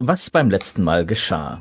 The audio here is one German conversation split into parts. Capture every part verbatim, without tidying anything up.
Was beim letzten Mal geschah.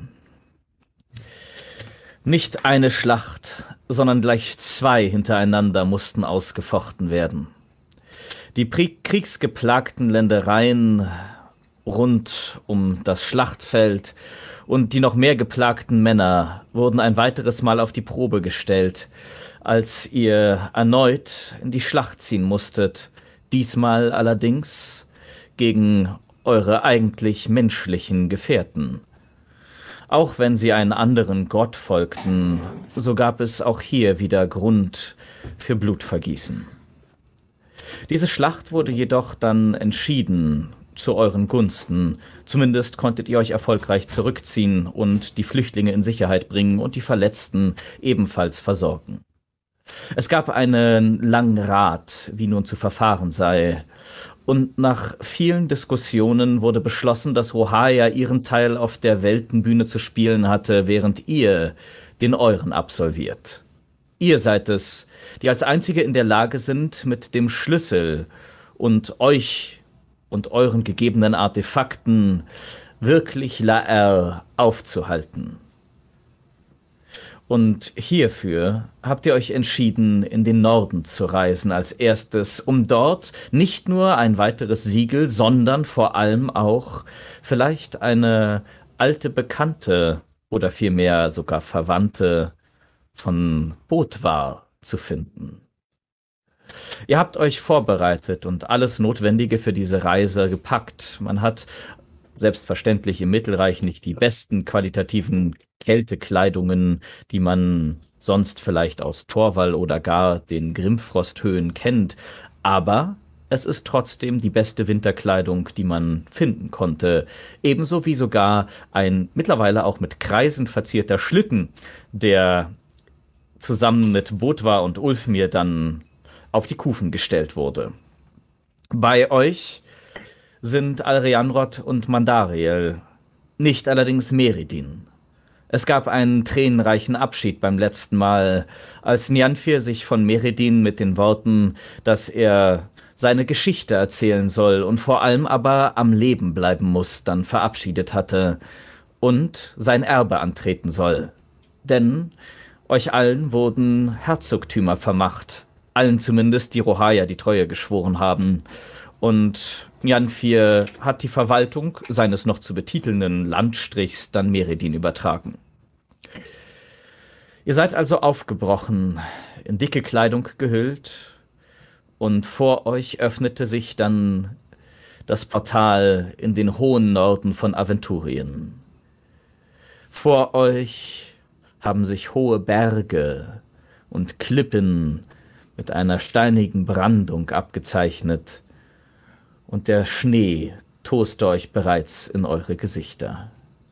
Nicht eine Schlacht, sondern gleich zwei hintereinander mussten ausgefochten werden. Die Pri- kriegsgeplagten Ländereien rund um das Schlachtfeld und die noch mehr geplagten Männer wurden ein weiteres Mal auf die Probe gestellt, als ihr erneut in die Schlacht ziehen musstet, diesmal allerdings gegen eure eigentlich menschlichen Gefährten. Auch wenn sie einen anderen Gott folgten, so gab es auch hier wieder Grund für Blutvergießen. Diese Schlacht wurde jedoch dann entschieden zu euren Gunsten. Zumindest konntet ihr euch erfolgreich zurückziehen und die Flüchtlinge in Sicherheit bringen und die Verletzten ebenfalls versorgen. Es gab einen langen Rat, wie nun zu verfahren sei, und nach vielen Diskussionen wurde beschlossen, dass Rohaya ihren Teil auf der Weltenbühne zu spielen hatte, während ihr den euren absolviert. Ihr seid es, die als Einzige in der Lage sind, mit dem Schlüssel und euch und euren gegebenen Artefakten wirklich La'er aufzuhalten. Und hierfür habt ihr euch entschieden, in den Norden zu reisen als erstes, um dort nicht nur ein weiteres Siegel, sondern vor allem auch vielleicht eine alte Bekannte oder vielmehr sogar Verwandte von Bodwar zu finden. Ihr habt euch vorbereitet und alles Notwendige für diese Reise gepackt. Man hat selbstverständlich im Mittelreich nicht die besten qualitativen Kältekleidungen, die man sonst vielleicht aus Torwall oder gar den Grimfrosthöhen kennt, aber es ist trotzdem die beste Winterkleidung, die man finden konnte. Ebenso wie sogar ein mittlerweile auch mit Kreisen verzierter Schlitten, der zusammen mit Bodwa und Ulfmir dann auf die Kufen gestellt wurde. Bei euch sind Alrianrod und Mandariel, nicht allerdings Meridin. Es gab einen tränenreichen Abschied beim letzten Mal, als Nyanfir sich von Meridin mit den Worten, dass er seine Geschichte erzählen soll und vor allem aber am Leben bleiben muss, dann verabschiedet hatte und sein Erbe antreten soll. Denn euch allen wurden Herzogtümer vermacht, allen zumindest, die Rohaya die Treue geschworen haben. Und Nyanfir hat die Verwaltung seines noch zu betitelnden Landstrichs dann Meridin übertragen. Ihr seid also aufgebrochen, in dicke Kleidung gehüllt, und vor euch öffnete sich dann das Portal in den hohen Norden von Aventurien. Vor euch haben sich hohe Berge und Klippen mit einer steinigen Brandung abgezeichnet, und der Schnee toste euch bereits in eure Gesichter.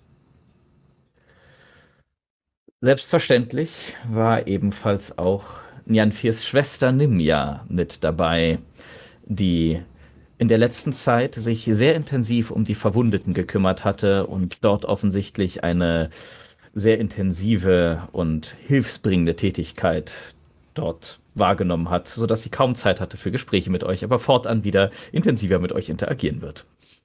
Selbstverständlich war ebenfalls auch Nyanfirs Schwester Nimja mit dabei, die in der letzten Zeit sich sehr intensiv um die Verwundeten gekümmert hatte und dort offensichtlich eine sehr intensive und hilfsbringende Tätigkeit dort wahrgenommen hat, sodass sie kaum Zeit hatte für Gespräche mit euch, aber fortan wieder intensiver mit euch interagieren wird.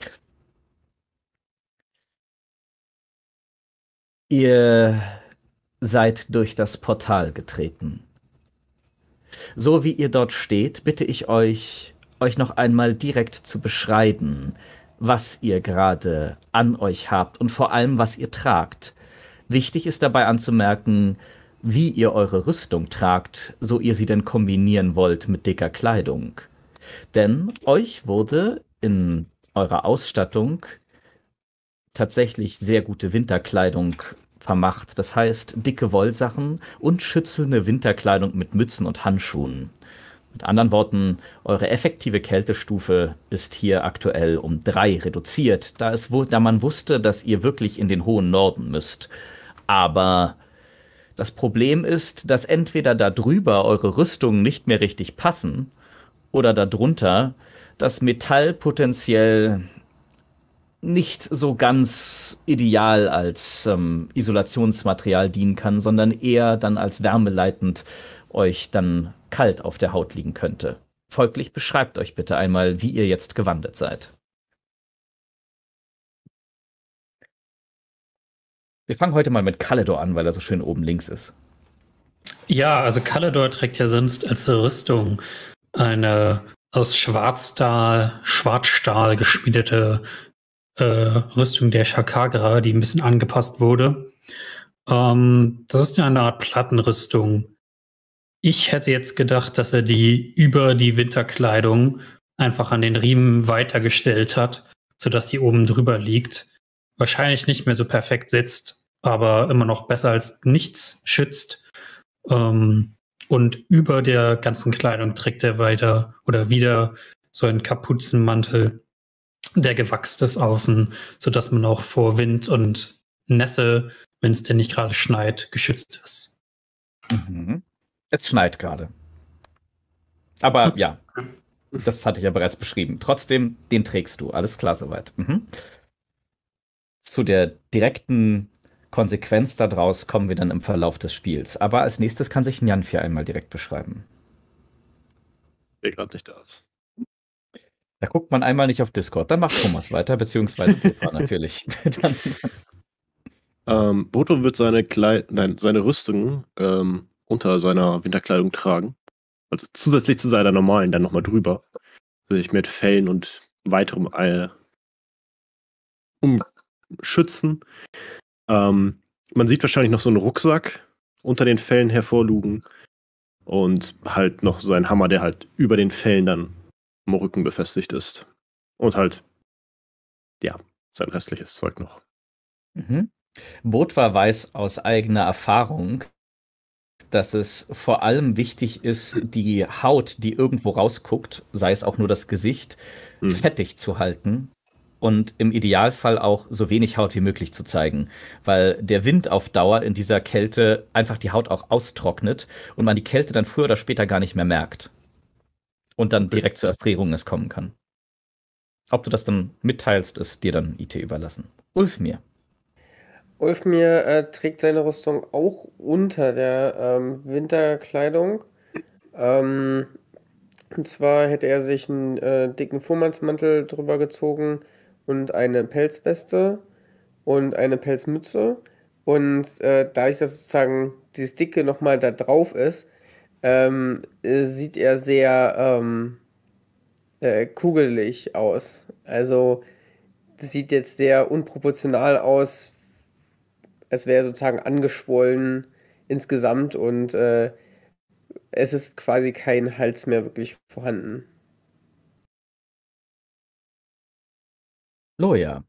Ihr seid durch das Portal getreten. So wie ihr dort steht, bitte ich euch, euch noch einmal direkt zu beschreiben, was ihr gerade an euch habt und vor allem, was ihr tragt. Wichtig ist dabei anzumerken, wie ihr eure Rüstung tragt, so ihr sie denn kombinieren wollt mit dicker Kleidung. Denn euch wurde in eurer Ausstattung tatsächlich sehr gute Winterkleidung vermacht. Das heißt, dicke Wollsachen und schützende Winterkleidung mit Mützen und Handschuhen. Mit anderen Worten, eure effektive Kältestufe ist hier aktuell um drei reduziert, da, es, da man wusste, dass ihr wirklich in den hohen Norden müsst. Aber das Problem ist, dass entweder da drüber eure Rüstungen nicht mehr richtig passen oder darunter das Metall potenziell nicht so ganz ideal als ähm, Isolationsmaterial dienen kann, sondern eher dann als wärmeleitend euch dann kalt auf der Haut liegen könnte. Folglich beschreibt euch bitte einmal, wie ihr jetzt gewandelt seid. Wir fangen heute mal mit Kalidor an, weil er so schön oben links ist. Ja, also Kalidor trägt ja sonst als Rüstung eine aus Schwarzstahl, Schwarzstahl geschmiedete äh, Rüstung der Shakagra, die ein bisschen angepasst wurde. Ähm, das ist ja eine Art Plattenrüstung. Ich hätte jetzt gedacht, dass er die über die Winterkleidung einfach an den Riemen weitergestellt hat, sodass die oben drüber liegt. Wahrscheinlich nicht mehr so perfekt sitzt, aber immer noch besser als nichts schützt. Ähm, und über der ganzen Kleidung trägt er weiter oder wieder so einen Kapuzenmantel, der gewachst ist außen, sodass man auch vor Wind und Nässe, wenn es denn nicht gerade schneit, geschützt ist. Mhm. Es schneit gerade. Aber ja, das hatte ich ja bereits beschrieben. Trotzdem, den trägst du. Alles klar soweit. Mhm. Zu der direkten Konsequenz daraus kommen wir dann im Verlauf des Spiels. Aber als nächstes kann sich Njanfia einmal direkt beschreiben. Der gerade nicht da ist. Da guckt man einmal nicht auf Discord. Dann macht Thomas weiter, beziehungsweise Botwa natürlich. Dann, Ähm, Boto wird seine Kleid nein, seine Rüstung ähm, unter seiner Winterkleidung tragen. Also zusätzlich zu seiner normalen dann nochmal drüber. Will ich mit Fellen und weiterem äh, umschützen. Ähm, man sieht wahrscheinlich noch so einen Rucksack unter den Fellen hervorlugen. Und halt noch so ein Hammer, der halt über den Fellen dann am Rücken befestigt ist. Und halt, ja, sein restliches Zeug noch. mhm. Botwa weiß aus eigener Erfahrung, dass es vor allem wichtig ist, die Haut, die irgendwo rausguckt, sei es auch nur das Gesicht, Hm. fettig zu halten und im Idealfall auch so wenig Haut wie möglich zu zeigen, weil der Wind auf Dauer in dieser Kälte einfach die Haut auch austrocknet und man die Kälte dann früher oder später gar nicht mehr merkt und dann Okay. direkt zur Erfrierung es kommen kann. Ob du das dann mitteilst, ist dir dann I T überlassen. Ulfmir. Ulfmir äh, trägt seine Rüstung auch unter der ähm, Winterkleidung. Ähm, und zwar hätte er sich einen äh, dicken Fuhrmannsmantel drüber gezogen und eine Pelzweste und eine Pelzmütze. Und äh, dadurch, dass sozusagen dieses Dicke nochmal da drauf ist, ähm, äh, sieht er sehr ähm, äh, kugelig aus. Also das sieht jetzt sehr unproportional aus, als wäre er sozusagen angeschwollen insgesamt und äh, es ist quasi kein Hals mehr wirklich vorhanden. Loja.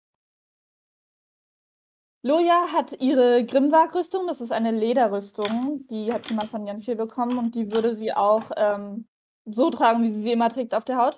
Loja hat ihre Grimwag-Rüstung, das ist eine Lederrüstung, die hat sie mal von Jan vier bekommen und die würde sie auch ähm, so tragen, wie sie sie immer trägt auf der Haut.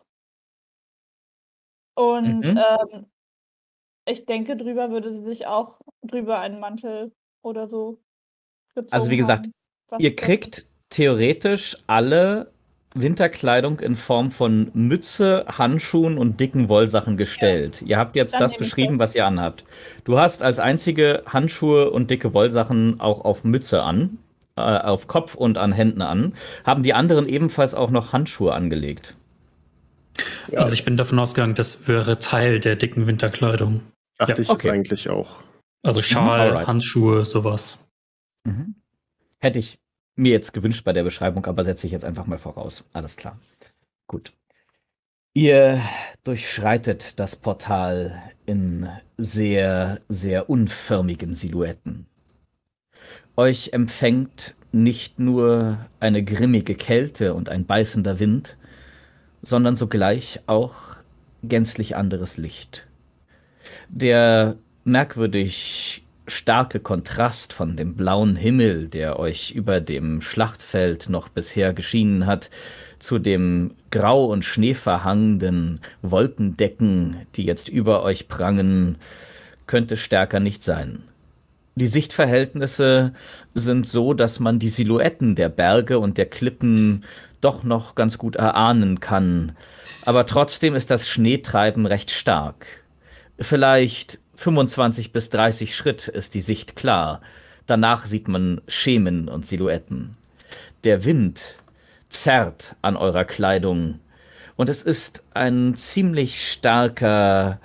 Und Mhm. ähm, ich denke, drüber würde sie sich auch drüber einen Mantel oder so gezogen Also wie gesagt, haben. Was ihr ist das? kriegt theoretisch alle Winterkleidung in Form von Mütze, Handschuhen und dicken Wollsachen gestellt. Ihr habt jetzt Dann das nehme ich beschrieben, das. was ihr anhabt. Du hast als einzige Handschuhe und dicke Wollsachen auch auf Mütze an, äh, auf Kopf und an Händen an. Haben die anderen ebenfalls auch noch Handschuhe angelegt? Ja, Also ich bin davon ausgegangen, das wäre Teil der dicken Winterkleidung. Dachte Ja, ich okay. jetzt eigentlich auch. Also Schal, alright. Handschuhe, sowas. Mhm. Hätte ich mir jetzt gewünscht bei der Beschreibung, aber setze ich jetzt einfach mal voraus. Alles klar. Gut. Ihr durchschreitet das Portal in sehr, sehr unförmigen Silhouetten. Euch empfängt nicht nur eine grimmige Kälte und ein beißender Wind, sondern sogleich auch gänzlich anderes Licht. Der merkwürdig starke Kontrast von dem blauen Himmel, der euch über dem Schlachtfeld noch bisher geschienen hat, zu dem grau und schneeverhangenen Wolkendecken, die jetzt über euch prangen, könnte stärker nicht sein. Die Sichtverhältnisse sind so, dass man die Silhouetten der Berge und der Klippen doch noch ganz gut erahnen kann. Aber trotzdem ist das Schneetreiben recht stark. Vielleicht fünfundzwanzig bis dreißig Schritt ist die Sicht klar. Danach sieht man Schemen und Silhouetten. Der Wind zerrt an eurer Kleidung und es ist ein ziemlich starker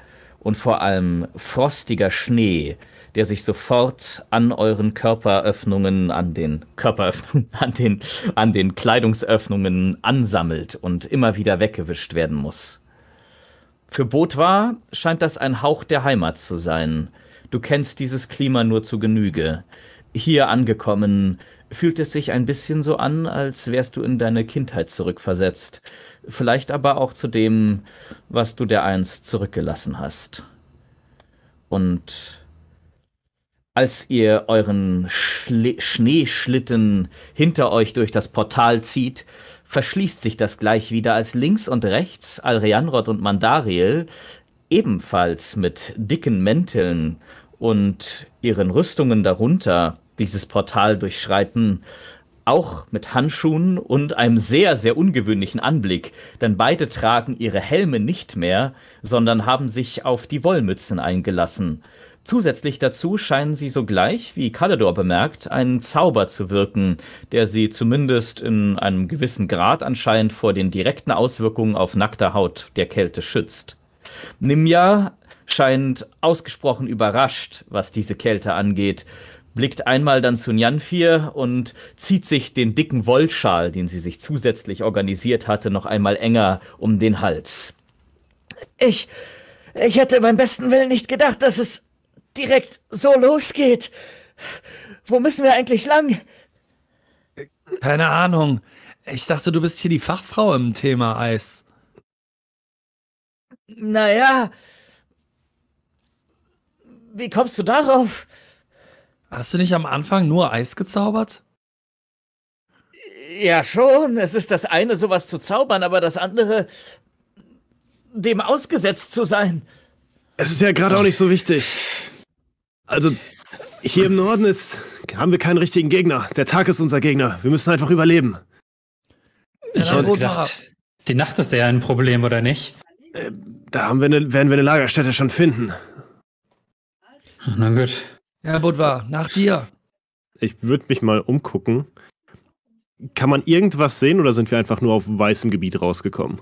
und vor allem frostiger Schnee, der sich sofort an euren Körperöffnungen, an den Körperöffnungen, an den, an den Kleidungsöffnungen ansammelt und immer wieder weggewischt werden muss. Für Bodwa scheint das ein Hauch der Heimat zu sein. Du kennst dieses Klima nur zu Genüge. Hier angekommen, fühlt es sich ein bisschen so an, als wärst du in deine Kindheit zurückversetzt. Vielleicht aber auch zu dem, was du dereinst zurückgelassen hast. Und als ihr euren Schli- Schneeschlitten hinter euch durch das Portal zieht, verschließt sich das gleich wieder, als links und rechts Alreanrod und Mandariel ebenfalls mit dicken Mänteln und ihren Rüstungen darunter dieses Portal durchschreiten, auch mit Handschuhen und einem sehr, sehr ungewöhnlichen Anblick, denn beide tragen ihre Helme nicht mehr, sondern haben sich auf die Wollmützen eingelassen. Zusätzlich dazu scheinen sie sogleich, wie Kalidor bemerkt, einen Zauber zu wirken, der sie zumindest in einem gewissen Grad anscheinend vor den direkten Auswirkungen auf nackter Haut der Kälte schützt. Nimja scheint ausgesprochen überrascht, was diese Kälte angeht, blickt einmal dann zu Nyanfir und zieht sich den dicken Wollschal, den sie sich zusätzlich organisiert hatte, noch einmal enger um den Hals. Ich, ich hätte beim besten Willen nicht gedacht, dass es direkt so losgeht. Wo müssen wir eigentlich lang? Keine Ahnung. Ich dachte, du bist hier die Fachfrau im Thema Eis. Naja. Wie kommst du darauf? Hast du nicht am Anfang nur Eis gezaubert? Ja schon, es ist das eine, sowas zu zaubern, aber das andere, dem ausgesetzt zu sein. Es ist ja gerade auch nicht so wichtig. Also, hier im Norden ist, haben wir keinen richtigen Gegner. Der Tag ist unser Gegner. Wir müssen einfach überleben. Ich Ja, hätte gut, gedacht, die Nacht ist ja ein Problem, oder nicht? Äh, da haben wir eine, werden wir eine Lagerstätte schon finden. Na gut. Ja, Bodwa, nach dir. Ich würde mich mal umgucken. Kann man irgendwas sehen oder sind wir einfach nur auf weißem Gebiet rausgekommen?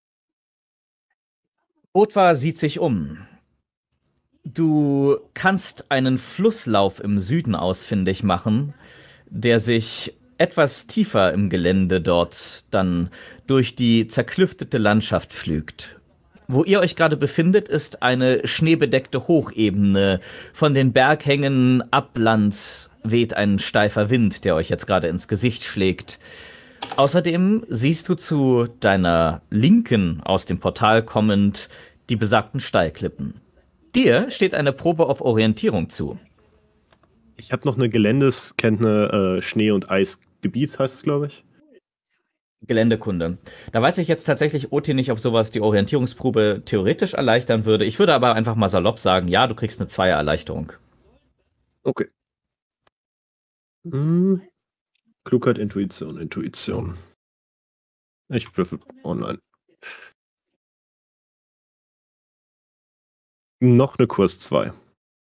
Bodwa sieht sich um. Du kannst einen Flusslauf im Süden ausfindig machen, der sich etwas tiefer im Gelände dort dann durch die zerklüftete Landschaft pflügt. Wo ihr euch gerade befindet, ist eine schneebedeckte Hochebene. Von den Berghängen ablands weht ein steifer Wind, der euch jetzt gerade ins Gesicht schlägt. Außerdem siehst du zu deiner Linken aus dem Portal kommend die besagten Steilklippen. Dir steht eine Probe auf Orientierung zu. Ich habe noch eine Geländeskenntnis, äh, Schnee- und Eisgebiet heißt es, glaube ich. Geländekunde. Da weiß ich jetzt tatsächlich, Oti, nicht, ob sowas die Orientierungsprobe theoretisch erleichtern würde. Ich würde aber einfach mal salopp sagen, ja, du kriegst eine Zweier-Erleichterung. Okay. Hm. Klugheit, Intuition, Intuition. Ich würfel online. Noch eine Kurs zwei.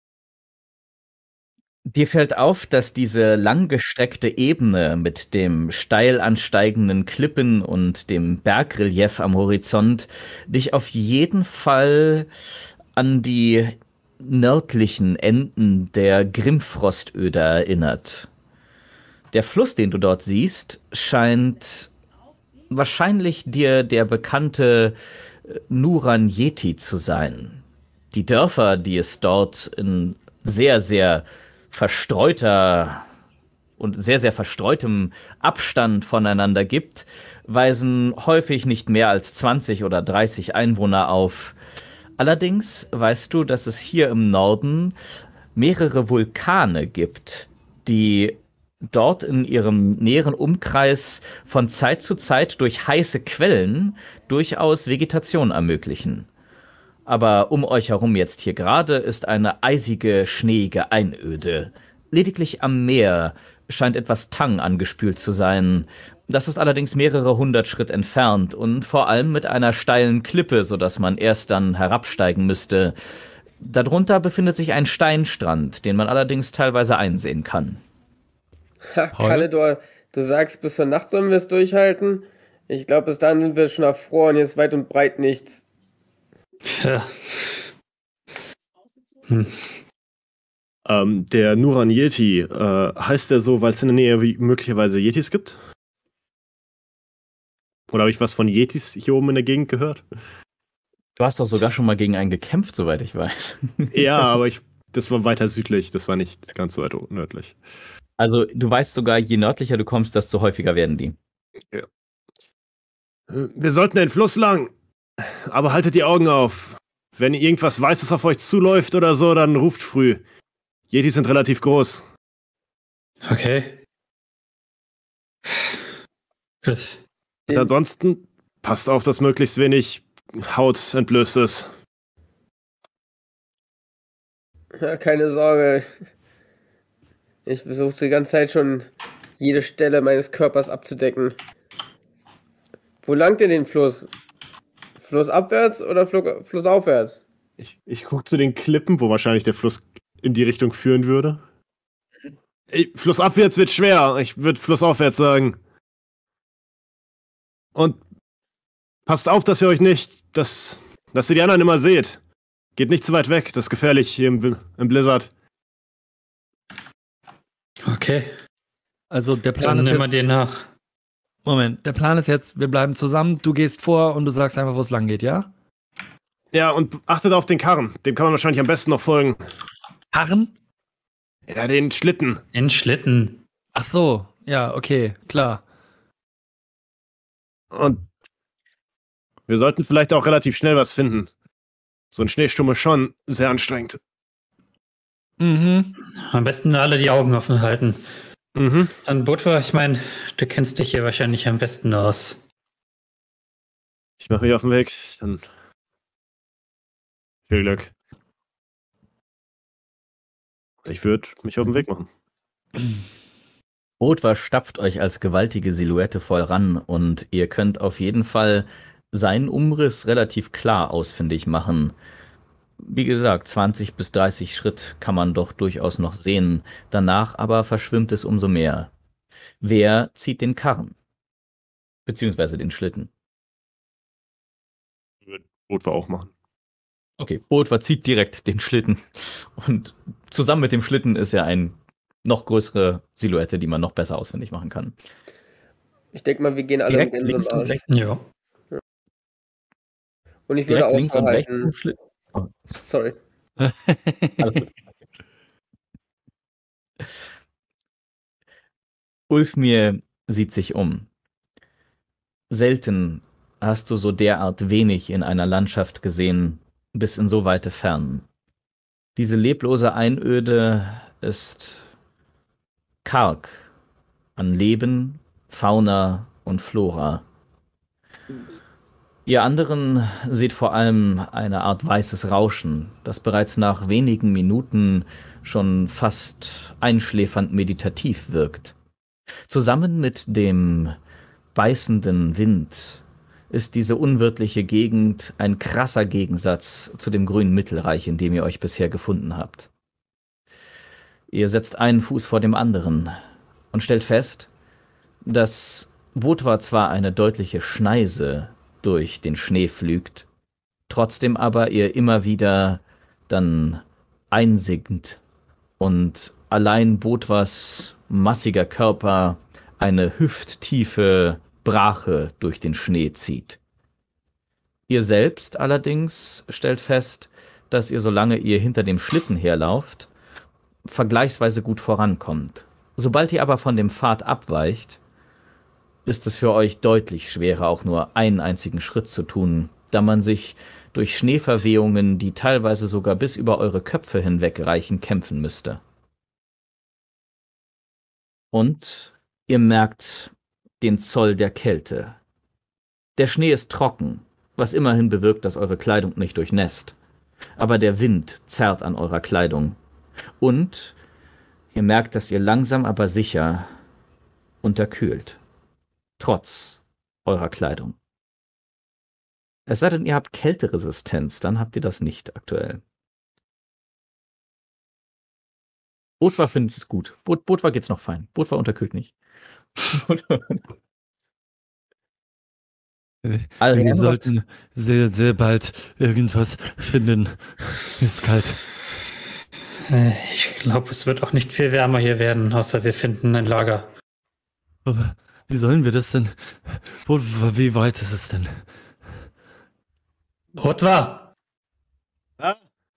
Dir fällt auf, dass diese langgestreckte Ebene mit dem steil ansteigenden Klippen und dem Bergrelief am Horizont dich auf jeden Fall an die nördlichen Enden der Grimfrostöder erinnert. Der Fluss, den du dort siehst, scheint wahrscheinlich dir der bekannte Nuran Yeti zu sein. Die Dörfer, die es dort in sehr, sehr verstreuter und sehr, sehr verstreutem Abstand voneinander gibt, weisen häufig nicht mehr als zwanzig oder dreißig Einwohner auf. Allerdings weißt du, dass es hier im Norden mehrere Vulkane gibt, die dort in ihrem näheren Umkreis von Zeit zu Zeit durch heiße Quellen durchaus Vegetation ermöglichen. Aber um euch herum jetzt hier gerade ist eine eisige, schneeige Einöde. Lediglich am Meer scheint etwas Tang angespült zu sein. Das ist allerdings mehrere hundert Schritt entfernt und vor allem mit einer steilen Klippe, sodass man erst dann herabsteigen müsste. Darunter befindet sich ein Steinstrand, den man allerdings teilweise einsehen kann. Ha, Kalidor, du sagst, bis zur Nacht sollen wir es durchhalten? Ich glaube, bis dahin sind wir schon erfroren, hier ist weit und breit nichts. Ja. Hm. Ähm, der Nuran Yeti, äh, heißt der so, weil es in der Nähe wie möglicherweise Yetis gibt? Oder habe ich was von Yetis hier oben in der Gegend gehört? Du hast doch sogar schon mal gegen einen gekämpft, soweit ich weiß. Ja, aber ich, das war weiter südlich, das war nicht ganz so weit nördlich. Also du weißt sogar, je nördlicher du kommst, desto häufiger werden die. Ja. Wir sollten den Fluss lang, aber haltet die Augen auf. Wenn irgendwas Weißes auf euch zuläuft oder so, dann ruft früh. Yetis sind relativ groß. Okay. Gut. Und ansonsten passt auf, dass möglichst wenig Haut entblößt ist. Ja, keine Sorge. Ich versuche die ganze Zeit schon jede Stelle meines Körpers abzudecken. Wo langt denn den Fluss? Flussabwärts oder Flu- flussaufwärts? Ich, ich gucke zu den Klippen, wo wahrscheinlich der Fluss in die Richtung führen würde. Ey, flussabwärts wird schwer. Ich würde flussaufwärts sagen. Und passt auf, dass ihr euch nicht, dass, dass ihr die anderen immer seht. Geht nicht zu weit weg, das ist gefährlich hier im, im Blizzard. Okay. Also der Plan Dann ist nehmen wir jetzt, dir nach. Moment, der Plan ist jetzt, wir bleiben zusammen, du gehst vor und du sagst einfach, wo es lang geht, ja? Ja, und achtet auf den Karren. Dem kann man wahrscheinlich am besten noch folgen. Karren? Ja, den Schlitten. Den Schlitten. Ach so, ja, okay, klar. Und wir sollten vielleicht auch relativ schnell was finden. So ein Schneesturm ist schon sehr anstrengend. Mhm. Am besten alle die Augen offen halten. Mhm. Dann Butwa, ich meine, du kennst dich hier wahrscheinlich am besten aus. Ich mache mich auf den Weg. Dann viel Glück. Ich würde mich auf den Weg machen. Botwa stapft euch als gewaltige Silhouette voll ran und ihr könnt auf jeden Fall seinen Umriss relativ klar ausfindig machen. Wie gesagt, zwanzig bis dreißig Schritt kann man doch durchaus noch sehen. Danach aber verschwimmt es umso mehr. Wer zieht den Karren? Beziehungsweise den Schlitten? Würde Botwa auch machen. Okay, Botwa zieht direkt den Schlitten. Und zusammen mit dem Schlitten ist er eine noch größere Silhouette, die man noch besser ausfindig machen kann. Ich denke mal, wir gehen alle Direkt mit links unserem und Arsch. rechts, Ja. Und ich würde direkt links Ausschau und rechts halten. vom Schlitten. Oh, Sorry. alles gut. Ulfmir sieht sich um. Selten hast du so derart wenig in einer Landschaft gesehen, bis in so weite Fernen. Diese leblose Einöde ist karg an Leben, Fauna und Flora. Ihr anderen seht vor allem eine Art weißes Rauschen, das bereits nach wenigen Minuten schon fast einschläfernd meditativ wirkt. Zusammen mit dem beißenden Wind ist diese unwirtliche Gegend ein krasser Gegensatz zu dem grünen Mittelreich, in dem ihr euch bisher gefunden habt. Ihr setzt einen Fuß vor dem anderen und stellt fest, dass Botwa zwar eine deutliche Schneise durch den Schnee pflügt, trotzdem aber ihr immer wieder dann einsinkt und allein Botwas massiger Körper eine hüfttiefe Brache durch den Schnee zieht. Ihr selbst allerdings stellt fest, dass ihr, solange ihr hinter dem Schlitten herlauft, vergleichsweise gut vorankommt. Sobald ihr aber von dem Pfad abweicht, ist es für euch deutlich schwerer, auch nur einen einzigen Schritt zu tun, da man sich durch Schneeverwehungen, die teilweise sogar bis über eure Köpfe hinweg reichen, kämpfen müsste. Und ihr merkt den Zoll der Kälte. Der Schnee ist trocken, was immerhin bewirkt, dass eure Kleidung nicht durchnässt. Aber der Wind zerrt an eurer Kleidung. Und ihr merkt, dass ihr langsam aber sicher unterkühlt. Trotz eurer Kleidung. Es sei denn, ihr habt Kälteresistenz, dann habt ihr das nicht aktuell. Botwa findet es gut. Bot, Botwa geht's noch fein. Botwa unterkühlt nicht. Also, Wir sollten sehr, sehr bald irgendwas finden. Ist kalt. Äh, Ich glaube, es wird auch nicht viel wärmer hier werden, außer wir finden ein Lager. Aber wie sollen wir das denn? Wo, wie weit ist es denn? Rotwa, Ah,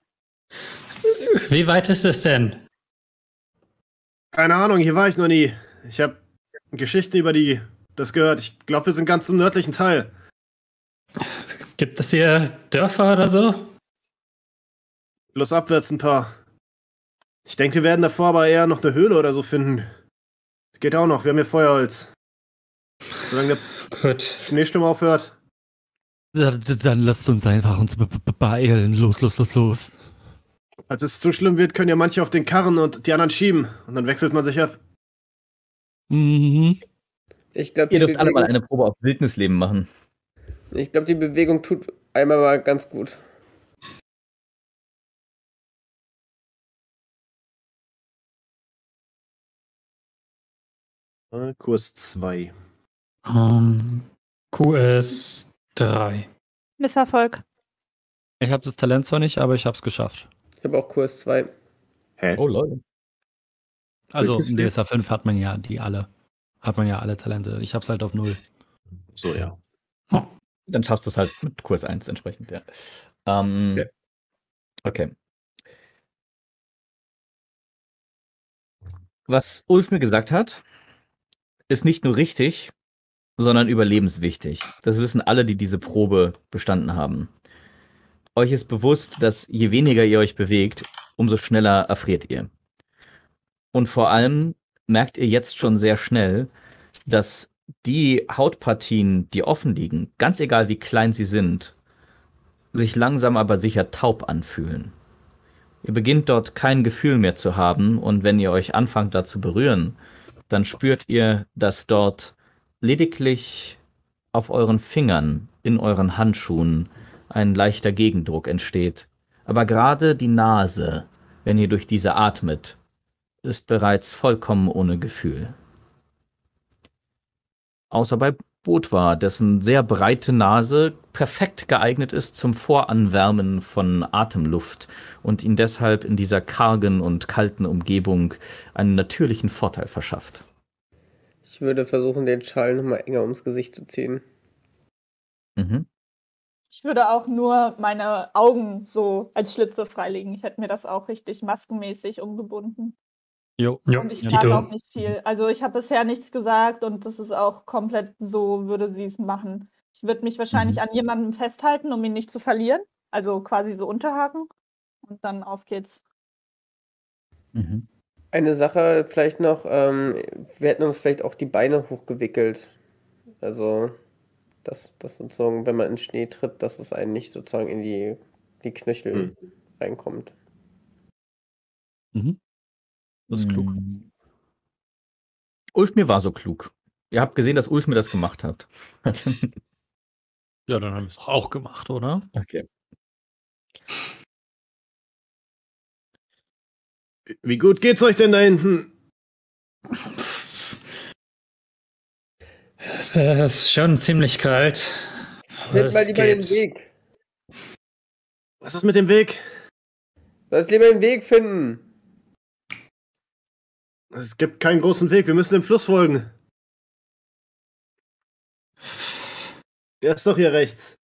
wie weit ist es denn? keine Ahnung, hier war ich noch nie. Ich habe Geschichten über die das gehört. Ich glaube, wir sind ganz im nördlichen Teil. Gibt es hier Dörfer oder so? Bloß abwärts ein paar. Ich denke, wir werden davor aber eher noch eine Höhle oder so finden. Geht auch noch, wir haben hier Feuerholz. Solange der Gut. Schneesturm aufhört. Dann, dann lasst uns einfach uns be be beeilen. Los, los, los, los. Als es zu schlimm wird, können ja manche auf den Karren und die anderen schieben. Und dann wechselt man sich ab. Mhm. Ich glaube, Ihr die, dürft alle mal Bewegung- eine Probe auf Wildnisleben machen. ich glaub, die Bewegung tut einmal mal ganz gut. Äh, Kurs zwei. Ähm, Q S drei. Misserfolg. Ich habe das Talent zwar nicht, aber ich habe es geschafft. Ich habe auch Kurs zwei. Hä? Oh, Leute. Also Wirklich im D S A fünf hat man ja die alle. Hat man ja alle Talente. Ich hab's halt auf null. So, ja. Dann schaffst du es halt mit Kurs eins entsprechend, ja. Ähm, Okay. okay. Was Ulf mir gesagt hat, ist nicht nur richtig, sondern überlebenswichtig. Das wissen alle, die diese Probe bestanden haben. Euch ist bewusst, dass je weniger ihr euch bewegt, umso schneller erfriert ihr. Und vor allem merkt ihr jetzt schon sehr schnell, dass die Hautpartien, die offen liegen, ganz egal wie klein sie sind, sich langsam aber sicher taub anfühlen. Ihr beginnt dort kein Gefühl mehr zu haben und wenn ihr euch anfangt da zu berühren, dann spürt ihr, dass dort lediglich auf euren Fingern, in euren Handschuhen ein leichter Gegendruck entsteht. Aber gerade die Nase, wenn ihr durch diese atmet, ist bereits vollkommen ohne Gefühl. Außer bei Botwa, dessen sehr breite Nase perfekt geeignet ist zum Voranwärmen von Atemluft und ihn deshalb in dieser kargen und kalten Umgebung einen natürlichen Vorteil verschafft. Ich würde versuchen, den Schal nochmal enger ums Gesicht zu ziehen. Mhm. Ich würde auch nur meine Augen so als Schlitze freilegen. Ich hätte mir das auch richtig maskenmäßig umgebunden. Jo. Ja, Und ich Ja, sage Dito. auch nicht viel. Also ich habe bisher nichts gesagt und das ist auch komplett so, würde sie es machen. Ich würde mich wahrscheinlich Mhm. an jemandem festhalten, um ihn nicht zu verlieren. Also quasi so unterhaken. Und dann auf geht's. Mhm. Eine Sache vielleicht noch, ähm, wir hätten uns vielleicht auch die Beine hochgewickelt. Also, dass, dass sozusagen, wenn man in Schnee tritt, dass es einen nicht sozusagen in die, die Knöchel reinkommt. Mhm. Das ist klug. Mm. Ulf mir war so klug. Ihr habt gesehen, dass Ulf mir das gemacht hat. Ja, dann haben wir es auch gemacht, oder? Okay. Wie gut geht's euch denn da hinten? Es ist schon ziemlich kalt. aber Find mal es lieber den geht. Weg. Was ist mit dem Weg? Lass lieber den Weg finden. Es gibt keinen großen Weg, wir müssen dem Fluss folgen. Der ist doch hier rechts.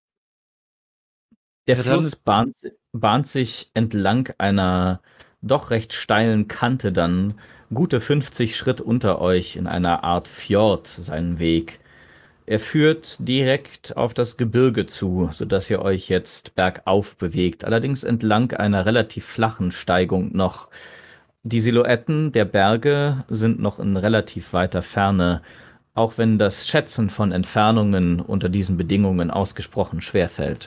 Der Ja, dann- Fluss bahnt, bahnt sich entlang einer doch recht steilen Kante dann gute fünfzig Schritt unter euch in einer Art Fjord seinen Weg. Er führt direkt auf das Gebirge zu, sodass ihr euch jetzt bergauf bewegt, allerdings entlang einer relativ flachen Steigung noch. Die Silhouetten der Berge sind noch in relativ weiter Ferne, auch wenn das Schätzen von Entfernungen unter diesen Bedingungen ausgesprochen schwer fällt.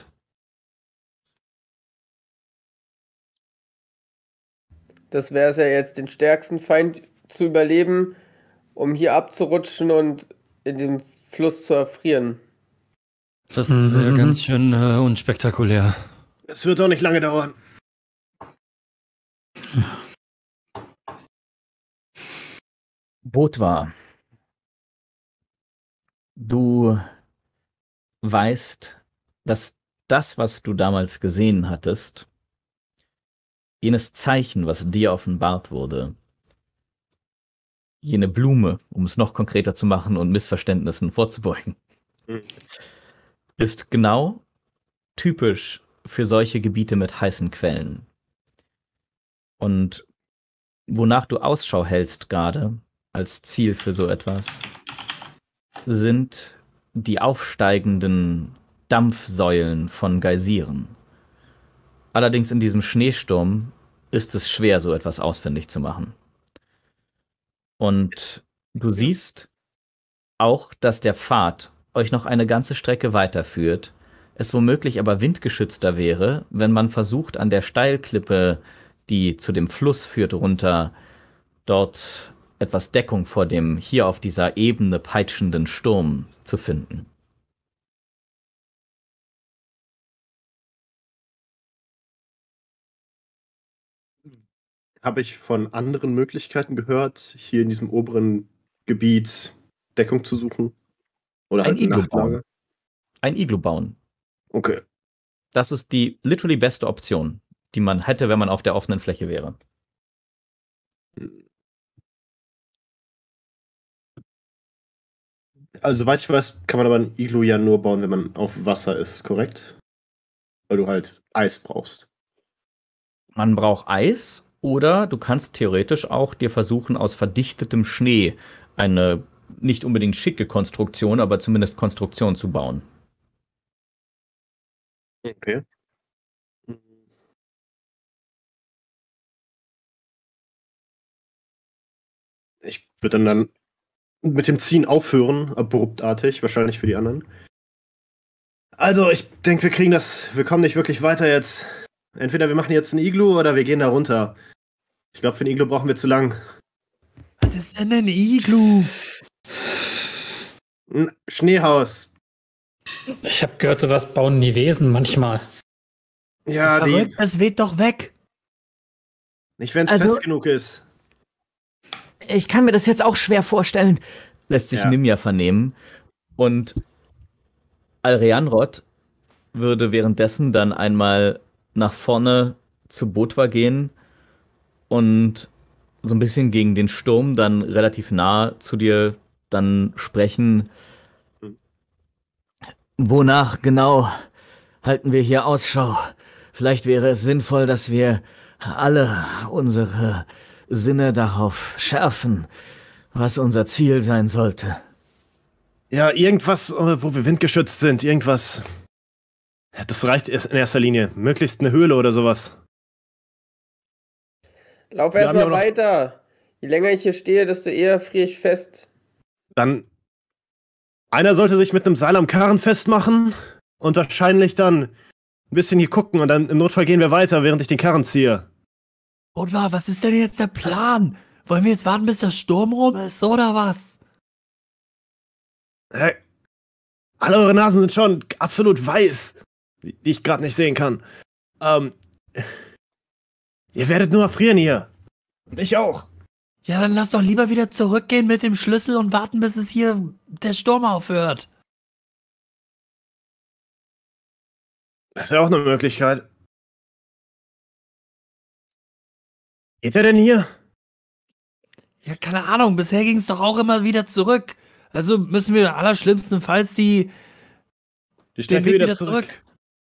Das wäre es ja jetzt, den stärksten Feind zu überleben, um hier abzurutschen und in dem Fluss zu erfrieren. Das wäre Mhm. ganz schön äh, unspektakulär. Es wird doch nicht lange dauern. Botwa, du weißt, dass das, was du damals gesehen hattest, jenes Zeichen, was dir offenbart wurde, jene Blume, um es noch konkreter zu machen und Missverständnissen vorzubeugen, Mhm. ist genau typisch für solche Gebiete mit heißen Quellen. Und wonach du Ausschau hältst gerade als Ziel für so etwas, sind die aufsteigenden Dampfsäulen von Geysiren. Allerdings in diesem Schneesturm ist es schwer, so etwas ausfindig zu machen. Und du siehst auch, dass der Pfad euch noch eine ganze Strecke weiterführt, es womöglich aber windgeschützter wäre, wenn man versucht, an der Steilklippe, die zu dem Fluss führt, runter, dort etwas Deckung vor dem hier auf dieser Ebene peitschenden Sturm zu finden. Habe ich von anderen Möglichkeiten gehört, hier in diesem oberen Gebiet Deckung zu suchen? Oder Ein halt ein Iglu Nachtlager? bauen. Ein Iglu bauen. Okay. Das ist die literally beste Option, die man hätte, wenn man auf der offenen Fläche wäre. Also, soweit ich weiß, kann man aber ein Iglu ja nur bauen, wenn man auf Wasser ist, korrekt? Weil du halt Eis brauchst. Man braucht Eis oder du kannst theoretisch auch dir versuchen, aus verdichtetem Schnee eine nicht unbedingt schicke Konstruktion, aber zumindest Konstruktion zu bauen. Okay. Ich würde dann, dann mit dem Ziehen aufhören, abruptartig, wahrscheinlich für die anderen. Also, ich denke, wir kriegen das, wir kommen nicht wirklich weiter jetzt. Entweder wir machen jetzt ein Iglu oder wir gehen da runter. Ich glaube, für ein Iglu brauchen wir zu lang. Was ist denn ein Iglu? Ein Schneehaus. Ich habe gehört, sowas bauen die Wesen manchmal. Ja, die, Verrückt, das weht doch weg. nicht wenn es Also- fest genug ist. Ich kann mir das jetzt auch schwer vorstellen. Lässt sich Ja. Nimja vernehmen. Und Alreanrod würde währenddessen dann einmal nach vorne zu Botwa gehen und so ein bisschen gegen den Sturm dann relativ nah zu dir dann sprechen. Wonach genau halten wir hier Ausschau? Vielleicht wäre es sinnvoll, dass wir alle unsere Sinne darauf schärfen, was unser Ziel sein sollte. Ja, irgendwas, äh, wo wir windgeschützt sind, irgendwas. Das reicht erst in erster Linie. Möglichst eine Höhle oder sowas. Lauf Wir haben erstmal ja auch noch- weiter. Je länger ich hier stehe, desto eher friere ich fest. Dann. Einer sollte sich mit einem Seil am Karren festmachen und wahrscheinlich dann ein bisschen hier gucken und dann im Notfall gehen wir weiter, während ich den Karren ziehe. Otwa, was ist denn jetzt der Plan? Wollen wir jetzt warten, bis der Sturm rum ist, oder was? Hey, alle eure Nasen sind schon absolut weiß, die die ich gerade nicht sehen kann. Ähm, ihr werdet nur erfrieren hier. Und ich auch. Ja, dann lass doch lieber wieder zurückgehen mit dem Schlüssel und warten, bis es hier der Sturm aufhört. Das wäre auch eine Möglichkeit. Geht er denn hier? Ja, keine Ahnung, bisher ging es doch auch immer wieder zurück. Also müssen wir allerschlimmstenfalls die, Die den Strecke Weg wieder, wieder zurück. zurück.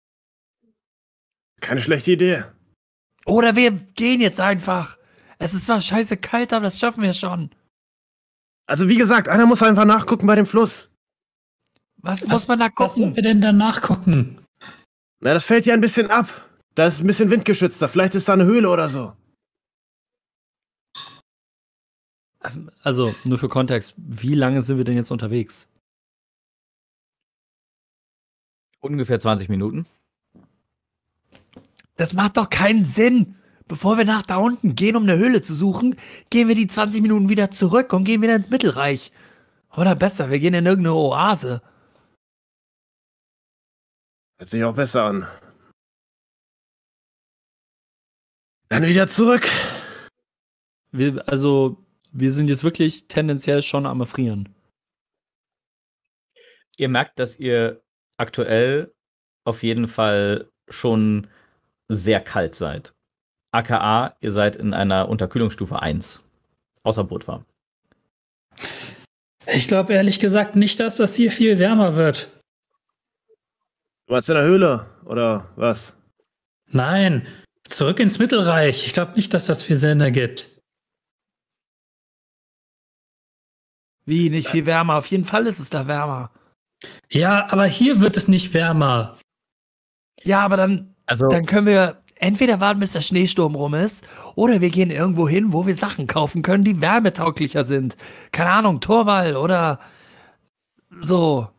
Keine schlechte Idee. Oder wir gehen jetzt einfach. Es ist zwar scheiße kalt, aber das schaffen wir schon. Also wie gesagt, einer muss einfach nachgucken bei dem Fluss. Was, Was- muss man da Was sollen gucken? wir denn da nachgucken? Na, das fällt ja ein bisschen ab. Da ist ein bisschen windgeschützter. Vielleicht ist da eine Höhle oder so. Also, nur für Kontext, wie lange sind wir denn jetzt unterwegs? Ungefähr zwanzig Minuten. Das macht doch keinen Sinn. Bevor wir nach da unten gehen, um eine Höhle zu suchen, gehen wir die zwanzig Minuten wieder zurück und gehen wieder ins Mittelreich. Oder besser, wir gehen in irgendeine Oase. Hört sich auch besser an. Dann wieder zurück. Wir, also, wir sind jetzt wirklich tendenziell schon am Erfrieren. Ihr merkt, dass ihr aktuell auf jeden Fall schon sehr kalt seid. aka ihr seid in einer Unterkühlungsstufe eins. Außer Botwa. Ich glaube ehrlich gesagt nicht, dass das hier viel wärmer wird. Du warst in der Höhle, oder was? Nein, zurück ins Mittelreich. Ich glaube nicht, dass das viel Sinn ergibt. Wie, nicht viel wärmer? Auf jeden Fall ist es da wärmer. Ja, aber hier wird es nicht wärmer. Ja, aber dann, Also, dann können wir entweder warten, bis der Schneesturm rum ist, oder wir gehen irgendwo hin, wo wir Sachen kaufen können, die wärmetauglicher sind. Keine Ahnung, Torwall oder so.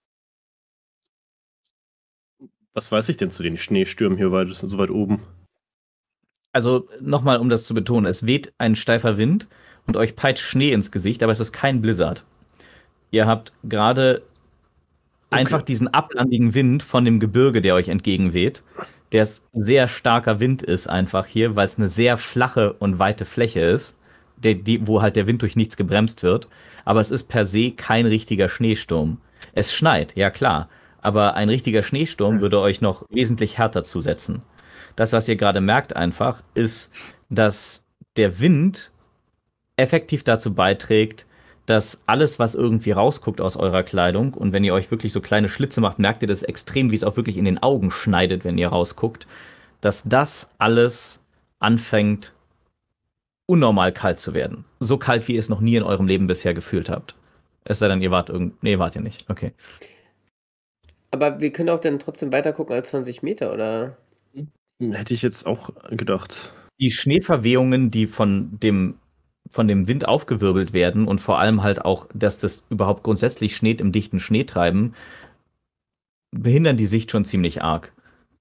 Was weiß ich denn zu den Schneestürmen hier weit, so weit oben? also nochmal, um das zu betonen, es weht ein steifer Wind und euch peitscht Schnee ins Gesicht, aber es ist kein Blizzard. Ihr habt gerade Okay. einfach diesen ablandigen Wind von dem Gebirge, der euch entgegenweht, der es sehr starker Wind ist einfach hier, weil es eine sehr flache und weite Fläche ist, der, die, wo halt der Wind durch nichts gebremst wird. Aber es ist per se kein richtiger Schneesturm. Es schneit, ja klar, aber ein richtiger Schneesturm würde euch noch wesentlich härter zusetzen. Das, was ihr gerade merkt einfach, ist, dass der Wind effektiv dazu beiträgt, dass alles, was irgendwie rausguckt aus eurer Kleidung, und wenn ihr euch wirklich so kleine Schlitze macht, merkt ihr das extrem, wie es auch wirklich in den Augen schneidet, wenn ihr rausguckt, dass das alles anfängt, unnormal kalt zu werden. So kalt, wie ihr es noch nie in eurem Leben bisher gefühlt habt. Es sei denn, ihr wart irgend... Nee, wart ihr nicht. Okay. Aber wir können auch dann trotzdem weiter gucken als zwanzig Meter, oder? Hätte ich jetzt auch gedacht. Die Schneeverwehungen, die von dem von dem Wind aufgewirbelt werden und vor allem halt auch, dass das überhaupt grundsätzlich schneit im dichten Schneetreiben, behindern die Sicht schon ziemlich arg.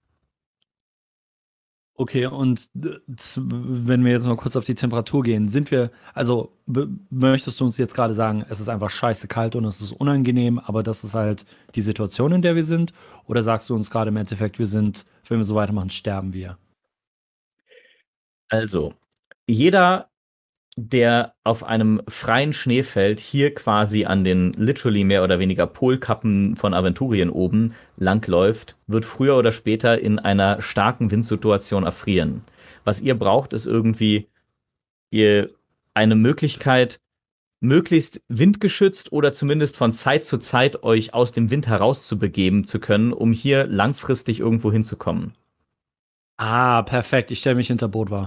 Okay, und äh, z- wenn wir jetzt mal kurz auf die Temperatur gehen, sind wir, also b- möchtest du uns jetzt gerade sagen, es ist einfach scheiße kalt und es ist unangenehm, aber das ist halt die Situation, in der wir sind? Oder sagst du uns gerade im Endeffekt, wir sind, wenn wir so weitermachen, sterben wir? Also, jeder, der auf einem freien Schneefeld hier quasi an den literally mehr oder weniger Polkappen von Aventurien oben langläuft, wird früher oder später in einer starken Windsituation erfrieren. Was ihr braucht, ist irgendwie ihr eine Möglichkeit, möglichst windgeschützt oder zumindest von Zeit zu Zeit euch aus dem Wind herauszubegeben zu können, um hier langfristig irgendwo hinzukommen. Ah, perfekt, ich stelle mich hinter Botwa.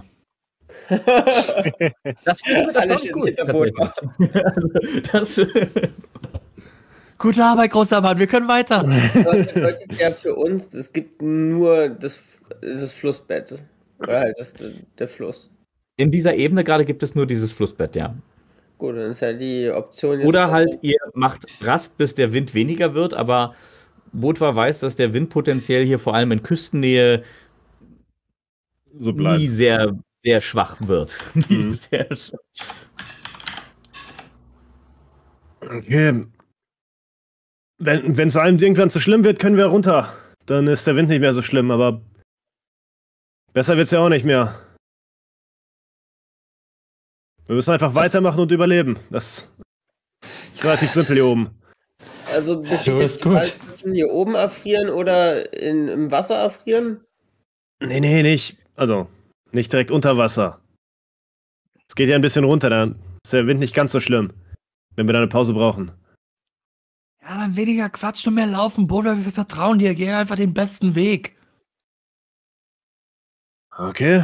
Das funktioniert Alle erstaunlich stehen gut, hinter Botwa. tatsächlich. Das, Gute Arbeit, großer Mann, wir können weiter. Das bedeutet ja für uns, es gibt nur das, das Flussbett. Oder halt das, der Fluss. in dieser Ebene gerade gibt es nur dieses Flussbett, ja. Gut, dann ist ja die Option jetzt. Oder halt, ihr macht Rast, bis der Wind weniger wird, aber Botwa weiß, dass der Wind potenziell hier vor allem in Küstennähe So nie bleibt. sehr, sehr schwach wird. Nie Mhm. sehr schwach. Okay. Wenn es einem irgendwann zu schlimm wird, können wir runter. Dann ist der Wind nicht mehr so schlimm, aber besser wird's ja auch nicht mehr. Wir müssen einfach weitermachen und überleben. Das ist relativ simpel hier oben. Also Du besteht bist jetzt gut. die Wahl zwischen hier oben erfrieren oder in, im Wasser erfrieren? Nee, nee, nicht. Also, nicht direkt unter Wasser. Es geht ja ein bisschen runter, dann ist der Wind nicht ganz so schlimm, wenn wir da eine Pause brauchen. Ja, dann weniger quatschen und mehr laufen, Botwa, wir vertrauen dir, geh einfach den besten Weg. Okay.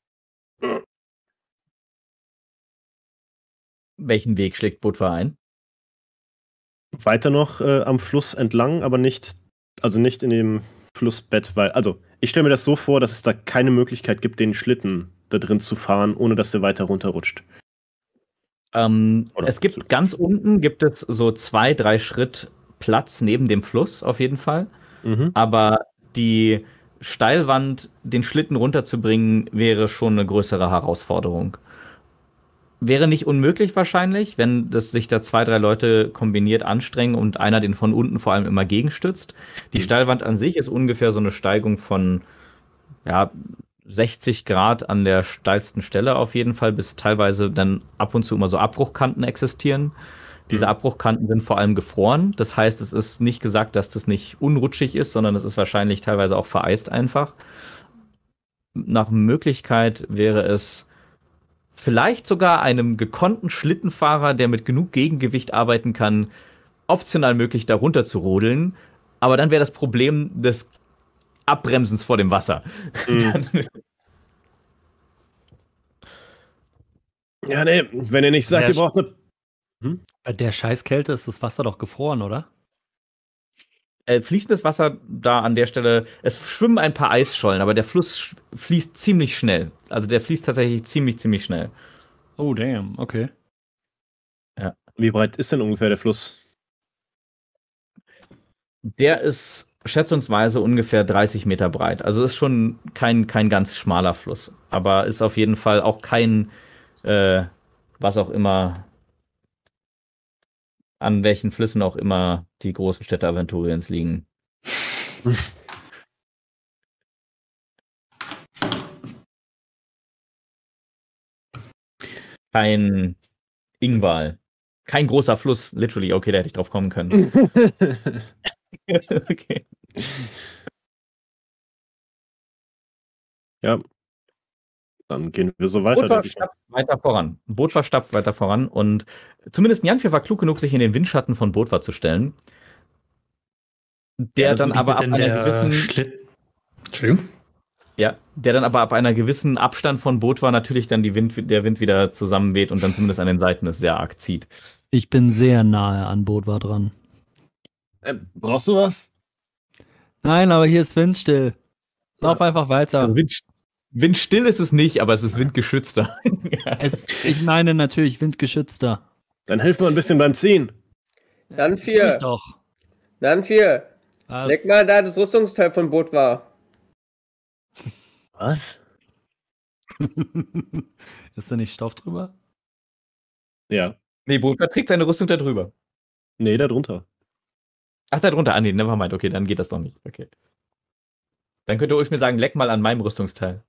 Welchen Weg schlägt Botwa ein? Weiter noch äh, am Fluss entlang, aber nicht, also nicht in dem Flussbett, weil, also, ich stelle mir das so vor, dass es da keine Möglichkeit gibt, den Schlitten da drin zu fahren, ohne dass der weiter runterrutscht. Ähm, Oder es gibt so. ganz unten gibt es so zwei, drei Schritt Platz neben dem Fluss auf jeden Fall. Mhm. Aber die Steilwand, den Schlitten runterzubringen, wäre schon eine größere Herausforderung. Wäre nicht unmöglich wahrscheinlich, wenn das sich da zwei, drei Leute kombiniert anstrengen und einer den von unten vor allem immer gegenstützt. Die Mhm. Steilwand an sich ist ungefähr so eine Steigung von ja, sechzig Grad an der steilsten Stelle auf jeden Fall, bis teilweise dann ab und zu immer so Abbruchkanten existieren. Diese Mhm. Abbruchkanten sind vor allem gefroren. Das heißt, es ist nicht gesagt, dass das nicht unrutschig ist, sondern es ist wahrscheinlich teilweise auch vereist einfach. nach Möglichkeit wäre es vielleicht sogar einem gekonnten Schlittenfahrer, der mit genug Gegengewicht arbeiten kann, optional möglich, da runter zu rodeln. Aber dann wäre das Problem des Abbremsens vor dem Wasser. Mhm. Ja, nee, wenn ihr nicht sagt, Ja, ihr braucht eine. Hm? Bei der Scheißkälte ist das Wasser doch gefroren, oder? Äh, fließendes Wasser da an der Stelle, es schwimmen ein paar Eisschollen, aber der Fluss sch- fließt ziemlich schnell. Also der fließt tatsächlich ziemlich, ziemlich schnell. Oh, damn, okay. Wie breit ist denn ungefähr der Fluss? Der ist schätzungsweise ungefähr dreißig Meter breit. Also ist schon kein, kein ganz schmaler Fluss. Aber ist auf jeden Fall auch kein, äh, was auch immer, an welchen Flüssen auch immer die großen Städte Aventuriens liegen. Kein Ingwal. Kein großer Fluss, literally. Okay, da hätte ich drauf kommen können. Okay. Ja. Dann gehen wir so weiter. Boot war denke ich mal. stapft weiter voran. Boot war stapft weiter voran und zumindest Njanfir war klug genug, sich in den Windschatten von Botwa zu stellen. Der Ja, dann aber ab bietet einer denn der gewissen Schlitt. Entschuldigung. ja, der dann aber ab einer gewissen Abstand von Botwa natürlich dann die Wind, der Wind wieder zusammenweht und dann zumindest an den Seiten es sehr arg zieht. Ich bin sehr nahe an Botwa dran. Äh, brauchst du was? Nein, aber hier ist windstill. Lauf einfach weiter. Also Wind, windstill ist es nicht, aber es ist windgeschützter. Es, ich meine natürlich windgeschützter. Dann hilf mir ein bisschen beim Ziehen. Dann Tust vier. doch. Dann vier. Was? Leg mal da das Rüstungsteil von Boot war. Was? Ist da nicht Stoff drüber? Ja. Nee, Botwa trägt seine Rüstung da drüber. Nee, da drunter. Ach, da drunter. Ah, nee, nevermind. Okay, dann geht das doch nicht. Okay. Dann könnte Ulf mir sagen, leck mal an meinem Rüstungsteil.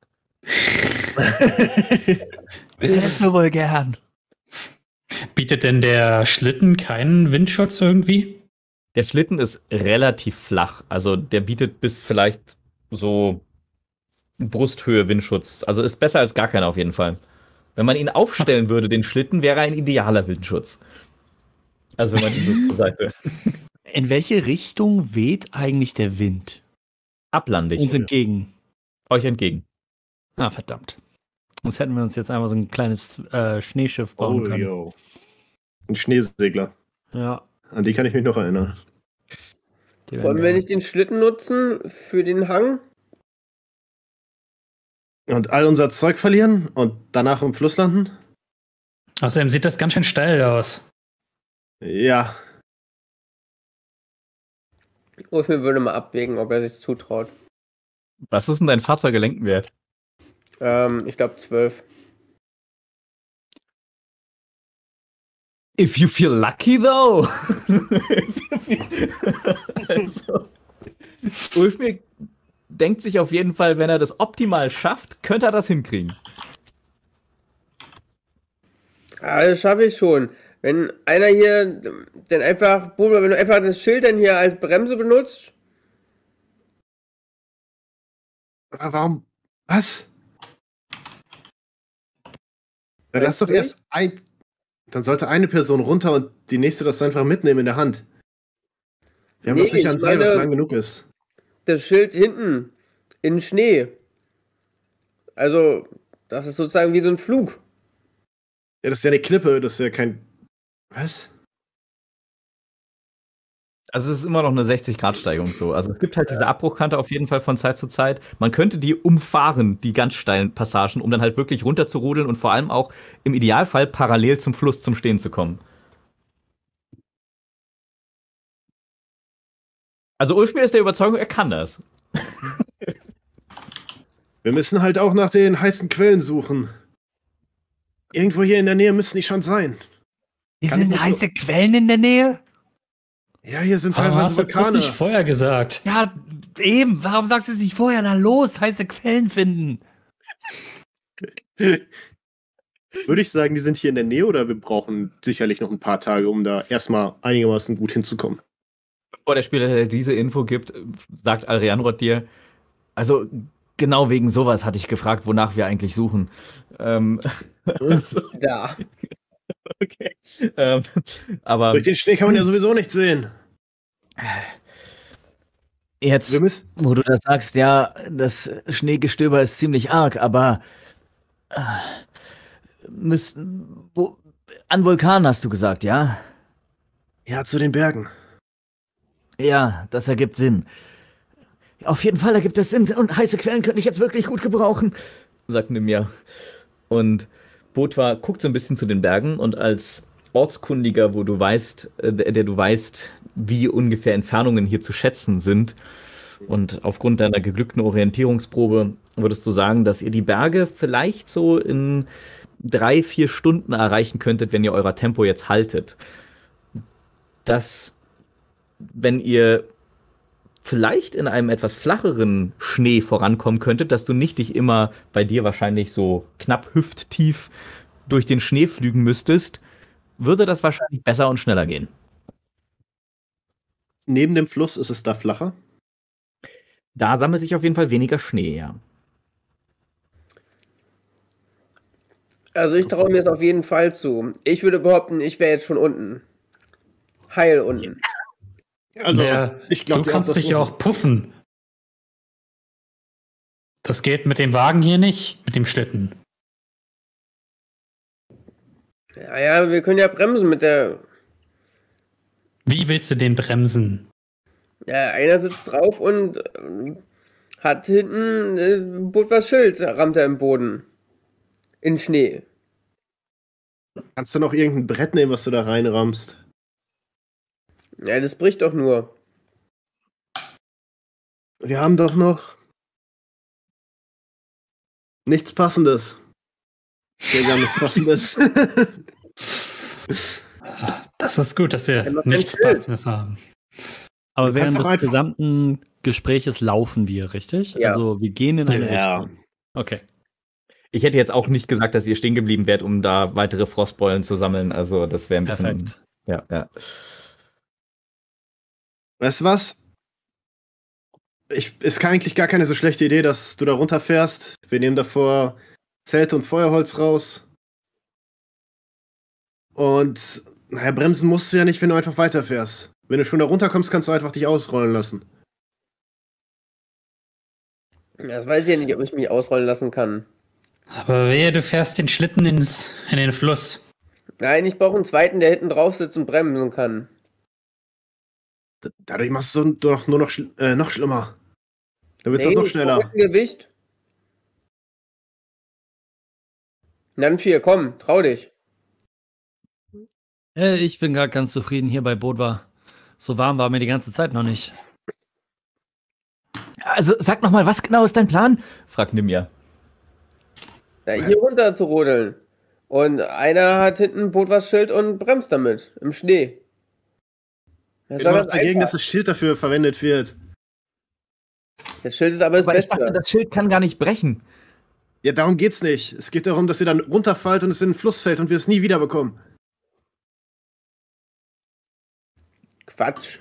Hättest du wohl gern. Bietet denn der Schlitten keinen Windschutz irgendwie? Der Schlitten ist relativ flach. Also der bietet bis vielleicht so Brusthöhe Windschutz. Also ist besser als gar keiner auf jeden Fall. Wenn man ihn aufstellen würde, den Schlitten, wäre er ein idealer Windschutz. Also wenn man ihn so zur Seite. In welche Richtung weht eigentlich der Wind? Ablandig. Uns entgegen. Euch entgegen. Ah, verdammt. Sonst hätten wir uns jetzt einfach so ein kleines äh, Schneeschiff bauen Oh, können. yo. Ein Schneesegler. Ja. An die kann ich mich noch erinnern. die werden Wollen wir nicht den Schlitten nutzen für den Hang? Und all unser Zeug verlieren und danach im Fluss landen? Außerdem sieht das ganz schön steil aus. Ja. Ulfmir würde mal abwägen, ob er sich zutraut. Was ist denn dein Fahrzeuggelenkenwert? Ähm, ich glaube zwölf. If you feel lucky, though. Also, Ulfmir denkt sich auf jeden Fall, wenn er das optimal schafft, könnte er das hinkriegen. Ah, das schaffe ich schon. Wenn einer hier dann einfach, Bruder, wenn du einfach das Schild dann hier als Bremse benutzt, Aber warum? Was? Dann lass doch Weißt du erst ein. Dann sollte eine Person runter und die nächste das einfach mitnehmen in der Hand. Wir haben Nee, doch sicher ein ich Seil, was meine- lang genug ist. das Schild hinten in Schnee. Also, das ist sozusagen wie so ein Flug. Ja, das ist ja eine Klippe, das ist ja kein. Was? Also es ist immer noch eine sechzig-Grad-Steigung so. Also es gibt halt diese Abbruchkante auf jeden Fall von Zeit zu Zeit. Man könnte die umfahren, die ganz steilen Passagen, um dann halt wirklich runter zu rodeln und vor allem auch im Idealfall parallel zum Fluss zum Stehen zu kommen. Also Ulfmir ist der Überzeugung, er kann das. Wir müssen halt auch nach den heißen Quellen suchen. Irgendwo hier in der Nähe müssen die schon sein. Hier Kann ich sind nicht heiße Quellen in der Nähe? Ja, hier sind Warum teilweise hast du das Vulkane. nicht vorher gesagt? Ja, eben. Warum sagst du es nicht vorher? Na los, heiße Quellen finden. Würde ich sagen, die sind hier in der Nähe oder wir brauchen sicherlich noch ein paar Tage, um da erstmal einigermaßen gut hinzukommen. Bevor der Spieler diese Info gibt, sagt Alrianrod dir, also genau wegen sowas hatte ich gefragt, wonach wir eigentlich suchen. Ähm, also, Da. okay. Ähm, aber Durch den Schnee kann man ja sowieso nichts sehen. jetzt, Wir müssen. wo du das sagst, ja, das Schneegestöber ist ziemlich arg, aber äh, müssen, wo, an Vulkan hast du gesagt, ja? Ja, zu den Bergen. Ja, das ergibt Sinn. Auf jeden Fall ergibt es Sinn und heiße Quellen könnte ich jetzt wirklich gut gebrauchen, sagt Nimja. Und Botwa guckt so ein bisschen zu den Bergen und als Ortskundiger, wo du weißt, äh, der, der du weißt, wie ungefähr Entfernungen hier zu schätzen sind und aufgrund deiner geglückten Orientierungsprobe würdest du sagen, dass ihr die Berge vielleicht so in drei, vier Stunden erreichen könntet, wenn ihr euer Tempo jetzt haltet. Dass, wenn ihr vielleicht in einem etwas flacheren Schnee vorankommen könntet, dass du nicht dich immer bei dir wahrscheinlich so knapp hüfttief durch den Schnee flügen müsstest, würde das wahrscheinlich besser und schneller gehen. Neben dem Fluss ist es da flacher. Da sammelt sich auf jeden Fall weniger Schnee, ja. Also ich traue mir es auf jeden Fall zu. Ich würde behaupten, ich wäre jetzt schon unten. Heil unten. Also, Ja, ich glaube, du kannst dich ja auch puffen. Das geht mit dem Wagen hier nicht, mit dem Schlitten. Ja, ja, wir können ja bremsen mit der. Wie willst du den bremsen? Ja, einer sitzt drauf und äh, hat hinten äh, Botwas Schild, rammt er im Boden. In Schnee. Kannst du noch irgendein Brett nehmen, was du da reinrammst? Ja, das bricht doch nur. Wir haben doch noch nichts Passendes. Wir haben nichts Passendes. Das ist gut, dass wir Ja, mach nichts ein Schild. Passendes haben. Aber Du während kannst des doch einfach- gesamten Gespräches laufen wir, richtig? Ja. Also wir gehen in eine Ja. Richtung. Okay. Ich hätte jetzt auch nicht gesagt, dass ihr stehen geblieben wärt, um da weitere Frostbeulen zu sammeln. Also das wäre ein bisschen. Perfekt. Ja, ja. Weißt du was? Ich, ist eigentlich gar keine so schlechte Idee, dass du da runterfährst. Wir nehmen davor Zelte und Feuerholz raus. Und, naja, bremsen musst du ja nicht, wenn du einfach weiterfährst. Wenn du schon da runterkommst, kannst du einfach dich ausrollen lassen. Das weiß ich ja nicht, ob ich mich ausrollen lassen kann. Aber wehe, du fährst den Schlitten ins, in den Fluss. Nein, ich brauche einen zweiten, der hinten drauf sitzt und bremsen kann. D- Dadurch machst du es doch nur noch, schl äh, noch schlimmer. Dann wird es Nee, auch noch ich brauch schneller. ein Gewicht. Dann vier, komm, trau dich. Äh, ich bin gerade ganz zufrieden hier bei Bodwa. So warm war mir die ganze Zeit noch nicht. Also sag noch mal, was genau ist dein Plan? fragt Nimja. Ja, hier runter zu rodeln. Und einer hat hinten ein Botwas Schild und bremst damit. Im Schnee. Das, Ich war bin ganz dagegen, dass einfach. das Schild dafür verwendet wird. Das Schild ist aber das Aber ich Beste. dachte, das Schild kann gar nicht brechen. Ja, darum geht's nicht. Es geht darum, dass ihr dann runterfallt und es in den Fluss fällt und wir es nie wiederbekommen. Quatsch.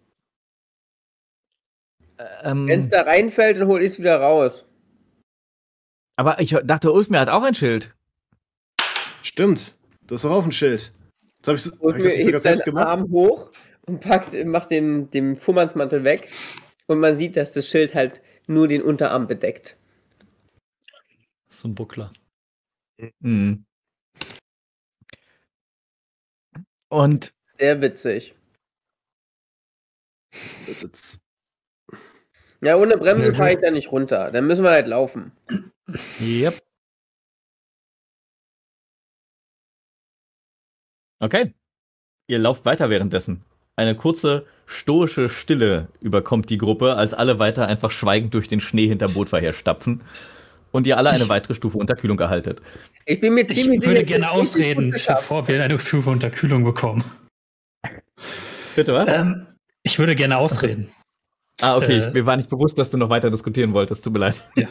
Ähm, Wenn es da reinfällt, dann hol ich es wieder raus. aber ich dachte, Ulfmir hat auch ein Schild. Stimmt. Du hast doch auch ein Schild. Jetzt habe ich, hab Und ich mir das nicht sogar hebt seinen selbst gemacht. Arm hoch und packt, macht den, den Fuhrmannsmantel weg. Und man sieht, dass das Schild halt nur den Unterarm bedeckt. So ein Buckler. Mhm. Und Sehr witzig. Das ist jetzt- Ja, ohne Bremse Ja, fahre ich gut. da nicht runter. Dann müssen wir halt laufen. Yep. Okay. Ihr lauft weiter währenddessen. Eine kurze, stoische Stille überkommt die Gruppe, als alle weiter einfach schweigend durch den Schnee hinter Botwa herstapfen und ihr alle eine weitere Stufe Unterkühlung erhaltet. Ich bin mir Ich ziemlich würde sicher, gerne dass ich es richtig ausreden, gut geschafft. bevor wir eine Stufe Unterkühlung bekommen. Bitte was? Ähm, ich würde gerne ausreden. ah, okay. äh, ich, mir war nicht bewusst, dass du noch weiter diskutieren wolltest. Tut mir leid. Ja.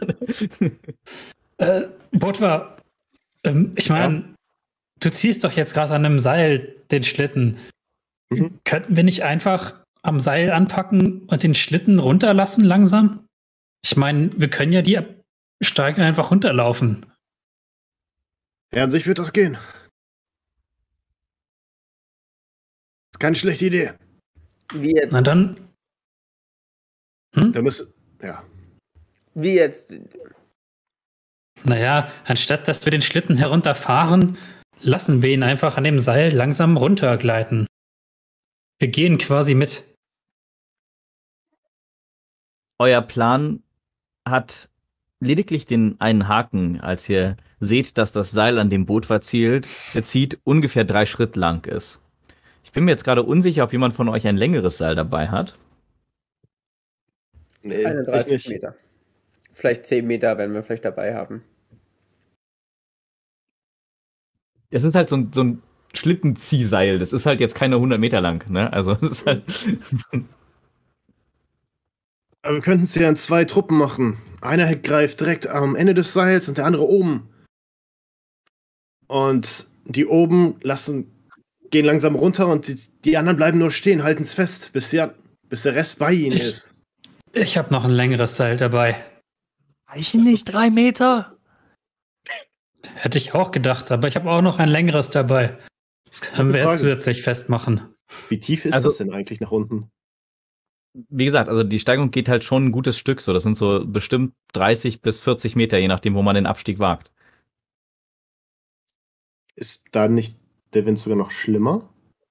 Äh, Botwa, ähm, ich meine, du ziehst doch jetzt gerade an einem Seil den Schlitten. Mhm. Könnten wir nicht einfach am Seil anpacken und den Schlitten runterlassen langsam? Ich meine, wir können ja die Steige einfach runterlaufen. Ja, an sich wird das gehen. Ist keine schlechte Idee. Wie jetzt? Na dann. Hm? Da müssen. Ja. Wie jetzt? Naja, anstatt dass wir den Schlitten herunterfahren, lassen wir ihn einfach an dem Seil langsam runtergleiten. Wir gehen quasi mit. Euer Plan hat lediglich den einen Haken, als ihr seht, dass das Seil an dem Boot verzielt, zieht, ungefähr drei Schritt lang ist. Ich bin mir jetzt gerade unsicher, ob jemand von euch ein längeres Seil dabei hat. Nee, einunddreißig Meter. Vielleicht zehn Meter werden wir vielleicht dabei haben. Es ist halt so ein, so ein Schlittenziehseil. Das ist halt jetzt keine hundert Meter lang. Ne? Also es ist halt. Aber wir könnten es ja in zwei Truppen machen. Einer greift direkt am Ende des Seils und der andere oben. Und die oben lassen, gehen langsam runter und die, die anderen bleiben nur stehen, halten es fest, bis, die, bis der Rest bei ihnen Ich- ist. Ich habe noch ein längeres Seil dabei. Reichen nicht drei Meter? Hätte ich auch gedacht, aber ich habe auch noch ein längeres dabei. Das können Gute wir jetzt Frage. zusätzlich festmachen. Wie tief ist Also- das denn eigentlich nach unten? Wie gesagt, also die Steigung geht halt schon ein gutes Stück so. Das sind so bestimmt dreißig bis vierzig Meter, je nachdem, wo man den Abstieg wagt. Ist da nicht der Wind sogar noch schlimmer?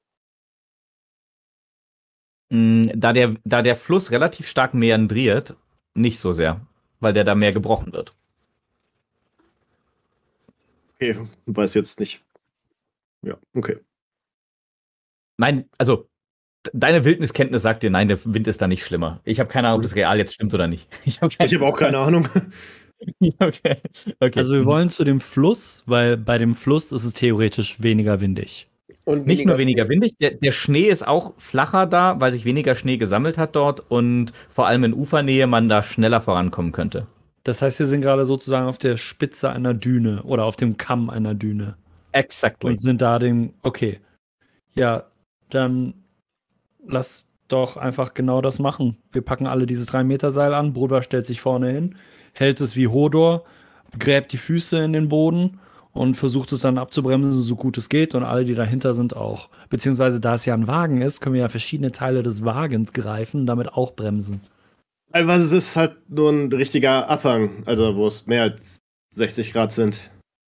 Mm, Da der, da der Fluss relativ stark meandriert, nicht so sehr, weil der da mehr gebrochen wird. Okay, weiß jetzt nicht. Ja, okay. Nein, also d- deine Wildniskenntnis sagt dir, nein, der Wind ist da nicht schlimmer. Ich habe keine Ahnung, ob das real jetzt stimmt oder nicht. Ich habe Ich habe auch keine Ahnung. okay. okay. Also wir wollen zu dem Fluss, weil bei dem Fluss ist es theoretisch weniger windig. Und Nicht nur weniger Schnee. windig, der, der Schnee ist auch flacher da, weil sich weniger Schnee gesammelt hat dort und vor allem in Ufernähe man da schneller vorankommen könnte. Das heißt, wir sind gerade sozusagen auf der Spitze einer Düne oder auf dem Kamm einer Düne Exactly. und sind da dem, okay, ja, dann lass doch einfach genau das machen. Wir packen alle dieses drei Meter Seil an, Bruder stellt sich vorne hin, hält es wie Hodor, gräbt die Füße in den Boden und versucht es dann abzubremsen, so gut es geht, und alle, die dahinter sind, auch. Beziehungsweise, da es ja ein Wagen ist, können wir ja verschiedene Teile des Wagens greifen und damit auch bremsen. Aber es ist halt nur ein richtiger Abhang, also wo es mehr als sechzig Grad sind.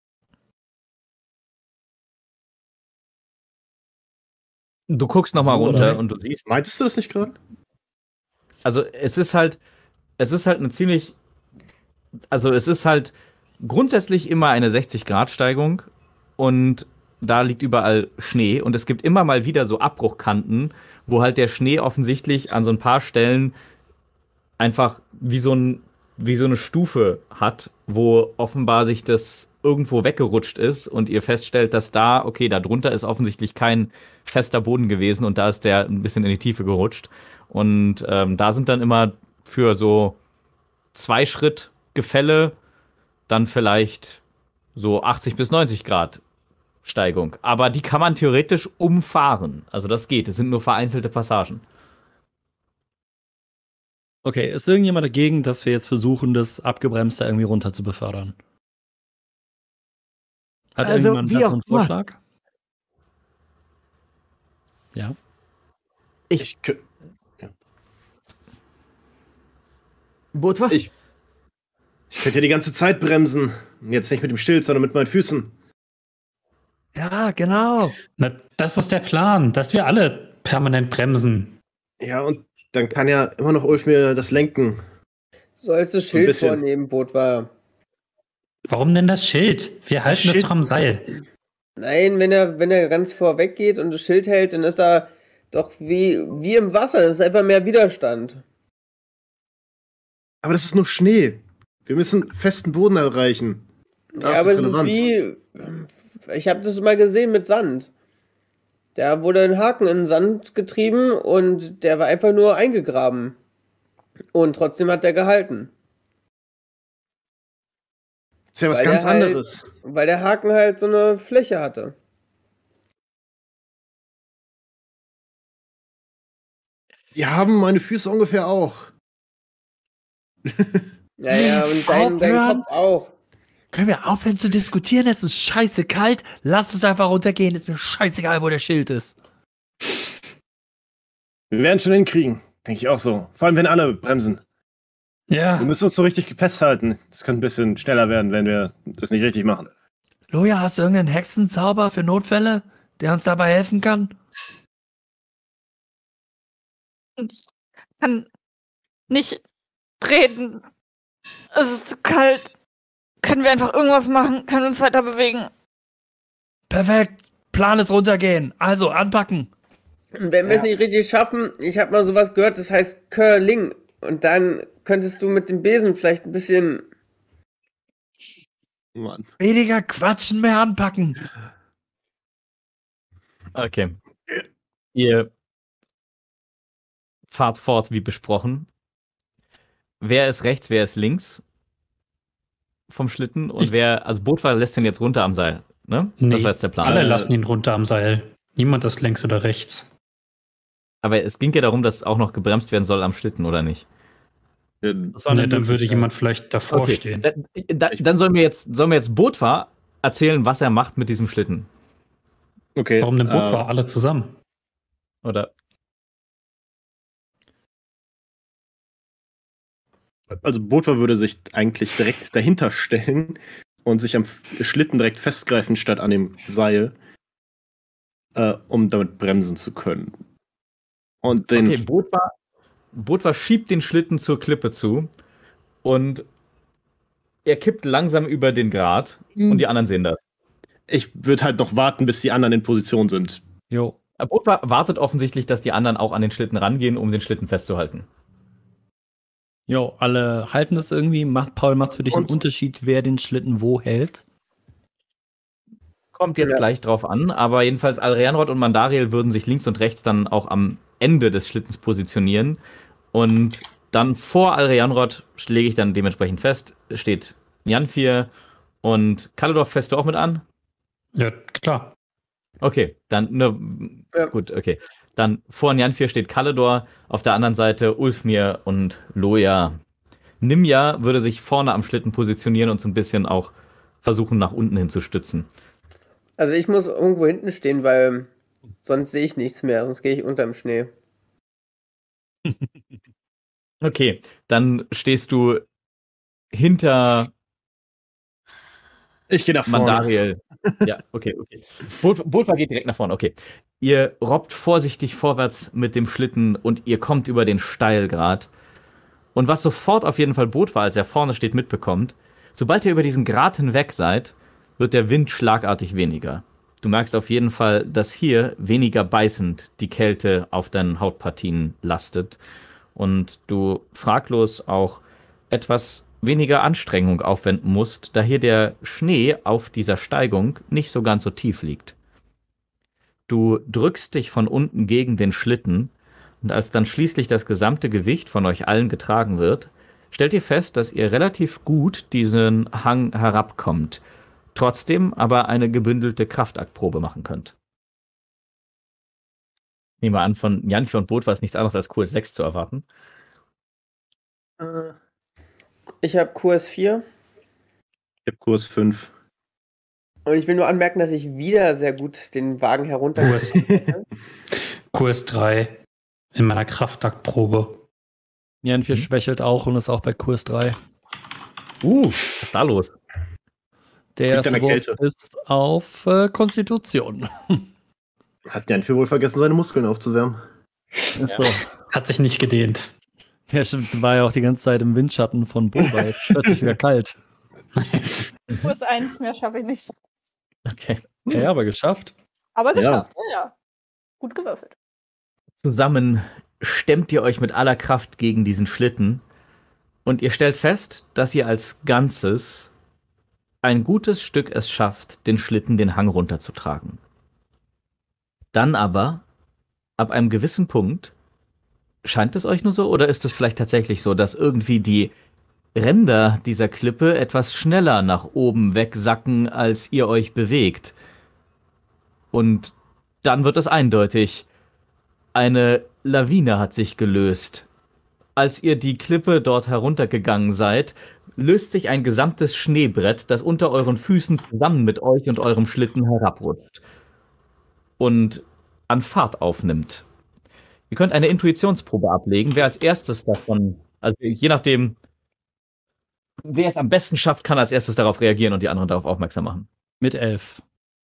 Du guckst nochmal So, runter oder? und du siehst, Meintest du das nicht gerade? also es ist halt, es ist halt eine ziemlich, also es ist halt grundsätzlich immer eine sechzig Grad Steigung und da liegt überall Schnee und es gibt immer mal wieder so Abbruchkanten, wo halt der Schnee offensichtlich an so ein paar Stellen einfach wie so, ein, wie so eine Stufe hat, wo offenbar sich das irgendwo weggerutscht ist und ihr feststellt, dass da, okay, da drunter ist offensichtlich kein fester Boden gewesen und da ist der ein bisschen in die Tiefe gerutscht. Und ähm, da sind dann immer für so zwei Schritt Gefälle dann vielleicht so achtzig bis neunzig Grad Steigung. Aber die kann man theoretisch umfahren. Also das geht. Es sind nur vereinzelte Passagen. Okay, ist irgendjemand dagegen, dass wir jetzt versuchen, das Abgebremste irgendwie runter zu befördern? Hat Also, irgendjemand einen wie auch besseren immer. Vorschlag? Ja. Ich- Ich, kö- Botwa? ich, ich könnte ja die ganze Zeit bremsen. Und jetzt nicht mit dem Schild, sondern mit meinen Füßen. Ja, genau. Na, das ist der Plan, dass wir alle permanent bremsen. Ja, und dann kann ja immer noch Ulf mir das lenken. Sollst du Ein Schild bisschen. vornehmen, Botwa? Warum denn das Schild? Wir halten Schild- es doch am Seil. Nein, wenn er, wenn er ganz vorweg geht und das Schild hält, dann ist da doch wie, wie im Wasser. Das ist einfach mehr Widerstand. Aber das ist nur Schnee. Wir müssen festen Boden erreichen. Das ja, aber ist es ist relevant. wie. Ich habe das mal gesehen mit Sand. Da wurde ein Haken in den Sand getrieben und der war einfach nur eingegraben. Und trotzdem hat der gehalten. Das ist ja was Weil ganz der halt- anderes. Weil der Haken halt so eine Fläche hatte. Die haben meine Füße ungefähr auch. Ja, ja, und dein, dein Aufhören? Kopf auch. Können wir aufhören zu diskutieren? Es ist scheiße kalt. Lasst uns einfach runtergehen. Ist mir scheißegal, wo der Schild ist. Wir werden schon hinkriegen. Denke ich auch so. Vor allem, wenn alle bremsen. Ja. Wir müssen uns so richtig festhalten. Es könnte ein bisschen schneller werden, wenn wir das nicht richtig machen. Loja, hast du irgendeinen Hexenzauber für Notfälle, der uns dabei helfen kann? Ich kann nicht reden. Es ist zu kalt. Können wir einfach irgendwas machen? Können wir uns weiter bewegen? Perfekt. Plan ist runtergehen. Also anpacken. Und wenn wir es Ja. nicht richtig schaffen, ich habe mal sowas gehört, das heißt Curling. Und dann könntest du mit dem Besen vielleicht ein bisschen. Mann. Weniger quatschen, mehr anpacken. Okay. Ihr fahrt fort wie besprochen. Wer ist rechts, wer ist links vom Schlitten? Und Ich- wer, also Bootfahrer lässt den jetzt runter am Seil, ne? Nee, Das war jetzt der Plan. alle Äh, lassen ihn runter am Seil. Niemand ist links oder rechts. Aber es ging ja darum, dass auch noch gebremst werden soll am Schlitten, oder nicht? Das war Nee, eine dann würde Möglichkeit. jemand vielleicht davor Okay, stehen. da, da, dann soll mir jetzt, soll mir jetzt Bootfahrer erzählen, was er macht mit diesem Schlitten. Okay. Warum denn äh, Boot war alle zusammen? Oder? Also Botwa würde sich eigentlich direkt dahinter stellen und sich am F- Schlitten direkt festgreifen statt an dem Seil, äh, um damit bremsen zu können. Und den Okay, Bootfahrer, Bootfahrer schiebt den Schlitten zur Klippe zu und er kippt langsam über den Grat und die anderen sehen das. ich würde halt noch warten, bis die anderen in Position sind. Jo. Bootfahrer wartet offensichtlich, dass die anderen auch an den Schlitten rangehen, um den Schlitten festzuhalten. Jo, alle halten das irgendwie. Macht, Paul, macht's für dich einen Und- Unterschied, wer den Schlitten wo hält? Kommt jetzt Ja. gleich drauf an, aber jedenfalls Alreanrod und Mandariel würden sich links und rechts dann auch am Ende des Schlittens positionieren. Und dann vor Alreanrod lege ich dann dementsprechend fest, steht Janfir und Kalledorf. Fährst du auch mit an? Ja, klar. Okay, dann, ne, Ja. gut, okay. Dann vor Janfir steht Kalledor, auf der anderen Seite Ulfmir und Loja. Nimja würde sich vorne am Schlitten positionieren und so ein bisschen auch versuchen, nach unten hin zu stützen. Also ich muss irgendwo hinten stehen, weil sonst sehe ich nichts mehr, sonst gehe ich unterm Schnee. Okay, dann stehst du hinter Ich gehe nach vorne. Mandariel. Ja, okay, okay. Bolfa geht direkt nach vorne, okay. Ihr robbt vorsichtig vorwärts mit dem Schlitten und ihr kommt über den Steilgrat. Und was sofort auf jeden Fall Bolfa, als er vorne steht, mitbekommt, sobald ihr über diesen Grat hinweg seid, wird der Wind schlagartig weniger. Du merkst auf jeden Fall, dass hier weniger beißend die Kälte auf deinen Hautpartien lastet und du fraglos auch etwas weniger Anstrengung aufwenden musst, da hier der Schnee auf dieser Steigung nicht so ganz so tief liegt. Du drückst dich von unten gegen den Schlitten und als dann schließlich das gesamte Gewicht von euch allen getragen wird, stellt ihr fest, dass ihr relativ gut diesen Hang herabkommt, trotzdem aber eine gebündelte Kraftaktprobe machen könnt. Nehmen wir an, von Janfir und Boot war es nichts anderes als Q S sechs zu erwarten. Ich habe Q S vier Ich habe Kurs fünf. und ich will nur anmerken, dass ich wieder sehr gut den Wagen herunter. Q S, Q S drei in meiner Kraftaktprobe. Janfir Mhm. schwächelt auch und ist auch bei Kurs drei. Uh, was ist da los? Der Liegt erste an der Wurf Kälte. ist auf äh, Konstitution. Hat Janfir wohl vergessen, seine Muskeln aufzuwärmen. Ist so. Hat sich nicht gedehnt. Ja, stimmt, war ja auch die ganze Zeit im Windschatten von Boba. Jetzt ist plötzlich wieder kalt. Kurs eins mehr schaffe ich nicht. Okay. Ja, aber geschafft. Aber Ja. geschafft, ja, ja. Gut gewürfelt. Zusammen stemmt ihr euch mit aller Kraft gegen diesen Schlitten und ihr stellt fest, dass ihr als Ganzes ein gutes Stück es schafft, den Schlitten den Hang runterzutragen. Dann aber, ab einem gewissen Punkt, scheint es euch nur so, oder ist es vielleicht tatsächlich so, dass irgendwie die Ränder dieser Klippe etwas schneller nach oben wegsacken, als ihr euch bewegt? Und dann wird es eindeutig. Eine Lawine hat sich gelöst als ihr die Klippe dort heruntergegangen seid, löst sich ein gesamtes Schneebrett, das unter euren Füßen zusammen mit euch und eurem Schlitten herabrutscht und an Fahrt aufnimmt. Ihr könnt eine Intuitionsprobe ablegen. Wer als erstes davon, also je nachdem, wer es am besten schafft, kann als erstes darauf reagieren und die anderen darauf aufmerksam machen. Mit elf.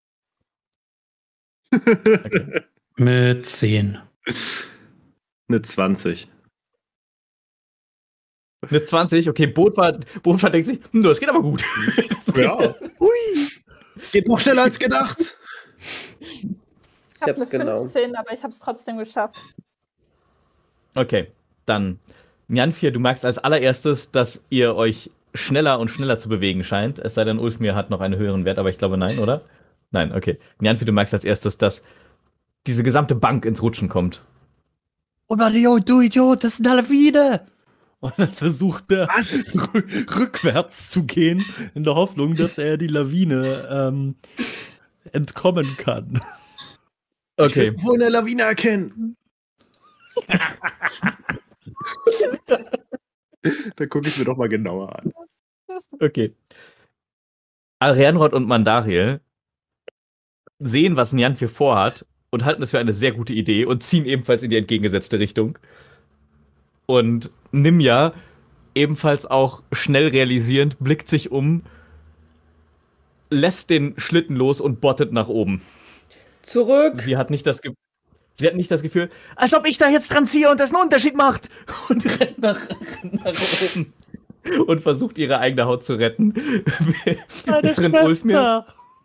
Okay. Mit zehn. Eine zwanzig. Eine zwanzig, okay, Bootfahrt, Bootfahrt denkt sich, hm, das geht aber gut. Ja. Hui. Geht noch schneller als gedacht. Ich habe eine hab's genau. fünfzehn, aber ich habe es trotzdem geschafft. Okay, dann Njanfir, du merkst als allererstes, dass ihr euch schneller und schneller zu bewegen scheint. Es sei denn, Ulfmir hat noch einen höheren Wert, aber ich glaube nein, oder? Nein, okay. Njanfir, du merkst als erstes, dass diese gesamte Bank ins Rutschen kommt. Oh Mann, yo, du Idiot, das ist eine Lawine! Und dann versucht er rü- rückwärts zu gehen, in der Hoffnung, dass er die Lawine ähm, entkommen kann. Okay. Ich will wohl eine Lawine erkennen. Da gucke ich mir doch mal genauer an. Okay. Arianrod und Mandariel sehen, was Njanfir vorhat und halten es für eine sehr gute Idee und ziehen ebenfalls in die entgegengesetzte Richtung. Und Nimja, ebenfalls auch schnell realisierend, blickt sich um, lässt den Schlitten los und bottet nach oben. Zurück! Sie hat nicht das, Ge Sie hat nicht das Gefühl, als ob ich da jetzt dran ziehe und das einen Unterschied macht. Und rennt nach, nach oben und versucht, ihre eigene Haut zu retten. Meine Schwester!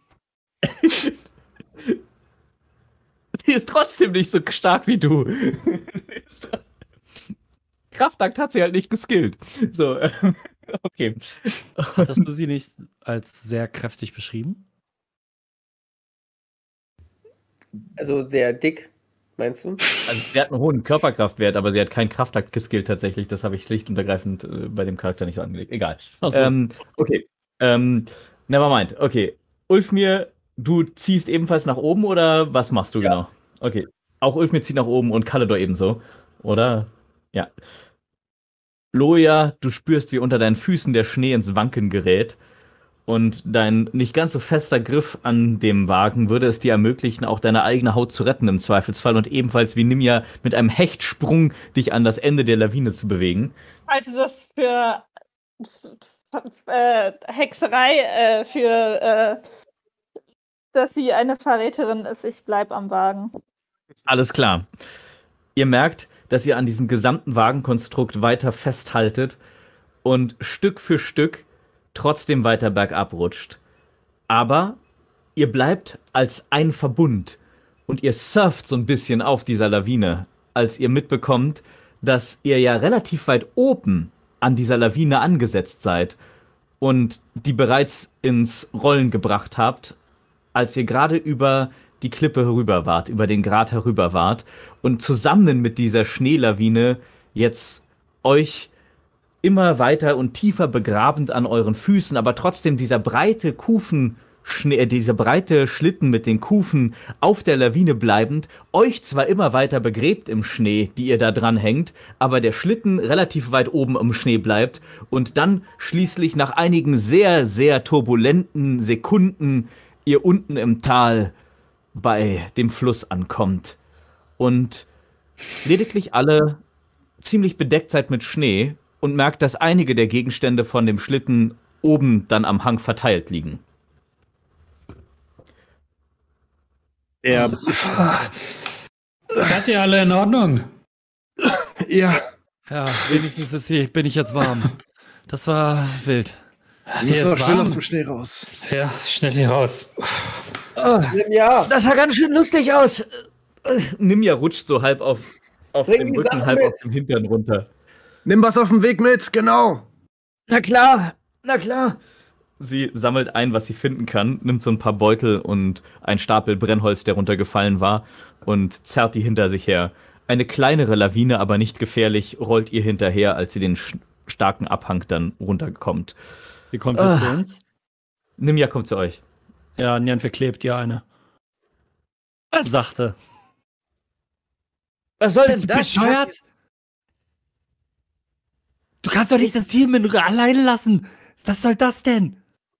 Die ist trotzdem nicht so stark wie du. Kraftakt hat sie halt nicht geskillt. So, ähm, okay. Hattest du sie nicht als sehr kräftig beschrieben? Also sehr dick, meinst du? Also sie hat einen hohen Körperkraftwert, aber sie hat keinen Kraftakt geskillt tatsächlich. Das habe ich schlicht und ergreifend äh, bei dem Charakter nicht so angelegt. Egal. Ach so. Ähm, okay. Ähm, nevermind. Okay. Ulfmir, du ziehst ebenfalls nach oben oder was machst du Ja. genau? Okay. Auch Ulfmir zieht nach oben und Kalidor ebenso. Oder? Ja. Loja, du spürst, wie unter deinen Füßen der Schnee ins Wanken gerät. Und dein nicht ganz so fester Griff an dem Wagen würde es dir ermöglichen, auch deine eigene Haut zu retten im Zweifelsfall und ebenfalls wie Nimja mit einem Hechtsprung dich an das Ende der Lawine zu bewegen. Ich halte das für äh, Hexerei, äh, für äh, dass sie eine Verräterin ist. Ich bleib am Wagen. Alles klar. Ihr merkt, dass ihr an diesem gesamten Wagenkonstrukt weiter festhaltet und Stück für Stück trotzdem weiter bergab rutscht. Aber ihr bleibt als ein Verbund und ihr surft so ein bisschen auf dieser Lawine, als ihr mitbekommt, dass ihr ja relativ weit oben an dieser Lawine angesetzt seid und die bereits ins Rollen gebracht habt, als ihr gerade über die Klippe herüber wart, über den Grat herüber wart und zusammen mit dieser Schneelawine jetzt euch immer weiter und tiefer begrabend an euren Füßen, aber trotzdem dieser breite Kufen, Schnee, dieser breite Schlitten mit den Kufen auf der Lawine bleibend, euch zwar immer weiter begräbt im Schnee, die ihr da dran hängt, aber der Schlitten relativ weit oben im Schnee bleibt und dann schließlich nach einigen sehr, sehr turbulenten Sekunden ihr unten im Tal bei dem Fluss ankommt und lediglich alle ziemlich bedeckt seid mit Schnee und merkt, dass einige der Gegenstände von dem Schlitten oben dann am Hang verteilt liegen. Ja. Seid ihr alle in Ordnung? Ja. Ja, wenigstens ist sie, bin ich jetzt warm. Das war wild. Du musst doch schnell aus dem Schnee raus. Ja, schnell hier raus. Ja, Das sah ganz schön lustig aus. Nimja rutscht so halb auf, auf Bring dem die Rücken, Sachen halb mit. auf dem Hintern runter. Nimm was auf dem Weg mit, genau. Na klar, na klar. Sie sammelt ein, was sie finden kann, nimmt so ein paar Beutel und ein Stapel Brennholz, der runtergefallen war, und zerrt die hinter sich her. Eine kleinere Lawine, aber nicht gefährlich, rollt ihr hinterher, als sie den sch- starken Abhang dann runterkommt. Wie kommt ihr Ah. zu uns? Nimja kommt zu euch. Ja, Njan verklebt ihr eine. Was? Sachte. Was soll Bist du bescheuert? Du kannst doch nicht das Team in alleine lassen. Was soll das denn?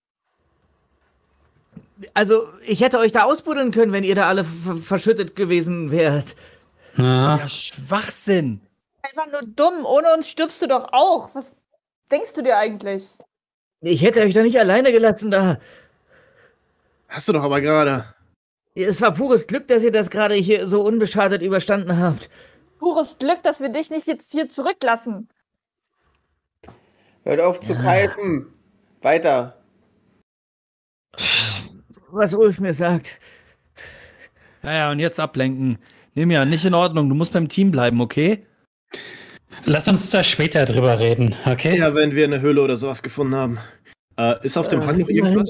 Also, ich hätte euch da ausbuddeln können, wenn ihr da alle verschüttet gewesen wärt. Ja. Ja, Schwachsinn. Einfach nur dumm. Ohne uns stirbst du doch auch. Was denkst du dir eigentlich? Ich hätte euch da nicht alleine gelassen, da. Hast du doch aber gerade. Es war pures Glück, dass ihr das gerade hier so unbeschadet überstanden habt. Pures Glück, dass wir dich nicht jetzt hier zurücklassen. Hört auf zu Ja. keifen. Weiter. Was Ulf mir sagt. Ja, ja, und jetzt ablenken. Nimm ja, nicht in Ordnung. Du musst beim Team bleiben, okay? Lass uns da später drüber reden, okay? Ja, wenn wir eine Höhle oder sowas gefunden haben. Äh, ist auf dem Äh, Hang noch irgendwas?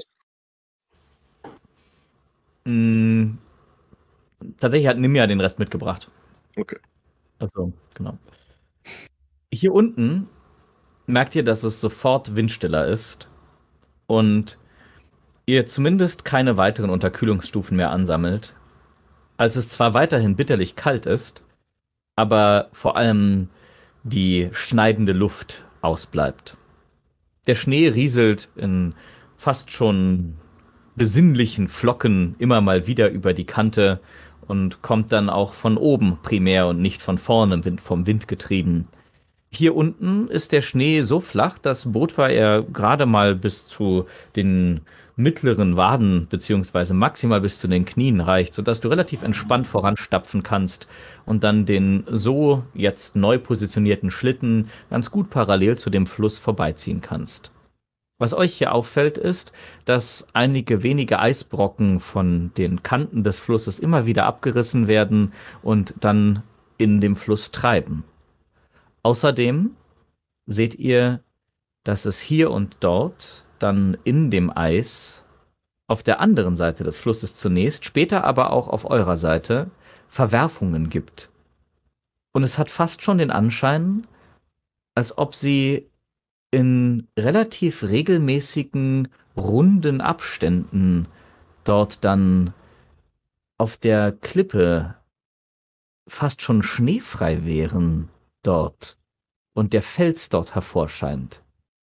Mm, tatsächlich hat Nimja den Rest mitgebracht. Okay. Also, genau. Hier unten merkt ihr, dass es sofort windstiller ist und ihr zumindest keine weiteren Unterkühlungsstufen mehr ansammelt. Als es zwar weiterhin bitterlich kalt ist, aber vor allem die schneidende Luft ausbleibt. Der Schnee rieselt in fast schon besinnlichen Flocken immer mal wieder über die Kante und kommt dann auch von oben primär und nicht von vorne vom Wind getrieben. Hier unten ist der Schnee so flach, dass Botwa er gerade mal bis zu den mittleren Waden beziehungsweise maximal bis zu den Knien reicht, sodass du relativ entspannt voranstapfen kannst und dann den so jetzt neu positionierten Schlitten ganz gut parallel zu dem Fluss vorbeiziehen kannst. Was euch hier auffällt, ist, dass einige wenige Eisbrocken von den Kanten des Flusses immer wieder abgerissen werden und dann in dem Fluss treiben. Außerdem seht ihr, dass es hier und dort dann in dem Eis auf der anderen Seite des Flusses zunächst, später aber auch auf eurer Seite Verwerfungen gibt. Und es hat fast schon den Anschein, als ob sie in relativ regelmäßigen, runden Abständen dort dann auf der Klippe fast schon schneefrei wären dort und der Fels dort hervorscheint.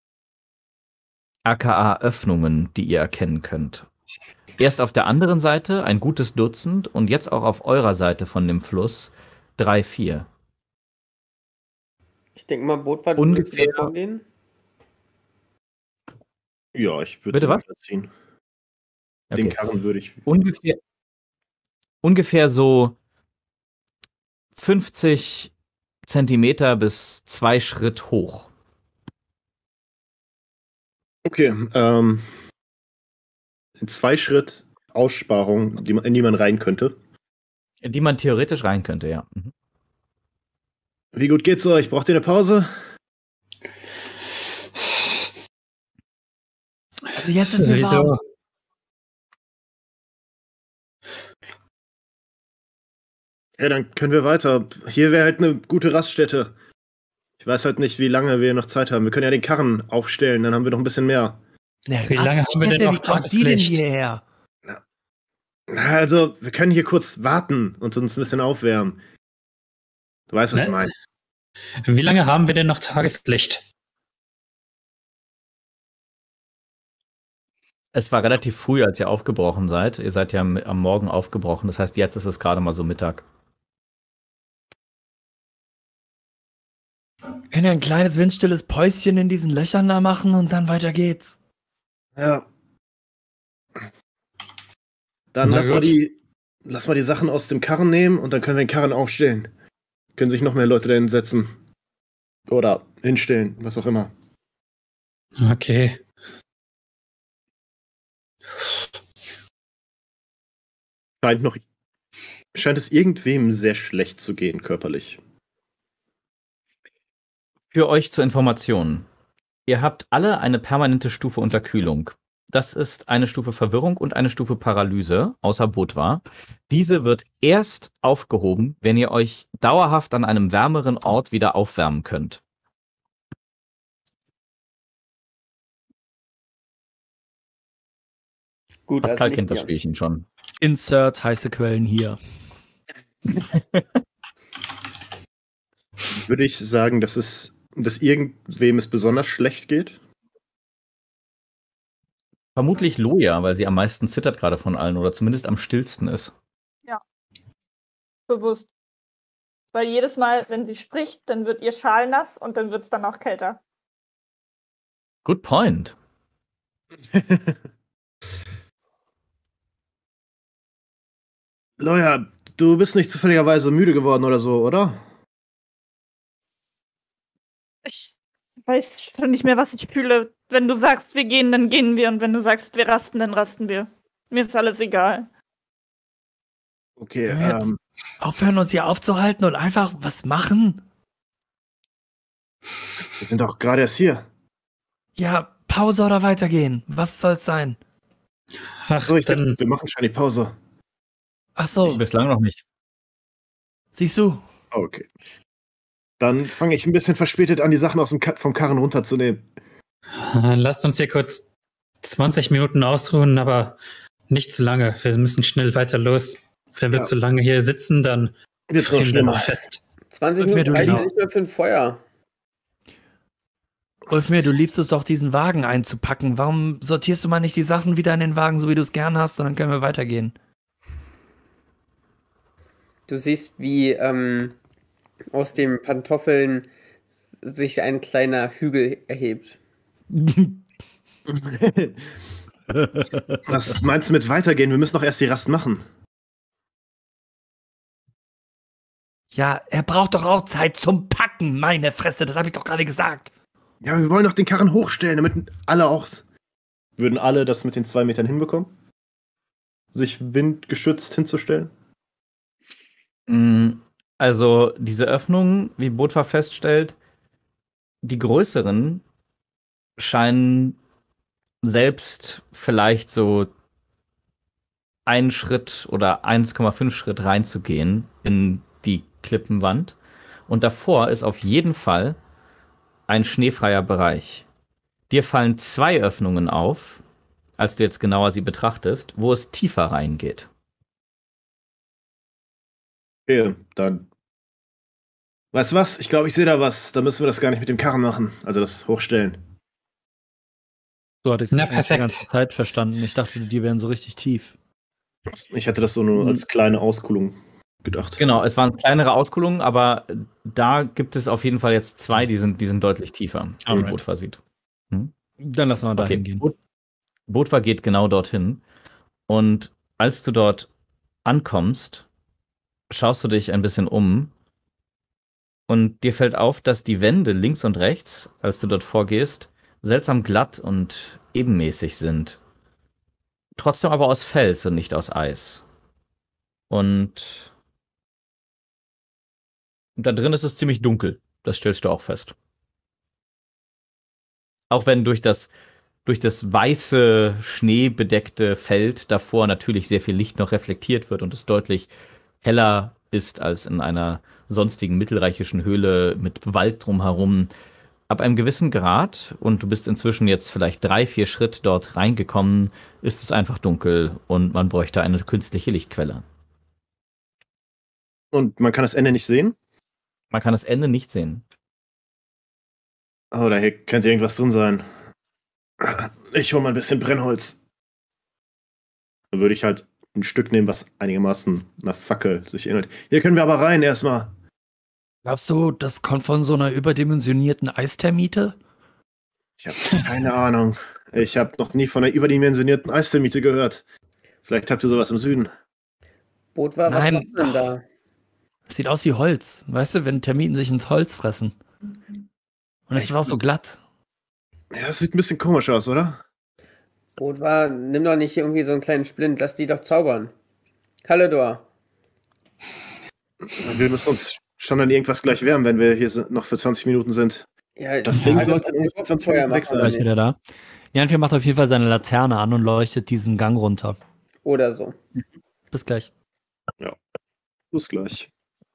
aka Öffnungen, die ihr erkennen könnt. Erst auf der anderen Seite ein gutes Dutzend und jetzt auch auf eurer Seite von dem Fluss drei, vier. Ich denke mal, Boot war Ungefähr- von denen. Ja, ich würde Bitte was? ziehen. Den Okay. Karren würde ich. Ungefähr, ungefähr so fünfzig Zentimeter bis zwei Schritt hoch. Okay, ähm. Zwei Schritt Aussparung, die man, in die man rein könnte. Die man theoretisch rein könnte, ja. Mhm. Wie gut geht's euch? Braucht ihr eine Pause? Also jetzt ist mir warm. Wieso? Ja, dann können wir weiter. Hier wäre halt eine gute Raststätte. Ich weiß halt nicht, wie lange wir noch Zeit haben. Wir können ja den Karren aufstellen, dann haben wir noch ein bisschen mehr. Eine Wie lange haben wir denn Raststätte, noch wie kommt die denn Tageslicht? hierher? Also, wir können hier kurz warten und uns ein bisschen aufwärmen. Du weißt, was Ne? ich meine. Wie lange haben wir denn noch Tageslicht? Es war relativ früh, als ihr aufgebrochen seid. Ihr seid ja am, am Morgen aufgebrochen. Das heißt, jetzt ist es gerade mal so Mittag. Können wir ein kleines windstilles Päuschen in diesen Löchern da machen und dann weiter geht's. Ja. Dann Na lass mal, gut. die, lass mal die Sachen aus dem Karren nehmen und dann können wir den Karren aufstellen. Können sich noch mehr Leute da hinsetzen. Oder hinstellen, was auch immer. Okay. Scheint noch. Scheint es irgendwem sehr schlecht zu gehen, körperlich. Für euch zur Information. Ihr habt alle eine permanente Stufe Unterkühlung. Das ist eine Stufe Verwirrung und eine Stufe Paralyse, außer Botwa. Diese wird erst aufgehoben, wenn ihr euch dauerhaft an einem wärmeren Ort wieder aufwärmen könnt. Gut, Pascal nicht kennt das mehr. Spielchen schon. Insert heiße Quellen hier. Würde ich sagen, das ist dass irgendwem es besonders schlecht geht? Vermutlich Loja, weil sie am meisten zittert gerade von allen oder zumindest am stillsten ist. Bewusst. Weil jedes Mal, wenn sie spricht, dann wird ihr Schal nass und dann wird es dann auch kälter. Good point. Loja, du bist nicht zufälligerweise müde geworden oder so, oder? Ich weiß schon nicht mehr, was ich fühle. Wenn du sagst, wir gehen, dann gehen wir. Und wenn du sagst, wir rasten, dann rasten wir. Mir ist alles egal. Okay, Können wir jetzt ähm, aufhören, uns hier aufzuhalten und einfach was machen? wir sind doch gerade erst hier. Ja, Pause oder weitergehen? Was soll's sein? Ach, So, ich dann, dachte, wir machen schon die Pause. Ach so, Bislang noch nicht. siehst du? Oh, okay. Dann fange ich ein bisschen verspätet an, die Sachen aus dem Ka vom Karren runterzunehmen. äh, lasst uns hier kurz zwanzig Minuten ausruhen, aber nicht zu lange. Wir müssen schnell weiter los. Wer wird Ja. zu lange hier sitzen, dann Wird's noch frieren wir schlimmer. noch fest. zwanzig Ulfmir, Minuten du reichen lieb- nicht mehr für ein Feuer. Ulfmir, du liebst es doch, diesen Wagen einzupacken. Warum sortierst du mal nicht die Sachen wieder in den Wagen, so wie du es gern hast, und dann können wir weitergehen? Du siehst, wie ähm, aus den Pantoffeln sich ein kleiner Hügel erhebt. Was meinst du mit weitergehen? Wir müssen doch erst die Rast machen. Ja, er braucht doch auch Zeit zum Packen, meine Fresse, das habe ich doch gerade gesagt. Ja, wir wollen doch den Karren hochstellen, damit alle auch... Würden alle das mit den zwei Metern hinbekommen? Sich windgeschützt hinzustellen? Mm, Also diese Öffnungen, wie Botwa feststellt, die größeren scheinen selbst vielleicht so einen Schritt oder eins Komma fünf Schritt reinzugehen in die Klippenwand. Und davor ist auf jeden Fall ein schneefreier Bereich. Dir fallen zwei Öffnungen auf, als du jetzt genauer sie betrachtest, wo es tiefer reingeht. Okay, dann... Weißt du was? Ich glaube, ich sehe da was. Da müssen wir das gar nicht mit dem Karren machen. Also das Hochstellen. So hatte ich Na, es die perfekt. ganze Zeit verstanden. Ich dachte, die wären so richtig tief. Ich hatte das so nur als kleine Auskulung gedacht. Genau, es waren kleinere Auskulungen, aber da gibt es auf jeden Fall jetzt zwei, die sind, die sind deutlich tiefer, wie Alright. Botwa sieht. Dann lassen wir dahin Okay, gehen. Bot- Botwa geht genau dorthin. Und als du dort ankommst, schaust du dich ein bisschen um und dir fällt auf, dass die Wände links und rechts, als du dort vorgehst, seltsam glatt und ebenmäßig sind. Trotzdem aber aus Fels und nicht aus Eis. Und da drin ist es ziemlich dunkel. Das stellst du auch fest. Auch wenn durch das, durch das weiße, schneebedeckte Feld davor natürlich sehr viel Licht noch reflektiert wird und es deutlich heller ist als in einer sonstigen mittelreichischen Höhle mit Wald drumherum. Ab einem gewissen Grad, und du bist inzwischen jetzt vielleicht drei, vier Schritt dort reingekommen, ist es einfach dunkel und man bräuchte eine künstliche Lichtquelle. Und man kann das Ende nicht sehen? Man kann das Ende nicht sehen. Oh, da hier könnte irgendwas drin sein. Ich hole mal ein bisschen Brennholz. Dann würde ich halt ein Stück nehmen, was einigermaßen einer Fackel sich ähnelt. Hier können wir aber rein erstmal. Glaubst du, das kommt von so einer überdimensionierten Eistermite? Ich habe keine Ahnung. Ich habe noch nie von einer überdimensionierten Eistermite gehört. Vielleicht habt ihr sowas im Süden. Botwa, was Nein. macht man da? Das sieht aus wie Holz. Weißt du, wenn Termiten sich ins Holz fressen. Und es ist auch so glatt. Ja, das sieht ein bisschen komisch aus, oder? Botwa, nimm doch nicht irgendwie so einen kleinen Splint, lass die doch zaubern. Kalidor. Wir müssen uns schon an irgendwas gleich wärmen, wenn wir hier sind, noch für zwanzig Minuten sind. Ja, Das Ding ja, sollte das in ungefähr zwanzig Feuer Minuten weg machen, sein. oder Gleich wieder da. Janfir macht auf jeden Fall seine Laterne an und leuchtet diesen Gang runter. Oder so. Bis gleich. Bis gleich.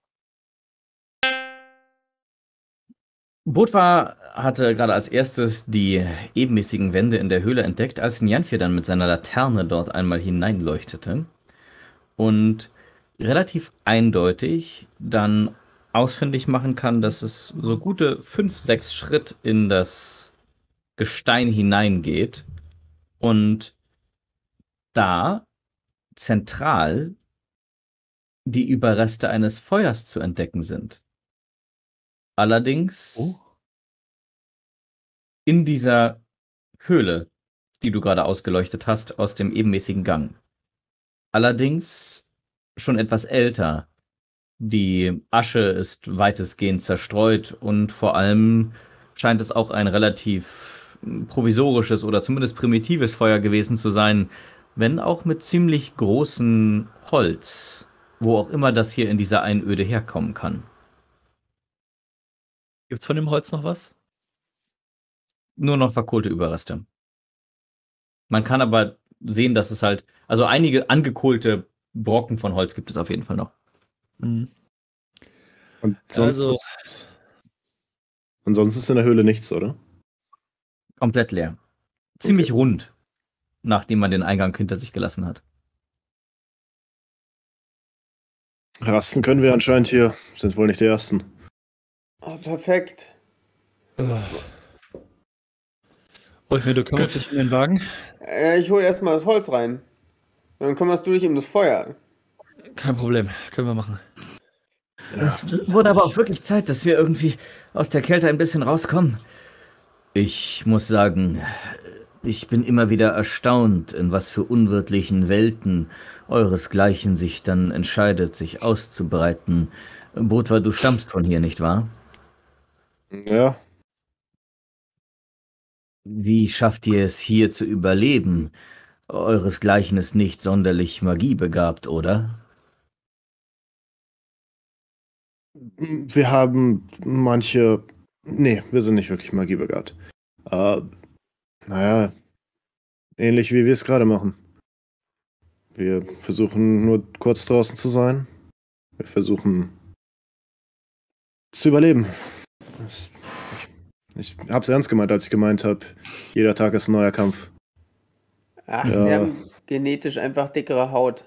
Botwa hatte gerade als erstes die ebenmäßigen Wände in der Höhle entdeckt, als Njanfir dann mit seiner Laterne dort einmal hineinleuchtete und relativ eindeutig dann ausfindig machen kann, dass es so gute fünf, sechs Schritt in das Gestein hineingeht und da zentral die Überreste eines Feuers zu entdecken sind. Allerdings Oh. in dieser Höhle, die du gerade ausgeleuchtet hast, aus dem ebenmäßigen Gang. Allerdings schon etwas älter. Die Asche ist weitestgehend zerstreut und vor allem scheint es auch ein relativ provisorisches oder zumindest primitives Feuer gewesen zu sein, wenn auch mit ziemlich großem Holz, wo auch immer das hier in dieser Einöde herkommen kann. Gibt's von dem Holz noch was? Nur noch verkohlte Überreste. Man kann aber sehen, dass es halt, also einige angekohlte Brocken von Holz gibt es auf jeden Fall noch. Mhm. Und sonst, Also- ist, und sonst ist in der Höhle nichts, oder? Komplett leer. Ziemlich rund, nachdem man den Eingang hinter sich gelassen hat. Rasten können wir anscheinend hier. Sind wohl nicht die Ersten. Ah, perfekt. Ulfmir, du kümmerst dich um den Wagen? Äh, ich hole erstmal das Holz rein. Dann kümmerst du dich um das Feuer. Kein Problem, können wir machen. Es wurde aber auch wirklich Zeit, dass wir irgendwie aus der Kälte ein bisschen rauskommen. Ich muss sagen, ich bin immer wieder erstaunt, in was für unwirtlichen Welten euresgleichen sich dann entscheidet, sich auszubreiten. Botwa, du stammst von hier, nicht wahr? Ja, Wie schafft ihr es hier zu überleben? Euresgleichen ist nicht sonderlich magiebegabt, oder? wir haben manche. Nee, wir sind nicht wirklich magiebegabt. Äh, naja, ähnlich wie wir es gerade machen. Wir versuchen nur kurz draußen zu sein. Wir versuchen zu überleben. Das, ich ich hab's ernst gemeint, als ich gemeint habe, jeder Tag ist ein neuer Kampf. Ach, Ja. sie haben genetisch einfach dickere Haut.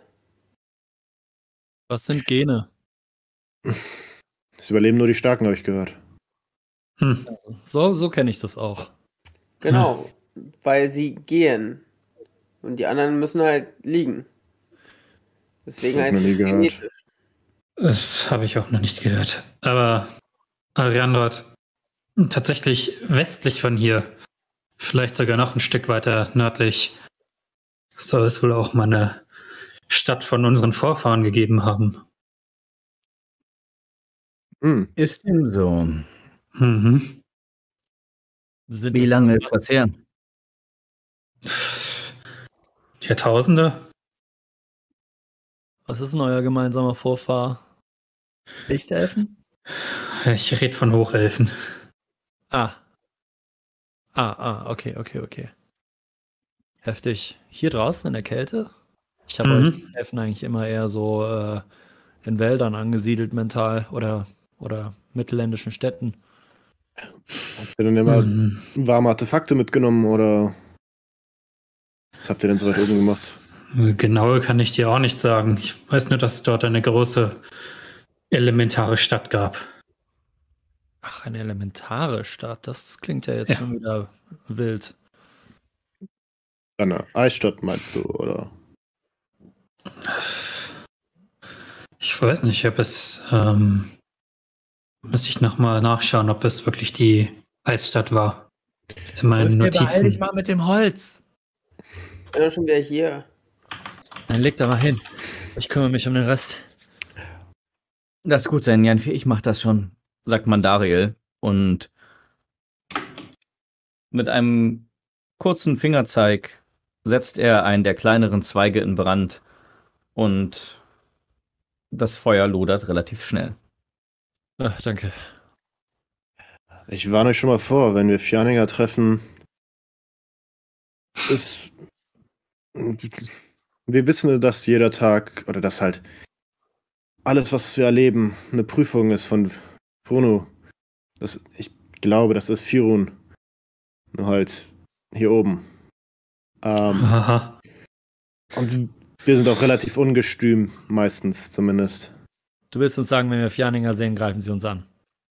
Was sind Gene? Es überleben nur die Starken, habe ich gehört. Hm. So, so kenne ich das auch. Genau, weil sie gehen. Und die anderen müssen halt liegen. Deswegen Das hab ich heißt noch nie es gehört. genetisch. Das habe ich auch noch nicht gehört. Aber Ariandrot, tatsächlich westlich von hier, vielleicht sogar noch ein Stück weiter nördlich, soll es wohl auch mal eine Stadt von unseren Vorfahren gegeben haben. Hm. Ist dem so. Mhm. Sind Wie das- lange ist das her? Jahrtausende? Was ist ein euer gemeinsamer Vorfahr? Lichtelfen? Ich rede von Hochelfen. Ah. Ah, ah, okay, okay, okay. Heftig. Hier draußen in der Kälte? Ich habe Mhm. euch Elfen eigentlich immer eher so äh, in Wäldern angesiedelt mental oder, oder mittelländischen Städten. Habt ihr denn immer Mhm. warme Artefakte mitgenommen oder was habt ihr denn so weit oben gemacht? Genau kann ich dir auch nicht sagen. Ich weiß nur, dass es dort eine große elementare Stadt gab. Ach, eine elementare Stadt. Das klingt ja jetzt Ja. schon wieder wild. Eine Eisstadt meinst du, oder? Ich weiß nicht, ob es, ähm, müsste ich nochmal nachschauen, ob es wirklich die Eisstadt war. In meinen Ulfmir, beeil dich Notizen. mal mit dem Holz. Ich bin doch schon wieder hier. Dann leg da mal hin. Ich kümmere mich um den Rest. Das ist gut sein, Janfi, ich mach das schon, sagt Mandariel. Und mit einem kurzen Fingerzeig setzt er einen der kleineren Zweige in Brand und das Feuer lodert relativ schnell. Ach, danke. Ich warne euch schon mal vor, wenn wir Fjaninger treffen, ist. Wir wissen, dass jeder Tag oder dass halt alles, was wir erleben, eine Prüfung ist von Bruno. Das, ich glaube, das ist Firun. Nur halt hier oben. Ähm, Aha. und wir sind auch relativ ungestüm, meistens zumindest. du willst uns sagen, wenn wir Fjerninger sehen, greifen sie uns an.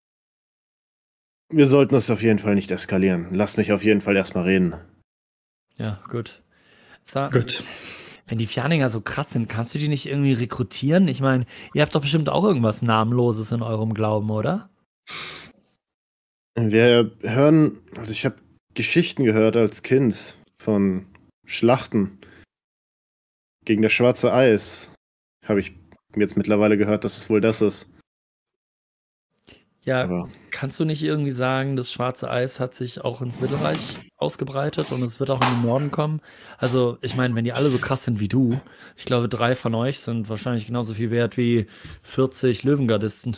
Wir sollten es auf jeden Fall nicht eskalieren. Lass mich auf jeden Fall erstmal reden. Ja, gut. Sag, Gut. wenn die Fjerninger so krass sind, kannst du die nicht irgendwie rekrutieren? Ich meine, ihr habt doch bestimmt auch irgendwas Namenloses in eurem Glauben, oder? Wir hören, also ich habe Geschichten gehört als Kind von Schlachten gegen das schwarze Eis. Habe ich jetzt mittlerweile gehört, dass es wohl das ist. Ja, Aber kannst du nicht irgendwie sagen, das schwarze Eis hat sich auch ins Mittelreich ausgebreitet und es wird auch in den Norden kommen? Also, ich meine, wenn die alle so krass sind wie du, ich glaube, drei von euch sind wahrscheinlich genauso viel wert wie vierzig Löwengardisten.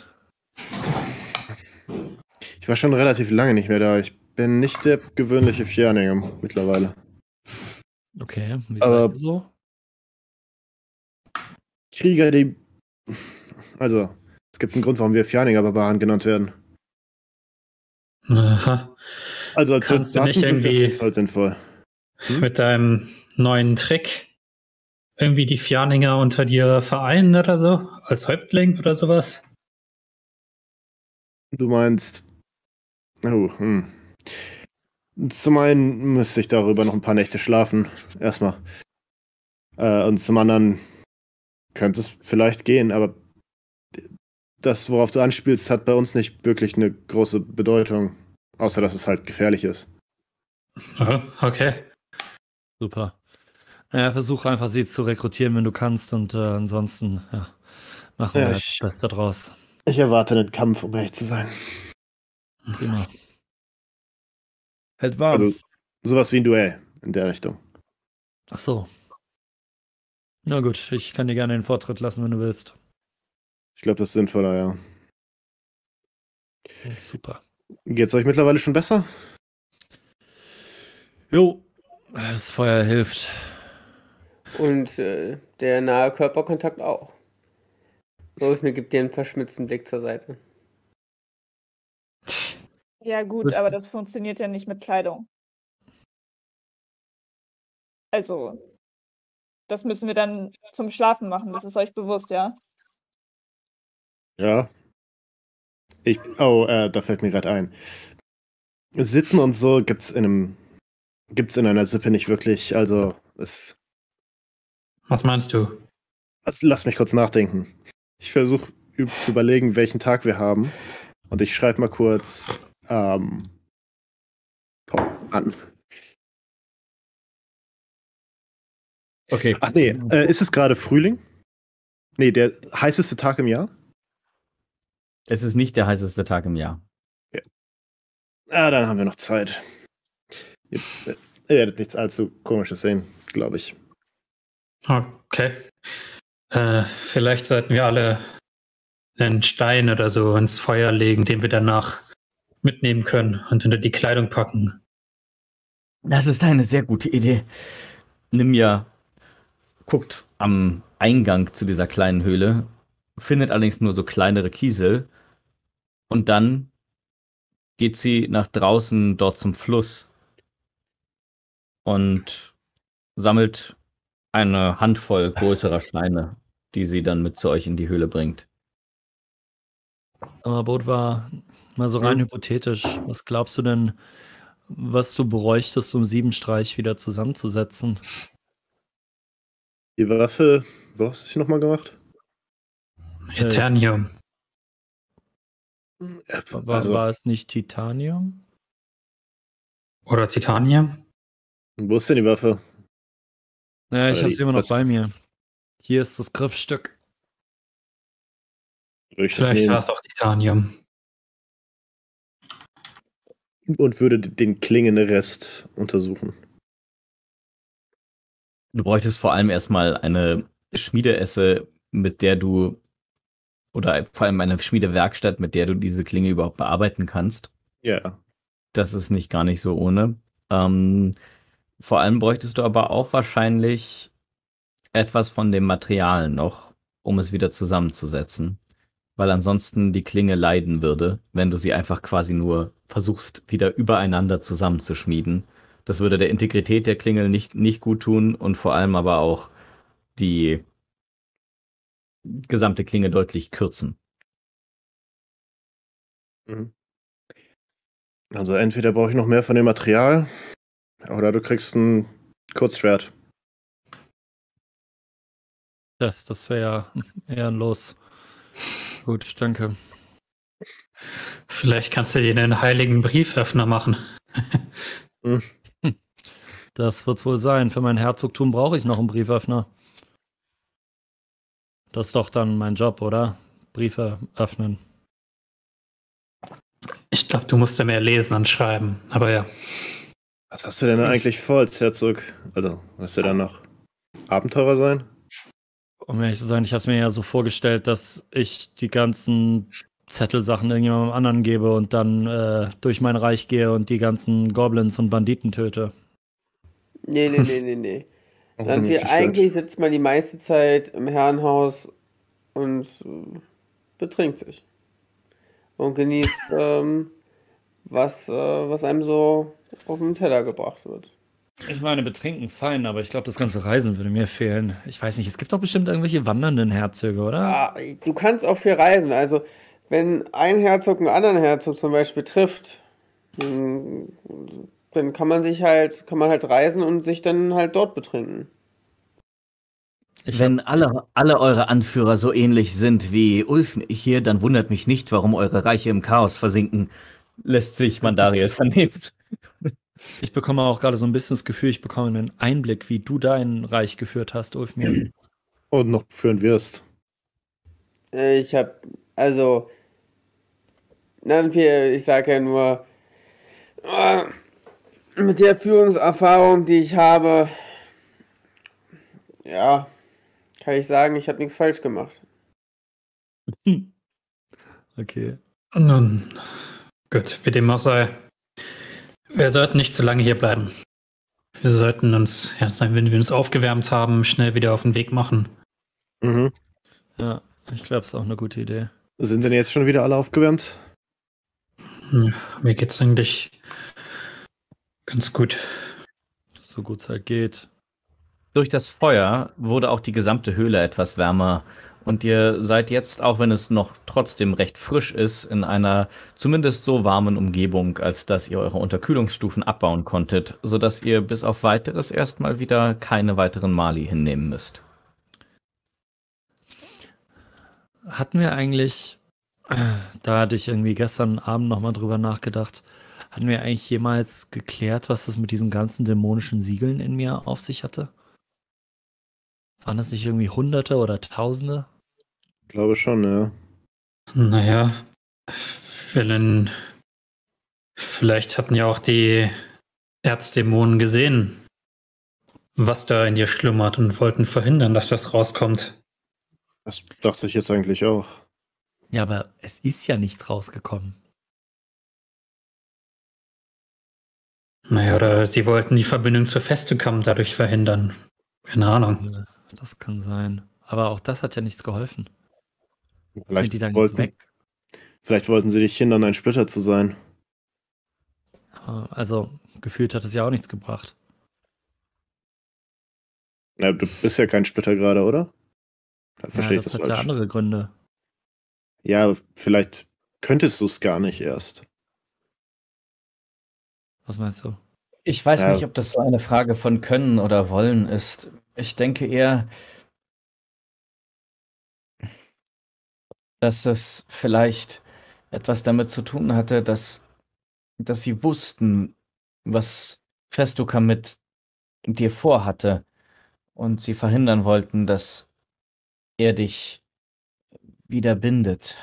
ich war schon relativ lange nicht mehr da. Ich bin nicht der gewöhnliche Fjerninger mittlerweile. Okay, wie Aber- seid ihr so? Krieger, die. Also, es gibt einen Grund, warum wir Fjerninger-Barbaren genannt werden. Aha. Also als Kannst du Soldaten nicht sind sie auf irgendwie- jeden Fall sinnvoll. Mit deinem neuen Trick irgendwie die Fjerninger unter dir vereinen oder so? Als Häuptling oder sowas? Du meinst. Oh, hm. Zum einen müsste ich darüber noch ein paar Nächte schlafen. Erstmal. Äh, und zum anderen könnte es vielleicht gehen, aber das, worauf du anspielst, hat bei uns nicht wirklich eine große Bedeutung. Außer, dass es halt gefährlich ist. Aha, okay. Super. Naja, versuch einfach, sie zu rekrutieren, wenn du kannst und äh, ansonsten, ja, machen wir Ja, halt ich- das Beste draus. Ich erwarte einen Kampf, um ehrlich zu sein. Prima. Hält warm. Also, sowas wie ein Duell in der Richtung. Ach so. Na gut, ich kann dir gerne den Vortritt lassen, wenn du willst. Ich glaube, das ist sinnvoller, ja. Super. Geht's euch mittlerweile schon besser? Jo, das Feuer hilft. Und äh, der nahe Körperkontakt auch. Wolfmir gibt dir einen verschmitzten Blick zur Seite. Ja, gut, Das- aber das funktioniert ja nicht mit Kleidung. Also, das müssen wir dann zum Schlafen machen, das ist euch bewusst, ja? Ja. Ich. Oh, äh, da fällt mir gerade ein. Sitten und so gibt's in einem. Gibt's in einer Sippe nicht wirklich. Also, es. Was meinst du? Also, lass mich kurz nachdenken. Ich versuche zu überlegen, welchen Tag wir haben. Und ich schreibe mal kurz ähm, Tom an. Okay. Ach nee, äh, ist es gerade Frühling? Nee, der heißeste Tag im Jahr? Es ist nicht der heißeste Tag im Jahr. Ah, dann haben wir noch Zeit. Ihr, ihr werdet nichts allzu Komisches sehen, glaube ich. Okay. Äh, vielleicht sollten wir alle einen Stein oder so ins Feuer legen, den wir danach mitnehmen können und unter die Kleidung packen. Das ist eine sehr gute Idee. Nimja guckt am Eingang zu dieser kleinen Höhle, findet allerdings nur so kleinere Kiesel und dann geht sie nach draußen dort zum Fluss und sammelt eine Handvoll größerer Steine, die sie dann mit zu euch in die Höhle bringt. Aber Boot war mal so rein hypothetisch. Was glaubst du denn, was du bräuchtest, um Siebenstreich wieder zusammenzusetzen? Die Waffe, wo hast du sie nochmal gemacht? Eternium. War, Also, war es nicht Titanium? Oder Titanium? wo ist denn die Waffe? Naja, ich Oder habe die- sie immer noch was- bei mir. Hier ist das Griffstück. Würde ich das Vielleicht war nehmen es auch Titanium. und würde den Klingenrest untersuchen. Du bräuchtest vor allem erstmal eine Schmiedeesse, mit der du, oder vor allem eine Schmiedewerkstatt, mit der du diese Klinge überhaupt bearbeiten kannst. Ja. Das ist nicht gar nicht so ohne. Ähm, vor allem bräuchtest du aber auch wahrscheinlich etwas von dem Material noch, um es wieder zusammenzusetzen. Weil ansonsten die Klinge leiden würde, wenn du sie einfach quasi nur versuchst, wieder übereinander zusammenzuschmieden. Das würde der Integrität der Klinge nicht, nicht gut tun und vor allem aber auch die, gesamte Klinge deutlich kürzen. Mhm. Also entweder brauche ich noch mehr von dem Material, oder du kriegst ein Kurzschwert. Ja, das wäre ja ehrenlos. Gut, danke. Vielleicht kannst du dir einen heiligen Brieföffner machen. Hm. Das wird's wohl sein. Für mein Herzogtum brauche ich noch einen Brieföffner. Das ist doch dann mein Job, oder? Briefe öffnen. Ich glaube, du musst ja mehr lesen und schreiben. Aber ja. Was hast du denn eigentlich vor als Herzog? Also, wirst du dann noch Abenteurer sein? Um ehrlich zu sein, ich habe es mir ja so vorgestellt, dass ich die ganzen Zettelsachen irgendjemandem anderen gebe und dann äh, durch mein Reich gehe und die ganzen Goblins und Banditen töte. Nee, nee, nee, nee, nee. Auch Dann wir, unnötig eigentlich Geld. sitzt man die meiste Zeit im Herrenhaus und äh, betrinkt sich. Und genießt, ähm, was, äh, was einem so auf den Teller gebracht wird. Ich meine, betrinken fein, aber ich glaube, das ganze Reisen würde mir fehlen. Ich weiß nicht, es gibt doch bestimmt irgendwelche wandernden Herzöge, oder? Ah, du kannst auch viel reisen. Also, wenn ein Herzog einen anderen Herzog zum Beispiel trifft, dann, dann kann man sich halt, kann man halt reisen und sich dann halt dort betrinken. Ich Wenn alle, alle eure Anführer so ähnlich sind wie Ulf hier, dann wundert mich nicht, warum eure Reiche im Chaos versinken, lässt sich Mandariel vernehmen. Ich bekomme auch gerade so ein bisschen das Gefühl, ich bekomme einen Einblick, wie du dein Reich geführt hast, Ulfmir. Und noch führen wirst. Äh, Ich habe, also, dann wir, ich sage ja nur, äh, mit der Führungserfahrung, die ich habe, ja, kann ich sagen, ich habe nichts falsch gemacht. Okay. Nun, gut, wie dem auch sei. Wir sollten nicht zu lange hier bleiben. Wir sollten uns, ja, wenn wir uns aufgewärmt haben, schnell wieder auf den Weg machen. Mhm. Ja, ich glaube, es ist auch eine gute Idee. Sind denn jetzt schon wieder alle aufgewärmt? Hm, Mir geht's eigentlich ganz gut. So gut es halt geht. Durch das Feuer wurde auch die gesamte Höhle etwas wärmer und ihr seid jetzt, auch wenn es noch trotzdem recht frisch ist, in einer zumindest so warmen Umgebung, als dass ihr eure Unterkühlungsstufen abbauen konntet, sodass ihr bis auf Weiteres erstmal wieder keine weiteren Mali hinnehmen müsst. Hatten wir eigentlich, da hatte ich irgendwie gestern Abend nochmal drüber nachgedacht, hatten wir eigentlich jemals geklärt, was das mit diesen ganzen dämonischen Siegeln in mir auf sich hatte? Waren das nicht irgendwie Hunderte oder Tausende? Ich glaube schon, ja. Naja, Villain, vielleicht hatten ja auch die Erzdämonen gesehen, was da in dir schlummert und wollten verhindern, dass das rauskommt. Das dachte ich jetzt eigentlich auch. Ja, aber es ist ja nichts rausgekommen. Naja, oder sie wollten die Verbindung zur Festung dadurch verhindern. Keine Ahnung. Das kann sein. Aber auch das hat ja nichts geholfen. Vielleicht Sind die dann wollten, jetzt weg? vielleicht wollten sie dich hindern, ein Splitter zu sein. Ja, also, gefühlt hat es ja auch nichts gebracht. Ja, du bist ja kein Splitter gerade, oder? Da Ja, verstehe das ich das hat ja falsch. andere Gründe. Ja, vielleicht könntest du es gar nicht erst. Was meinst du? Ich weiß Ja. nicht, ob das so eine Frage von Können oder Wollen ist. Ich denke eher, dass es vielleicht etwas damit zu tun hatte, dass, dass sie wussten, was Festuca mit dir vorhatte und sie verhindern wollten, dass er dich wieder bindet.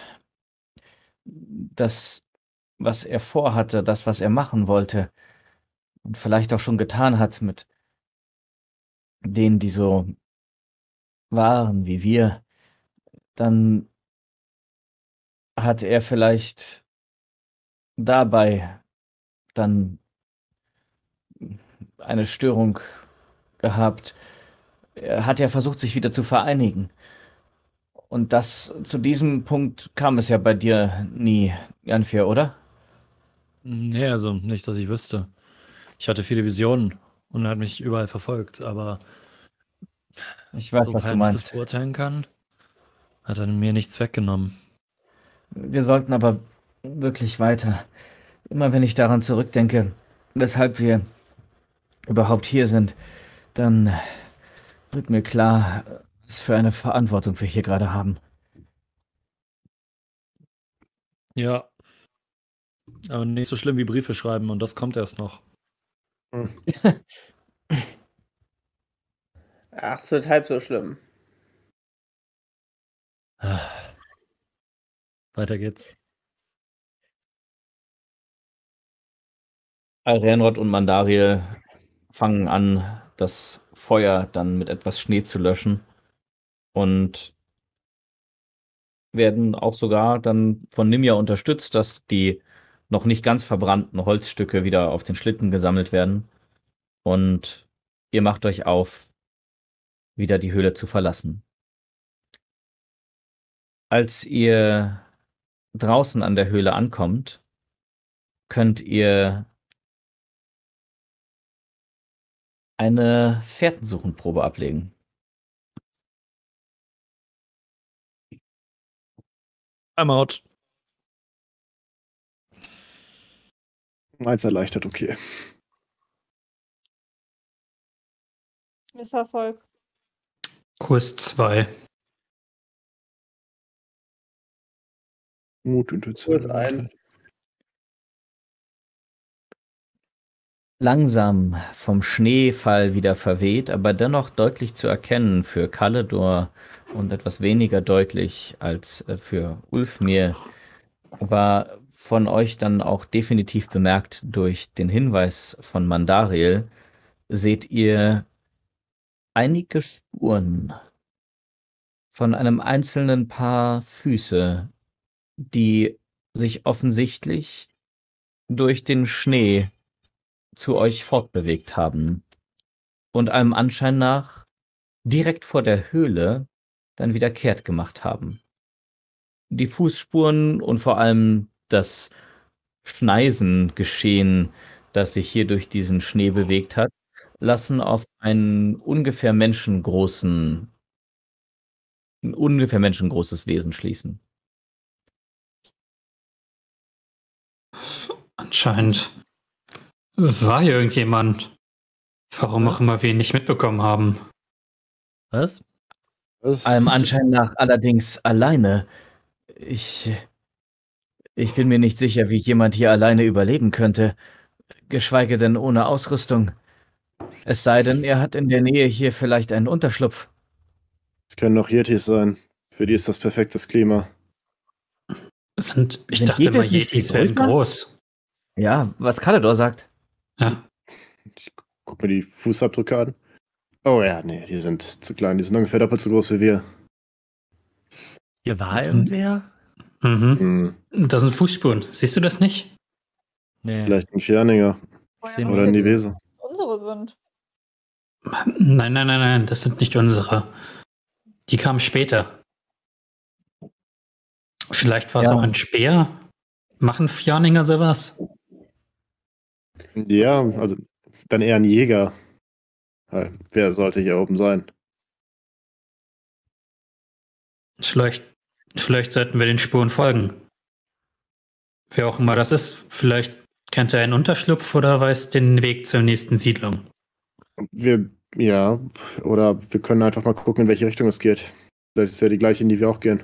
Das, was er vorhatte, das, was er machen wollte und vielleicht auch schon getan hat mit denen, die so waren wie wir, dann hat er vielleicht dabei dann eine Störung gehabt. Er hat ja versucht, sich wieder zu vereinigen. Und das, zu diesem Punkt kam es ja bei dir nie, Janfir, oder? Nee, also nicht, dass ich wüsste. Ich hatte viele Visionen und er hat mich überall verfolgt, aber Ich weiß, was soweit du ich das meinst. beurteilen kann, Hat er mir nichts weggenommen. Wir sollten aber wirklich weiter. Immer wenn ich daran zurückdenke, weshalb wir überhaupt hier sind, dann wird mir klar, was für eine Verantwortung wir hier gerade haben. Ja. Aber nicht so schlimm wie Briefe schreiben und das kommt erst noch. Hm. Ach, es wird halb so schlimm. Weiter geht's. Alrenrod und Mandariel fangen an, das Feuer dann mit etwas Schnee zu löschen und werden auch sogar dann von Nimja unterstützt, dass die noch nicht ganz verbrannten Holzstücke wieder auf den Schlitten gesammelt werden. Und ihr macht euch auf, wieder die Höhle zu verlassen. Als ihr draußen an der Höhle ankommt, könnt ihr eine Fährtensuchenprobe ablegen. I'm out. Meins erleichtert, okay. Misserfolg. Kurs zwei. Mut, Intuition. Kurs eins. Langsam vom Schneefall wieder verweht, aber dennoch deutlich zu erkennen für Kalledor und etwas weniger deutlich als äh, für Ulfmir, aber von euch dann auch definitiv bemerkt durch den Hinweis von Mandariel, seht ihr einige Spuren von einem einzelnen Paar Füße, die sich offensichtlich durch den Schnee zu euch fortbewegt haben und allem Anschein nach direkt vor der Höhle dann wieder kehrt gemacht haben. Die Fußspuren und vor allem das Schneisengeschehen, das sich hier durch diesen Schnee bewegt hat, lassen auf einen ungefähr menschengroßen, ein ungefähr menschengroßes Wesen schließen. Anscheinend war hier irgendjemand. Warum auch immer wir ihn nicht mitbekommen haben. Was? Das Allem Anschein nach allerdings alleine. Ich, ich bin mir nicht sicher, wie jemand hier alleine überleben könnte, geschweige denn ohne Ausrüstung. Es sei denn, er hat in der Nähe hier vielleicht einen Unterschlupf. Es können auch Yetis sein. Für die ist das perfektes Klima. Es sind, ich Sind dachte immer, Yetis nicht viel Yetis werden größer? groß. Ja, was Kalledor sagt. Ja. Ich guck mir die Fußabdrücke an. Oh ja, nee, die sind zu klein. Die sind ungefähr doppelt so groß wie wir. Hier war irgendwer? Mhm. Hm, Das sind Fußspuren. Siehst du das nicht? Nee. vielleicht ein Fjerninger Sehen oder ein Nivese. Unsere sind. Nein, nein, nein, nein, das sind nicht unsere. Die kamen später. Vielleicht war es Ja. auch ein Speer. Machen Fjarninger sowas? Ja, also dann eher ein Jäger. Weil wer sollte hier oben sein? Vielleicht, vielleicht sollten wir den Spuren folgen. Wer auch immer das ist, vielleicht kennt er einen Unterschlupf oder weiß den Weg zur nächsten Siedlung. Wir, ja, oder wir können einfach mal gucken, in welche Richtung es geht. Vielleicht ist ja die gleiche, in die wir auch gehen.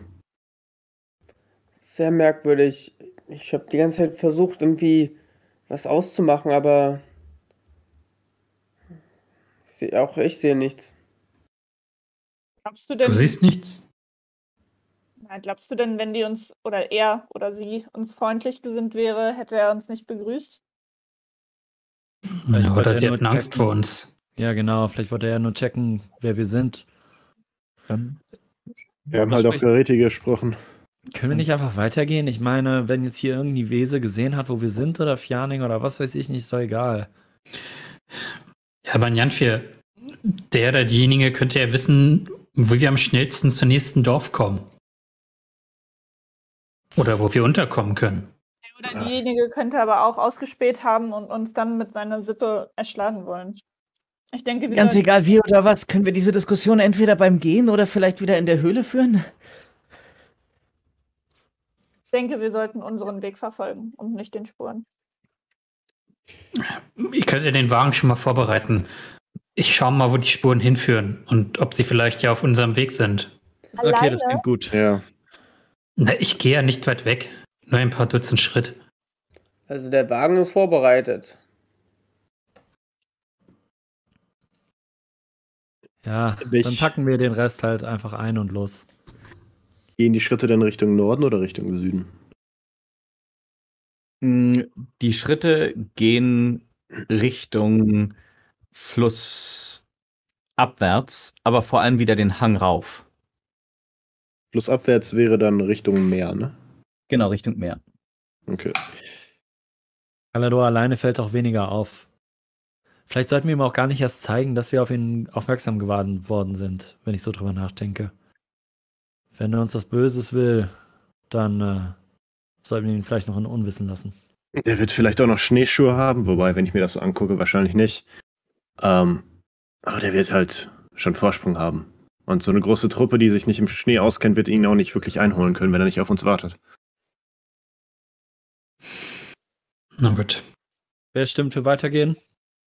Sehr merkwürdig. Ich habe die ganze Zeit versucht, irgendwie was auszumachen, aber ich seh, auch ich sehe nichts. Glaubst du denn, Du siehst nichts? Nein, glaubst du denn, wenn die uns oder er oder sie uns freundlich gesinnt wäre, hätte er uns nicht begrüßt? Vielleicht Ja, wollte oder er sie nur hatten Angst checken. vor uns. Ja, genau. Vielleicht wollte er ja nur checken, wer wir sind. Ähm, Wir haben Was halt auch spricht- Geräte gesprochen. Können wir nicht einfach weitergehen? Ich meine, wenn jetzt hier irgendwie Wese gesehen hat, wo wir sind, oder Fjarning oder was weiß ich nicht, ist doch egal. Ja, aber Janfir, der oder diejenige könnte ja wissen, wo wir am schnellsten zum nächsten Dorf kommen. Oder wo wir unterkommen können. Oder Ach. diejenige könnte aber auch ausgespäht haben und uns dann mit seiner Sippe erschlagen wollen. Ich denke, wir Ganz sollten- egal wie oder was, können wir diese Diskussion entweder beim Gehen oder vielleicht wieder in der Höhle führen? denke, wir sollten unseren Weg verfolgen und nicht den Spuren. Ich könnte den Wagen schon mal vorbereiten. Ich schaue mal, wo die Spuren hinführen und ob sie vielleicht ja auf unserem Weg sind. Okay, das Alleine? klingt gut. Ja. Na, ich gehe ja nicht weit weg. Nur ein paar Dutzend Schritt. Also der Wagen ist vorbereitet. Ja, Ich- dann packen wir den Rest halt einfach ein und los. Gehen die Schritte dann Richtung Norden oder Richtung Süden? Mm, Die Schritte gehen Richtung Fluss abwärts, aber vor allem wieder den Hang rauf. Flussabwärts wäre dann Richtung Meer, ne? Genau, Richtung Meer. Okay. Calador alleine fällt auch weniger auf. Vielleicht sollten wir ihm auch gar nicht erst zeigen, dass wir auf ihn aufmerksam geworden worden sind, wenn ich so drüber nachdenke. Wenn er uns was Böses will, dann äh, sollten wir ihn vielleicht noch in Unwissen lassen. Der wird vielleicht auch noch Schneeschuhe haben, wobei, wenn ich mir das so angucke, wahrscheinlich nicht. Ähm, aber der wird halt schon Vorsprung haben. Und so eine große Truppe, die sich nicht im Schnee auskennt, wird ihn auch nicht wirklich einholen können, wenn er nicht auf uns wartet. Na gut. Wer stimmt für weitergehen?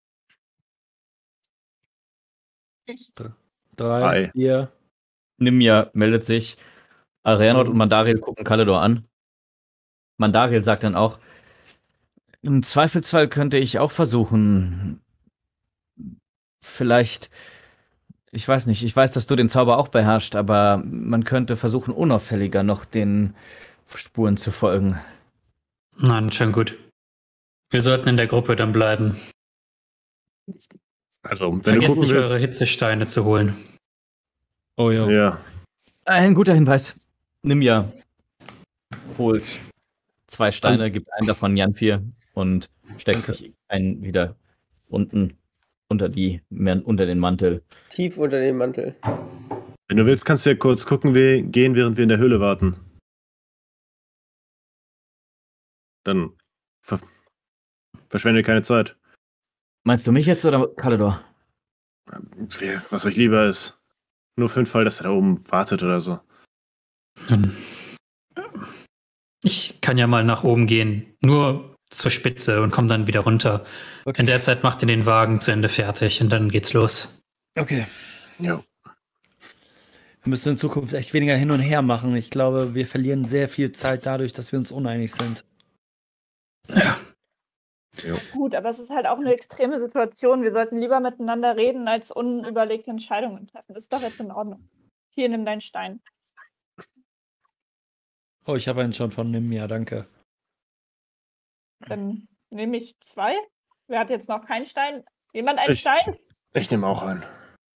Ich. Drei, Drei. vier. Nimja meldet sich. Arianrod und Mandariel gucken Calador an. Mandariel sagt dann auch, im Zweifelsfall könnte ich auch versuchen, vielleicht, ich weiß nicht, ich weiß, dass du den Zauber auch beherrschst, aber man könnte versuchen, unauffälliger noch den Spuren zu folgen. Nein, schon gut. Wir sollten in der Gruppe dann bleiben. Also, wenn du Vergesst gucken nicht, eure willst. Hitzesteine zu holen. Oh ja. Ja. Ein guter Hinweis. Nimja holt zwei Steine, gibt einen davon Janfir und steckt sich einen wieder unten unter, die, unter den Mantel. Tief unter dem Mantel. Wenn du willst, kannst du ja kurz gucken, wir gehen, während wir in der Höhle warten. Dann ver verschwende keine Zeit. Meinst du mich jetzt oder Calador? Wer- Was euch lieber ist. Nur für den Fall, dass er da oben wartet oder so. Hm. Ich kann ja mal nach oben gehen. Nur zur Spitze und komme dann wieder runter. Okay. In der Zeit macht ihr den Wagen zu Ende fertig und dann geht's los. Okay. Jo. Wir müssen in Zukunft echt weniger hin und her machen. Ich glaube, wir verlieren sehr viel Zeit dadurch, dass wir uns uneinig sind. Gut, aber es ist halt auch eine extreme Situation. Wir sollten lieber miteinander reden, als unüberlegte Entscheidungen treffen. Das ist doch jetzt in Ordnung. Hier, nimm deinen Stein. Oh, ich habe einen schon von Nimja, danke. Dann nehme ich zwei. Wer hat jetzt noch keinen Stein? Jemand einen Ich, Stein? ich nehme auch einen.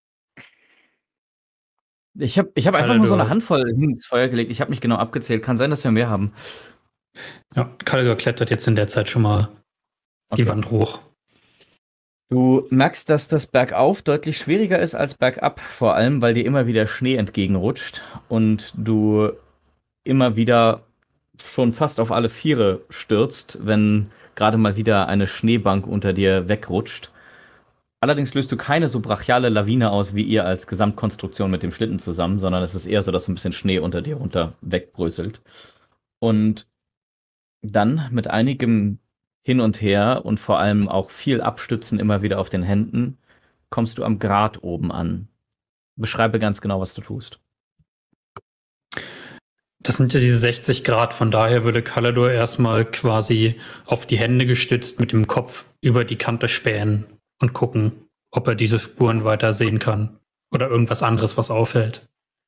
Ich habe ich hab einfach nur so eine Calador. Handvoll ins Feuer gelegt. Ich habe nicht genau abgezählt. Kann sein, dass wir mehr haben. Ja, Calador klettert jetzt in der Zeit schon mal die Okay. Wand hoch. Du merkst, dass das bergauf deutlich schwieriger ist als bergab, vor allem, weil dir immer wieder Schnee entgegenrutscht und du immer wieder schon fast auf alle Viere stürzt, wenn gerade mal wieder eine Schneebank unter dir wegrutscht. Allerdings löst du keine so brachiale Lawine aus wie ihr als Gesamtkonstruktion mit dem Schlitten zusammen, sondern es ist eher so, dass ein bisschen Schnee unter dir runter wegbröselt. Und dann mit einigem Hin und Her und vor allem auch viel Abstützen immer wieder auf den Händen, kommst du am Grat oben an. Beschreibe ganz genau, was du tust. Das sind ja diese sechzig Grad, von daher würde Calador erstmal quasi auf die Hände gestützt mit dem Kopf über die Kante spähen und gucken, ob er diese Spuren weiter sehen kann. Oder irgendwas anderes, was auffällt.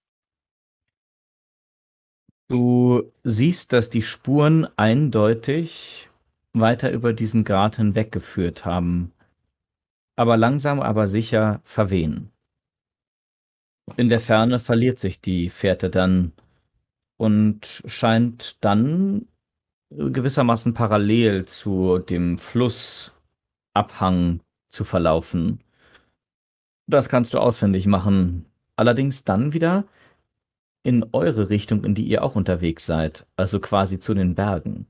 Du siehst, dass die Spuren eindeutig weiter über diesen Grat hinweggeführt haben, aber langsam aber sicher verwehen. In der Ferne verliert sich die Fährte dann und scheint dann gewissermaßen parallel zu dem Flussabhang zu verlaufen. Das kannst du ausfindig machen. Allerdings dann wieder in eure Richtung, in die ihr auch unterwegs seid, also quasi zu den Bergen.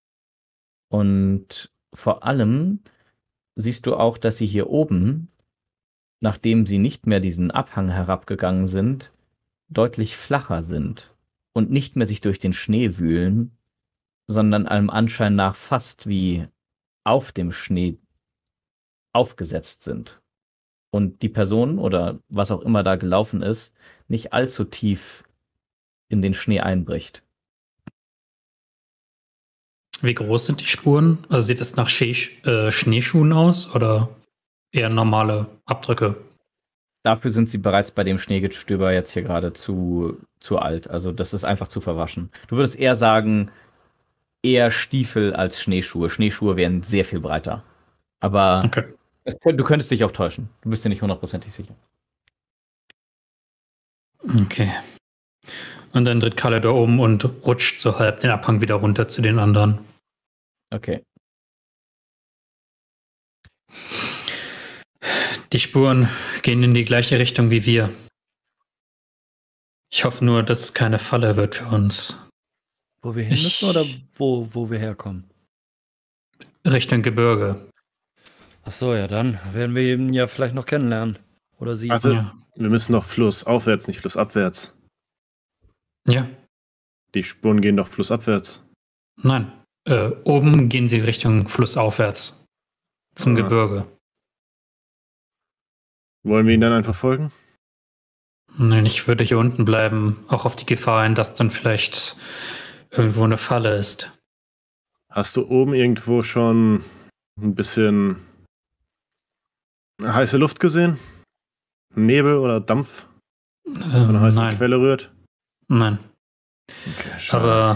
Und vor allem siehst du auch, dass sie hier oben, nachdem sie nicht mehr diesen Abhang herabgegangen sind, deutlich flacher sind und nicht mehr sich durch den Schnee wühlen, sondern allem Anschein nach fast wie auf dem Schnee aufgesetzt sind. Und die Person oder was auch immer da gelaufen ist, nicht allzu tief in den Schnee einbricht. Wie groß sind die Spuren? Also sieht es nach Schee- äh, Schneeschuhen aus oder eher normale Abdrücke? Dafür sind sie bereits bei dem Schneegestöber jetzt hier gerade zu, zu alt. Also das ist einfach zu verwaschen. Du würdest eher sagen, eher Stiefel als Schneeschuhe. Schneeschuhe wären sehr viel breiter. Aber Okay. es, du könntest dich auch täuschen. Du bist dir nicht hundertprozentig sicher. Okay. Und dann tritt Kalidor um und rutscht so halb den Abhang wieder runter zu den anderen. Okay. Die Spuren gehen in die gleiche Richtung wie wir. Ich hoffe nur, dass es keine Falle wird für uns. Wo wir hin Ich- müssen oder wo, wo wir herkommen? Richtung Gebirge. Ach so, ja, dann werden wir ihn ja vielleicht noch kennenlernen. Oder sie. Warte, Ja. wir müssen noch flussaufwärts, nicht flussabwärts. Ja. Die Spuren gehen doch flussabwärts. Nein. Äh, oben gehen sie Richtung flussaufwärts. Zum Ah. Gebirge. Wollen wir ihn dann einfach folgen? Nein, ich würde hier unten bleiben, auch auf die Gefahr hin, dass dann vielleicht irgendwo eine Falle ist. Hast du oben irgendwo schon ein bisschen heiße Luft gesehen? Nebel oder Dampf Äh, von einer heißen nein, Quelle rührt? nein. Okay, schade. Aber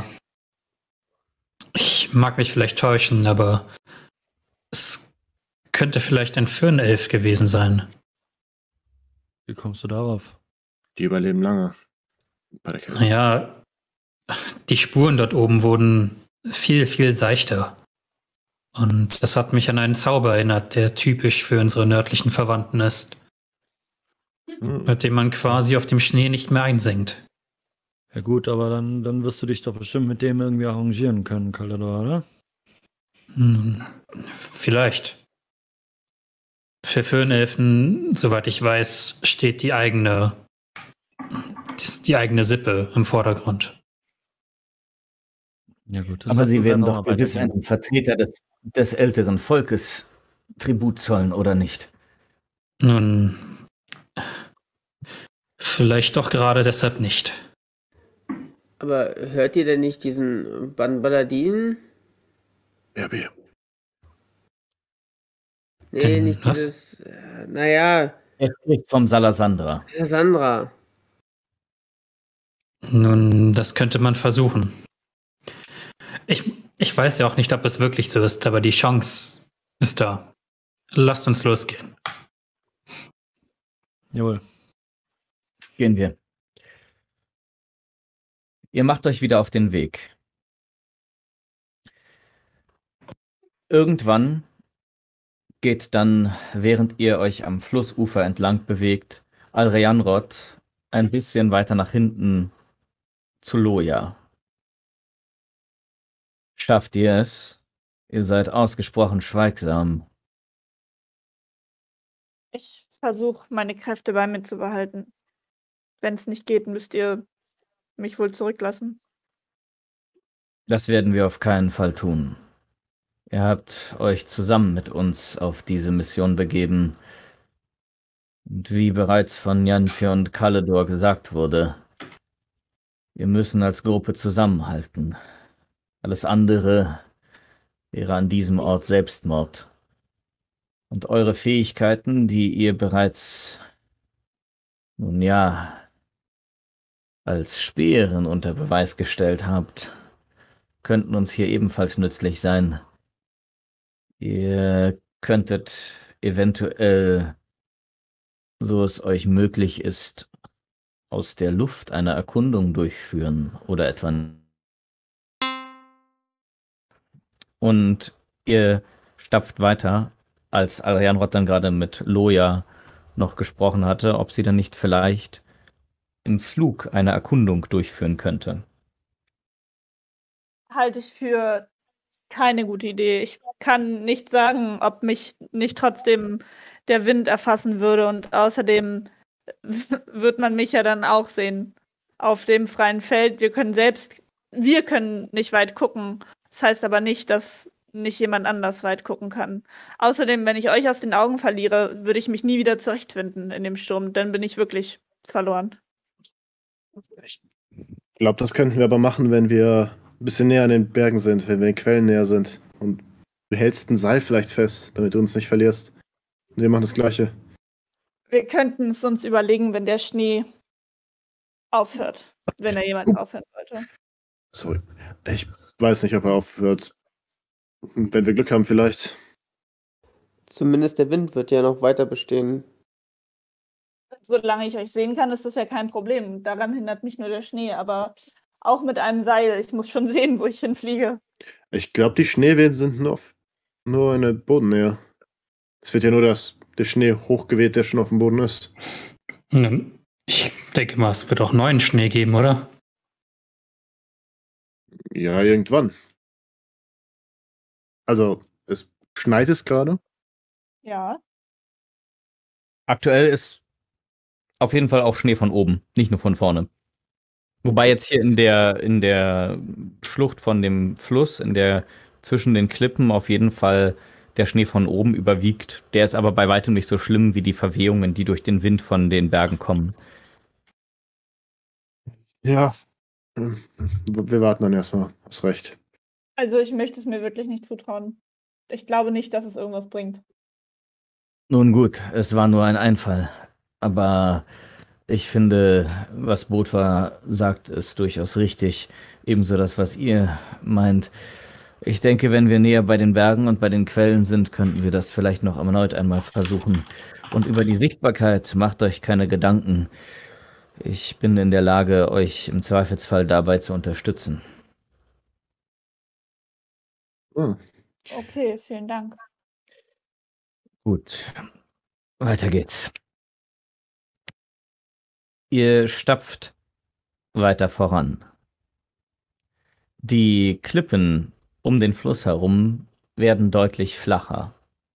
ich mag mich vielleicht täuschen, aber es könnte vielleicht ein Föhnelf gewesen sein. Wie kommst du darauf? Die überleben lange. Bei der Kälte. Naja, die Spuren dort oben wurden viel, viel seichter. Und das hat mich an einen Zauber erinnert, der typisch für unsere nördlichen Verwandten ist, Hm. mit dem man quasi auf dem Schnee nicht mehr einsinkt. Ja gut, aber dann, dann wirst du dich doch bestimmt mit dem irgendwie arrangieren können, Kalidor, oder? Hm, vielleicht. Für Föhnelfen, soweit ich weiß, steht die eigene, die, die eigene Sippe im Vordergrund. Ja gut. dann Aber lass sie uns werden einfach doch mal gewiss weitergehen. einem Vertreter des, des älteren Volkes Tribut zollen, oder nicht? Nun, vielleicht doch gerade deshalb nicht. Aber hört ihr denn nicht diesen Ban Baladin? Ja, B. Nee, Den nicht was? dieses. Äh, naja, Er spricht vom Salasandra. Sandra. Nun, das könnte man versuchen. Ich, ich weiß ja auch nicht, ob es wirklich so ist, aber die Chance ist da. Lasst uns losgehen. Jawohl. Gehen wir. Ihr macht euch wieder auf den Weg. Irgendwann geht dann, während ihr euch am Flussufer entlang bewegt, Alreanrod ein bisschen weiter nach hinten zu Loja. Schafft ihr es? Ihr seid ausgesprochen schweigsam. Ich versuche, meine Kräfte bei mir zu behalten. Wenn es nicht geht, müsst ihr mich wohl zurücklassen. Das werden wir auf keinen Fall tun. Ihr habt euch zusammen mit uns auf diese Mission begeben. Und wie bereits von Janfir und Kalidor gesagt wurde, wir müssen als Gruppe zusammenhalten. Alles andere wäre an diesem Ort Selbstmord. Und eure Fähigkeiten, die ihr bereits, nun ja, als Speeren unter Beweis gestellt habt, könnten uns hier ebenfalls nützlich sein. Ihr könntet eventuell, so es euch möglich ist, aus der Luft eine Erkundung durchführen oder etwa. Und ihr stapft weiter, als Alreanrod dann gerade mit Loja noch gesprochen hatte, ob sie dann nicht vielleicht im Flug eine Erkundung durchführen könnte. Halte ich für keine gute Idee. Ich kann nicht sagen, ob mich nicht trotzdem der Wind erfassen würde. Und außerdem wird man mich ja dann auch sehen auf dem freien Feld. Wir können selbst, wir können nicht weit gucken. Das heißt aber nicht, dass nicht jemand anders weit gucken kann. Außerdem, wenn ich euch aus den Augen verliere, würde ich mich nie wieder zurechtfinden in dem Sturm. Dann bin ich wirklich verloren. Ich glaube, das könnten wir aber machen, wenn wir ein bisschen näher an den Bergen sind, wenn wir den Quellen näher sind. Und du hältst ein Seil vielleicht fest, damit du uns nicht verlierst. Und wir machen das Gleiche. Wir könnten es uns überlegen, wenn der Schnee aufhört. Wenn er jemals aufhören sollte. Sorry. Ich weiß nicht, ob er aufhört. Wenn wir Glück haben, vielleicht. Zumindest der Wind wird ja noch weiter bestehen. Solange ich euch sehen kann, ist das ja kein Problem. Daran hindert mich nur der Schnee, aber auch mit einem Seil. Ich muss schon sehen, wo ich hinfliege. Ich glaube, die Schneewehen sind nur, auf, nur in der Bodennähe. Es wird ja nur das, der Schnee hochgeweht, der schon auf dem Boden ist. Ich denke mal, es wird auch neuen Schnee geben, oder? Ja, irgendwann. Also, es schneit es gerade. Ja. Aktuell ist auf jeden Fall auch Schnee von oben, nicht nur von vorne. Wobei jetzt hier in der, in der Schlucht von dem Fluss, in der zwischen den Klippen auf jeden Fall der Schnee von oben überwiegt. Der ist aber bei weitem nicht so schlimm wie die Verwehungen, die durch den Wind von den Bergen kommen. Ja. Wir warten dann erstmal. Hast recht. Also ich möchte es mir wirklich nicht zutrauen. Ich glaube nicht, dass es irgendwas bringt. Nun gut, es war nur ein Einfall. Aber ich finde, was Botwa sagt, ist durchaus richtig. Ebenso das, was ihr meint. Ich denke, wenn wir näher bei den Bergen und bei den Quellen sind, könnten wir das vielleicht noch erneut einmal versuchen. Und über die Sichtbarkeit macht euch keine Gedanken. Ich bin in der Lage, euch im Zweifelsfall dabei zu unterstützen. Hm. Okay, vielen Dank. Gut, weiter geht's. Ihr stapft weiter voran. Die Klippen um den Fluss herum werden deutlich flacher.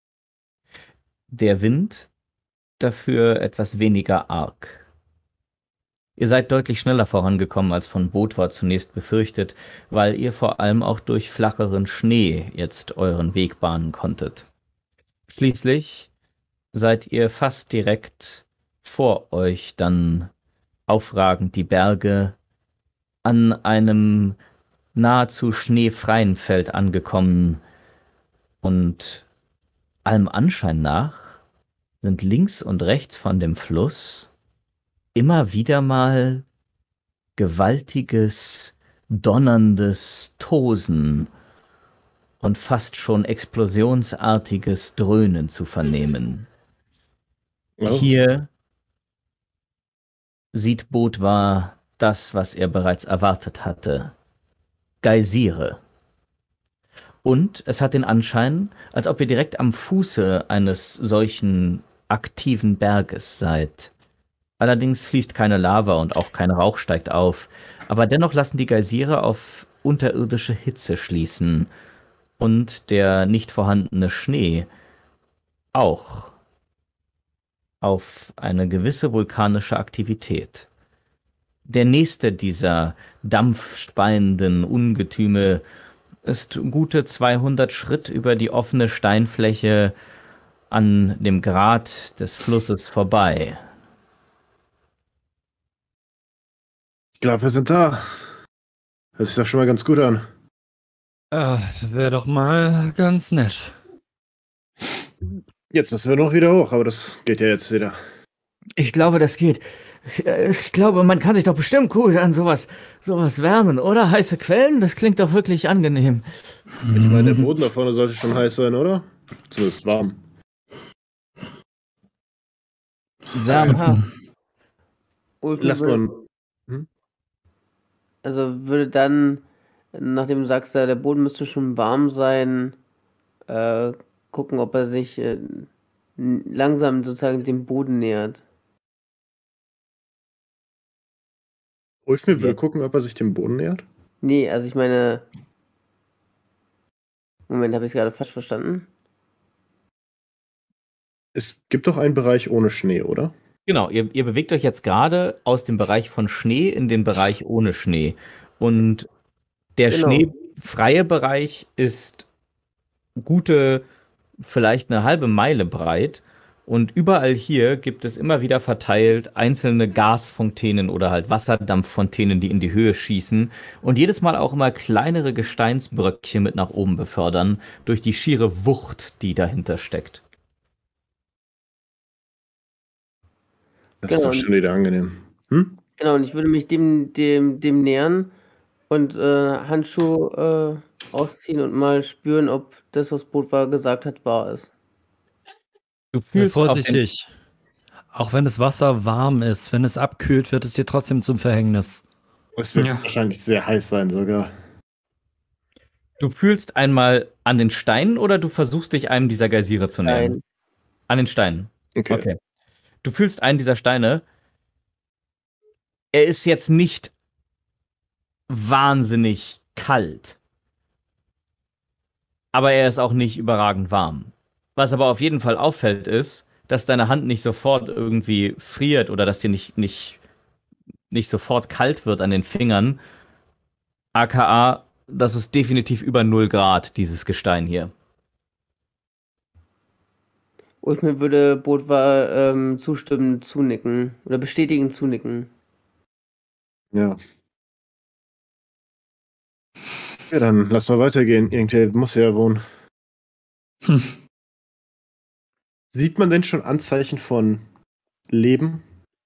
Der Wind dafür etwas weniger arg. Ihr seid deutlich schneller vorangekommen als von Botwa zunächst befürchtet, weil ihr vor allem auch durch flacheren Schnee jetzt euren Weg bahnen konntet. Schließlich seid ihr fast direkt vor euch dann aufragend die Berge an einem nahezu schneefreien Feld angekommen und allem Anschein nach sind links und rechts von dem Fluss immer wieder mal gewaltiges, donnerndes Tosen und fast schon explosionsartiges Dröhnen zu vernehmen. Oh. Hier sieht Botwa das, was er bereits erwartet hatte. Geysire. Und es hat den Anschein, als ob ihr direkt am Fuße eines solchen aktiven Berges seid. Allerdings fließt keine Lava und auch kein Rauch steigt auf, aber dennoch lassen die Geysire auf unterirdische Hitze schließen und der nicht vorhandene Schnee auch auf eine gewisse vulkanische Aktivität. Der nächste dieser dampfspeienden Ungetüme ist gute zweihundert Schritt über die offene Steinfläche an dem Grat des Flusses vorbei. Ich glaube, wir sind da. Hört sich doch schon mal ganz gut an. Ah, wäre doch mal ganz nett. Jetzt müssen wir noch wieder hoch, aber das geht ja jetzt wieder. Ich glaube, das geht. Ich glaube, man kann sich doch bestimmt gut an sowas, sowas wärmen, oder? Heiße Quellen? Das klingt doch wirklich angenehm. Ich meine, der Boden da vorne sollte schon heiß sein, oder? Zumindest warm. Wärmer. Ulf, Lass würde, mal. Hm? also würde dann, nachdem du sagst, der Boden müsste schon warm sein, äh, gucken, ob er sich äh, langsam sozusagen dem Boden nähert. Ulf mir würde gucken, ob er sich dem Boden nähert. Nee, also ich meine. Moment, habe ich es gerade falsch verstanden? Es gibt doch einen Bereich ohne Schnee, oder? Genau, ihr, ihr bewegt euch jetzt gerade aus dem Bereich von Schnee in den Bereich ohne Schnee. Und der Genau. Schnee freie Bereich ist gute, vielleicht eine halbe Meile breit. Und überall hier gibt es immer wieder verteilt einzelne Gasfontänen oder halt Wasserdampffontänen, die in die Höhe schießen und jedes Mal auch immer kleinere Gesteinsbröckchen mit nach oben befördern, durch die schiere Wucht, die dahinter steckt. Das ist Genau. doch schon wieder angenehm. Hm? Genau, und ich würde mich dem, dem, dem nähern und äh, Handschuh äh, ausziehen und mal spüren, ob das, was Bodwa gesagt hat, wahr ist. Du Sei fühlst auf den, vorsichtig. Auch wenn das Wasser warm ist, wenn es abkühlt, wird es dir trotzdem zum Verhängnis. Es wird Ja. wahrscheinlich sehr heiß sein sogar. du fühlst einmal an den Steinen oder du versuchst dich einem dieser Geysire zu nähern? Nein. An den Steinen. Okay. Okay. Du fühlst einen dieser Steine. Er ist jetzt nicht wahnsinnig kalt. Aber er ist auch nicht überragend warm. Was aber auf jeden Fall auffällt, ist, dass deine Hand nicht sofort irgendwie friert oder dass dir nicht, nicht, nicht sofort kalt wird an den Fingern. A K A, das ist definitiv über null Grad, dieses Gestein hier. Ulfmir würde Bodwa ähm, zustimmend zunicken oder bestätigend zunicken. Ja. Ja, dann lass mal weitergehen. Irgendwer muss ja wohnen. Hm. Sieht man denn schon Anzeichen von Leben?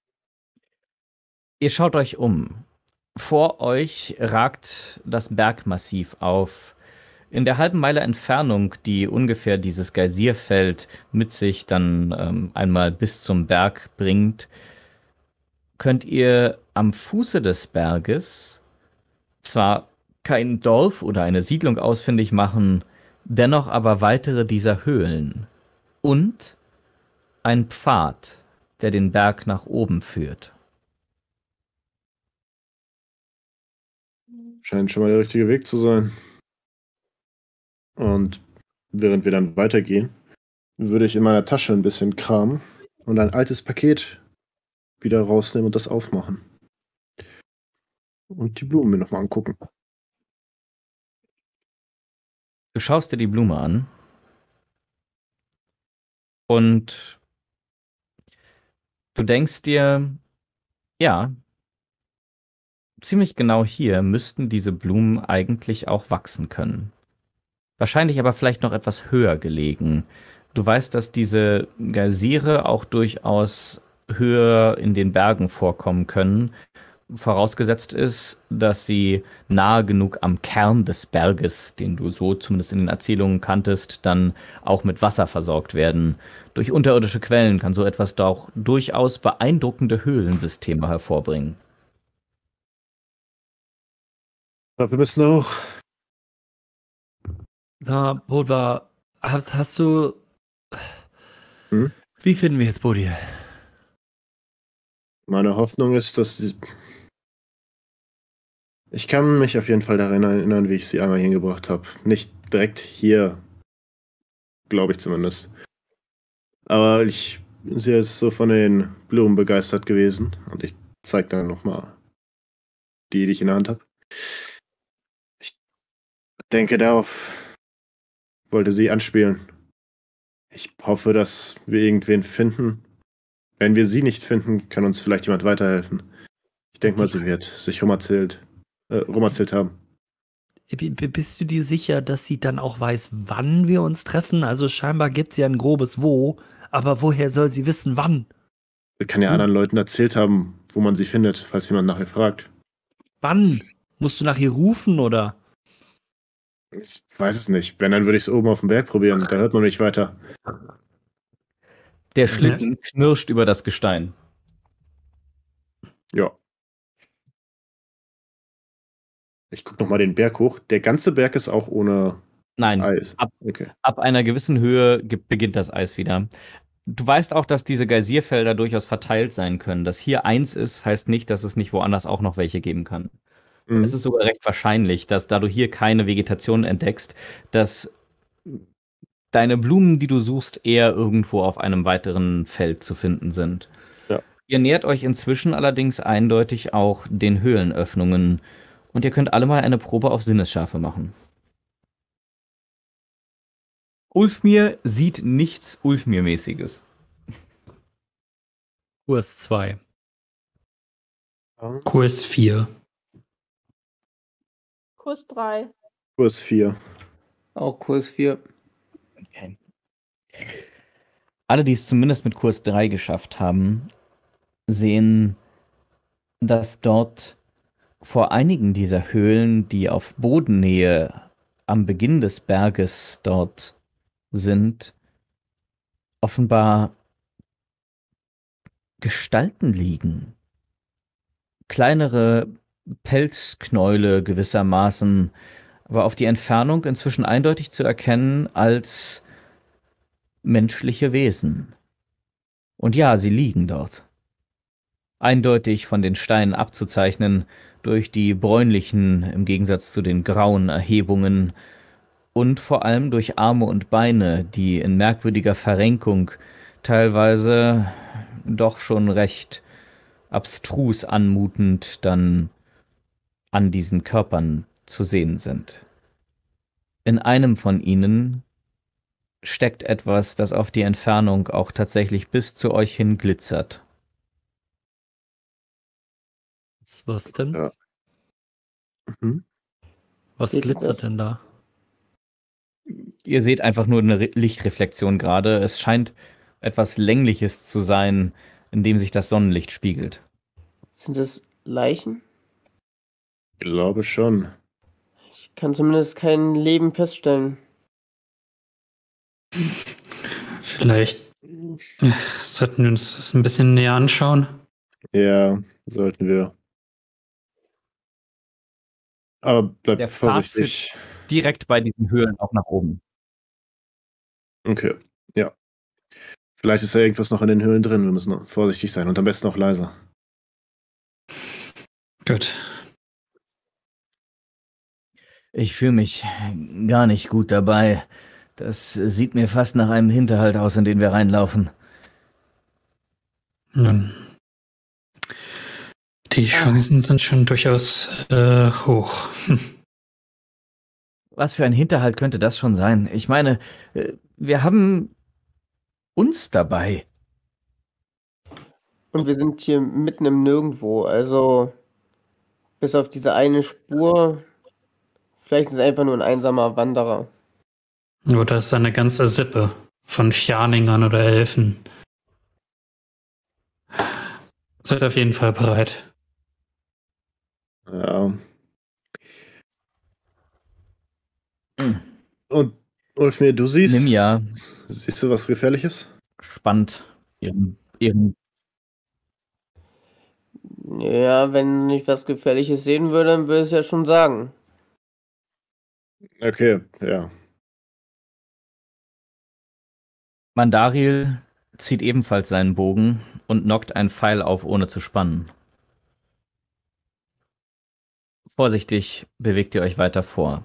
Ihr schaut euch um. Vor euch ragt das Bergmassiv auf. In der halben Meile Entfernung, die ungefähr dieses Geysirfeld mit sich dann ähm, einmal bis zum Berg bringt, könnt ihr am Fuße des Berges zwar kein Dorf oder eine Siedlung ausfindig machen, dennoch aber weitere dieser Höhlen und ein Pfad, der den Berg nach oben führt. Scheint schon mal der richtige Weg zu sein. Und während wir dann weitergehen, würde ich in meiner Tasche ein bisschen kramen und ein altes Paket wieder rausnehmen und das aufmachen. Und die Blumen mir nochmal angucken. Du schaust dir die Blume an und du denkst dir, ja, ziemlich genau hier müssten diese Blumen eigentlich auch wachsen können. Wahrscheinlich aber vielleicht noch etwas höher gelegen. Du weißt, dass diese Geysire auch durchaus höher in den Bergen vorkommen können. Vorausgesetzt ist, dass sie nahe genug am Kern des Berges, den du so zumindest in den Erzählungen kanntest, dann auch mit Wasser versorgt werden. Durch unterirdische Quellen kann so etwas doch durchaus beeindruckende Höhlensysteme hervorbringen. Aber wir müssen hoch. Sag mal, Bodwa, hast, hast du. Hm? Wie finden wir jetzt Bodil? Meine Hoffnung ist, dass sie. Ich kann mich auf jeden Fall daran erinnern, wie ich sie einmal hingebracht habe. Nicht direkt hier, glaube ich zumindest. Aber ich sie ist so von den Blumen begeistert gewesen. Und ich zeige dann nochmal die, die ich in der Hand habe. Ich denke, darauf wollte sie anspielen. Ich hoffe, dass wir irgendwen finden. Wenn wir sie nicht finden, kann uns vielleicht jemand weiterhelfen. Ich denke mal, sie wird sich rumerzählt, äh, rumerzählt haben. B- b- Bist du dir sicher, dass sie dann auch weiß, wann wir uns treffen? Also scheinbar gibt es ja ein grobes Wo, aber woher soll sie wissen, wann? Sie kann ja Hm. anderen Leuten erzählt haben, wo man sie findet, falls jemand nach ihr fragt. Wann? Musst du nach ihr rufen oder? Ich weiß es nicht. Wenn, dann würde ich es oben auf dem Berg probieren. Da hört man mich weiter. Der Schlitten knirscht über das Gestein. Ja. Ich gucke nochmal den Berg hoch. Der ganze Berg ist auch ohne Nein, Eis. ab, Okay. ab einer gewissen Höhe ge- beginnt das Eis wieder. Du weißt auch, dass diese Geysirfelder durchaus verteilt sein können. Dass hier eins ist, heißt nicht, dass es nicht woanders auch noch welche geben kann. Mhm. Es ist sogar recht wahrscheinlich, dass da du hier keine Vegetation entdeckst, dass deine Blumen, die du suchst, eher irgendwo auf einem weiteren Feld zu finden sind. Ja. Ihr nähert euch inzwischen allerdings eindeutig auch den Höhlenöffnungen Und ihr könnt alle mal eine Probe auf Sinnesschärfe machen. Ulfmir sieht nichts Ulfmir-mäßiges. Kurs zwei. Kurs vier. Kurs drei. Kurs vier. Auch Kurs vier. Okay. Alle, die es zumindest mit Kurs drei geschafft haben, sehen, dass dort vor einigen dieser Höhlen, die auf Bodennähe am Beginn des Berges dort sind, offenbar Gestalten liegen. Kleinere Pelzknäule gewissermaßen, aber auf die Entfernung inzwischen eindeutig zu erkennen als menschliche Wesen. Und ja, sie liegen dort. Eindeutig von den Steinen abzuzeichnen durch die bräunlichen, im Gegensatz zu den grauen Erhebungen und vor allem durch Arme und Beine, die in merkwürdiger Verrenkung teilweise doch schon recht abstrus anmutend dann an diesen Körpern zu sehen sind. In einem von ihnen steckt etwas, das auf die Entfernung auch tatsächlich bis zu euch hin glitzert. Was denn? Ja. Mhm. Was Geht glitzert das? denn da? Ihr seht einfach nur eine Re- Lichtreflexion gerade. Es scheint etwas Längliches zu sein, in dem sich das Sonnenlicht spiegelt. Sind das Leichen? Ich glaube schon. Ich kann zumindest kein Leben feststellen. Vielleicht äh, sollten wir uns das ein bisschen näher anschauen. Ja, sollten wir. Aber bleibt Der Pfad vorsichtig. Direkt bei diesen Höhlen auch nach oben. Okay, ja. Vielleicht ist da irgendwas noch in den Höhlen drin. Wir müssen noch vorsichtig sein und am besten auch leiser. Gut. Ich fühle mich gar nicht gut dabei. Das sieht mir fast nach einem Hinterhalt aus, in den wir reinlaufen. Nun, die Chancen sind schon durchaus äh, hoch. Hm. Was für ein Hinterhalt könnte das schon sein? Ich meine, äh, wir haben uns dabei. Und wir sind hier mitten im Nirgendwo. Also, bis auf diese eine Spur. Vielleicht ist es einfach nur ein einsamer Wanderer. Oder ist eine ganze Sippe von Fjarningern oder Elfen. Seid auf jeden Fall bereit. Ja. Hm. Und Ulfmir, du siehst. Nimja Siehst du was Gefährliches? spannt ihren, ihren Ja, wenn ich was Gefährliches sehen würde, dann würde ich es ja schon sagen. Okay, ja. Mandaril zieht ebenfalls seinen Bogen und knockt einen Pfeil auf, ohne zu spannen. Vorsichtig bewegt ihr euch weiter vor.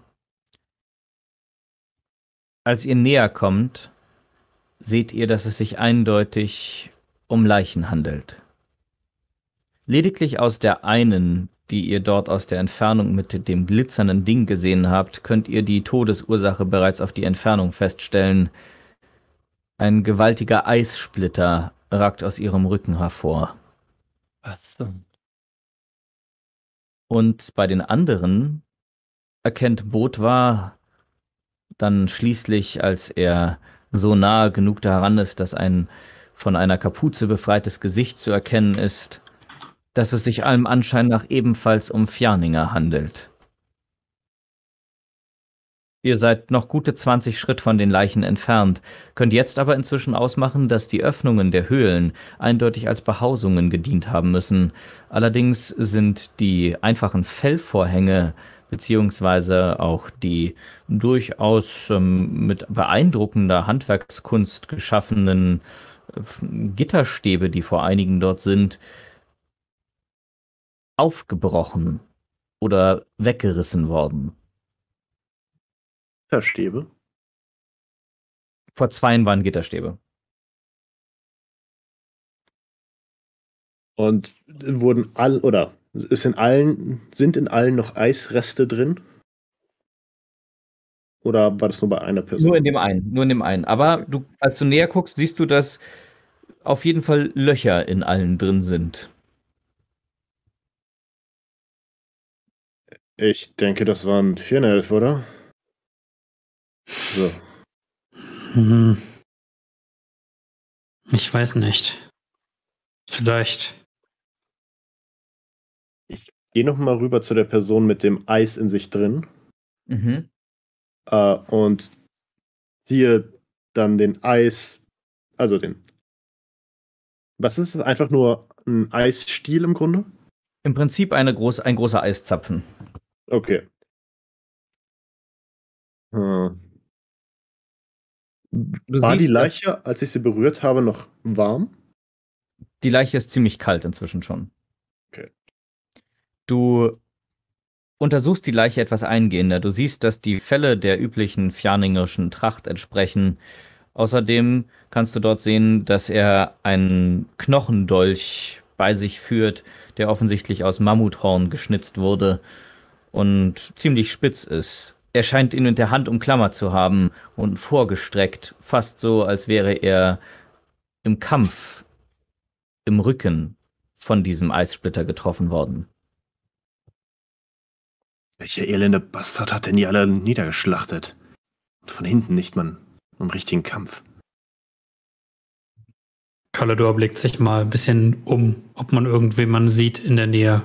Als ihr näher kommt, seht ihr, dass es sich eindeutig um Leichen handelt. Lediglich aus der einen, die ihr dort aus der Entfernung mit dem glitzernden Ding gesehen habt, könnt ihr die Todesursache bereits auf die Entfernung feststellen. Ein gewaltiger Eissplitter ragt aus ihrem Rücken hervor. Was denn? Und bei den anderen erkennt Bodwa dann schließlich, als er so nahe genug daran ist, dass ein von einer Kapuze befreites Gesicht zu erkennen ist, dass es sich allem Anschein nach ebenfalls um Fjarninger handelt. Ihr seid noch gute zwanzig Schritt von den Leichen entfernt, könnt jetzt aber inzwischen ausmachen, dass die Öffnungen der Höhlen eindeutig als Behausungen gedient haben müssen. Allerdings sind die einfachen Fellvorhänge beziehungsweise auch die durchaus ähm, mit beeindruckender Handwerkskunst geschaffenen äh, Gitterstäbe, die vor einigen dort sind, aufgebrochen oder weggerissen worden. Gitterstäbe. Vor zweien waren Gitterstäbe. Und wurden all oder Ist in allen, sind in allen noch Eisreste drin? Oder war das nur bei einer Person? Nur in dem einen, nur in dem einen. Aber du, als du näher guckst, siehst du, dass auf jeden Fall Löcher in allen drin sind. Ich denke, das waren Vierunelf, oder? So. Hm. Ich weiß nicht. Vielleicht. Ich gehe noch mal rüber zu der Person mit dem Eis in sich drin. Mhm. Äh, und ziehe dann den Eis, also den. Was ist das? Einfach nur ein Eisstiel im Grunde? Im Prinzip eine groß, ein großer Eiszapfen. Okay. Hm. Du War die siehst, dass Leiche, als ich sie berührt habe, noch warm? die Leiche ist ziemlich kalt inzwischen schon. Okay. Du untersuchst die Leiche etwas eingehender. Du siehst, dass die Felle der üblichen fjarningerschen Tracht entsprechen. Außerdem kannst du dort sehen, dass er einen Knochendolch bei sich führt, der offensichtlich aus Mammuthorn geschnitzt wurde und ziemlich spitz ist. Er scheint ihn mit der Hand umklammert zu haben und vorgestreckt, fast so, als wäre er im Kampf im Rücken von diesem Eissplitter getroffen worden. Welcher elende Bastard hat denn die alle niedergeschlachtet? Und von hinten nicht mal im richtigen Kampf. Kalidor blickt sich mal ein bisschen um, ob man irgendjemanden sieht in der Nähe.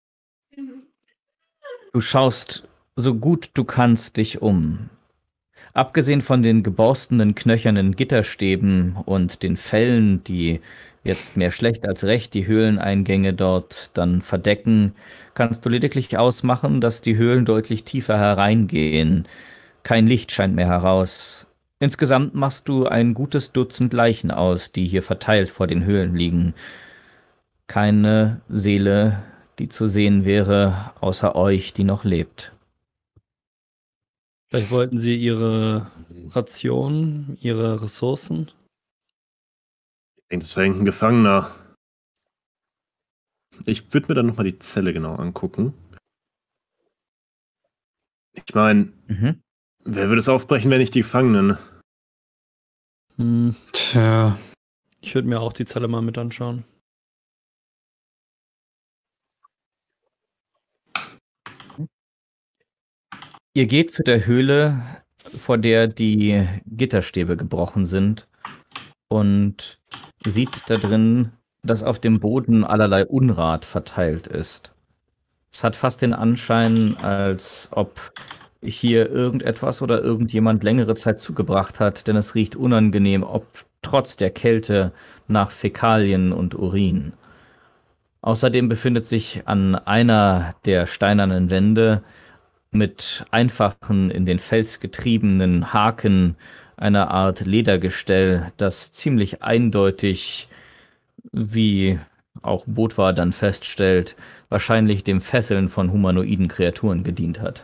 Du schaust so gut du kannst dich um. Abgesehen von den geborstenen, knöchernen Gitterstäben und den Fellen, die jetzt mehr schlecht als recht die Höhleneingänge dort dann verdecken, kannst du lediglich ausmachen, dass die Höhlen deutlich tiefer hereingehen. Kein Licht scheint mehr heraus. Insgesamt machst du ein gutes Dutzend Leichen aus, die hier verteilt vor den Höhlen liegen. Keine Seele, die zu sehen wäre, außer euch, die noch lebt. Vielleicht wollten sie ihre Ration, ihre Ressourcen. Ich denke, das war irgendein Gefangener. Ich würde mir dann nochmal die Zelle genau angucken. Ich meine, Mhm. wer würde es aufbrechen, wenn nicht die Gefangenen? Hm, Tja. ich würde mir auch die Zelle mal mit anschauen. Ihr geht zu der Höhle, vor der die Gitterstäbe gebrochen sind, und sieht da drin, dass auf dem Boden allerlei Unrat verteilt ist. Es hat fast den Anschein, als ob hier irgendetwas oder irgendjemand längere Zeit zugebracht hat, denn es riecht unangenehm, ob trotz der Kälte, nach Fäkalien und Urin. Außerdem befindet sich an einer der steinernen Wände mit einfachen, in den Fels getriebenen Haken eine Art Ledergestell, das ziemlich eindeutig, wie auch Botwa dann feststellt, wahrscheinlich dem Fesseln von humanoiden Kreaturen gedient hat.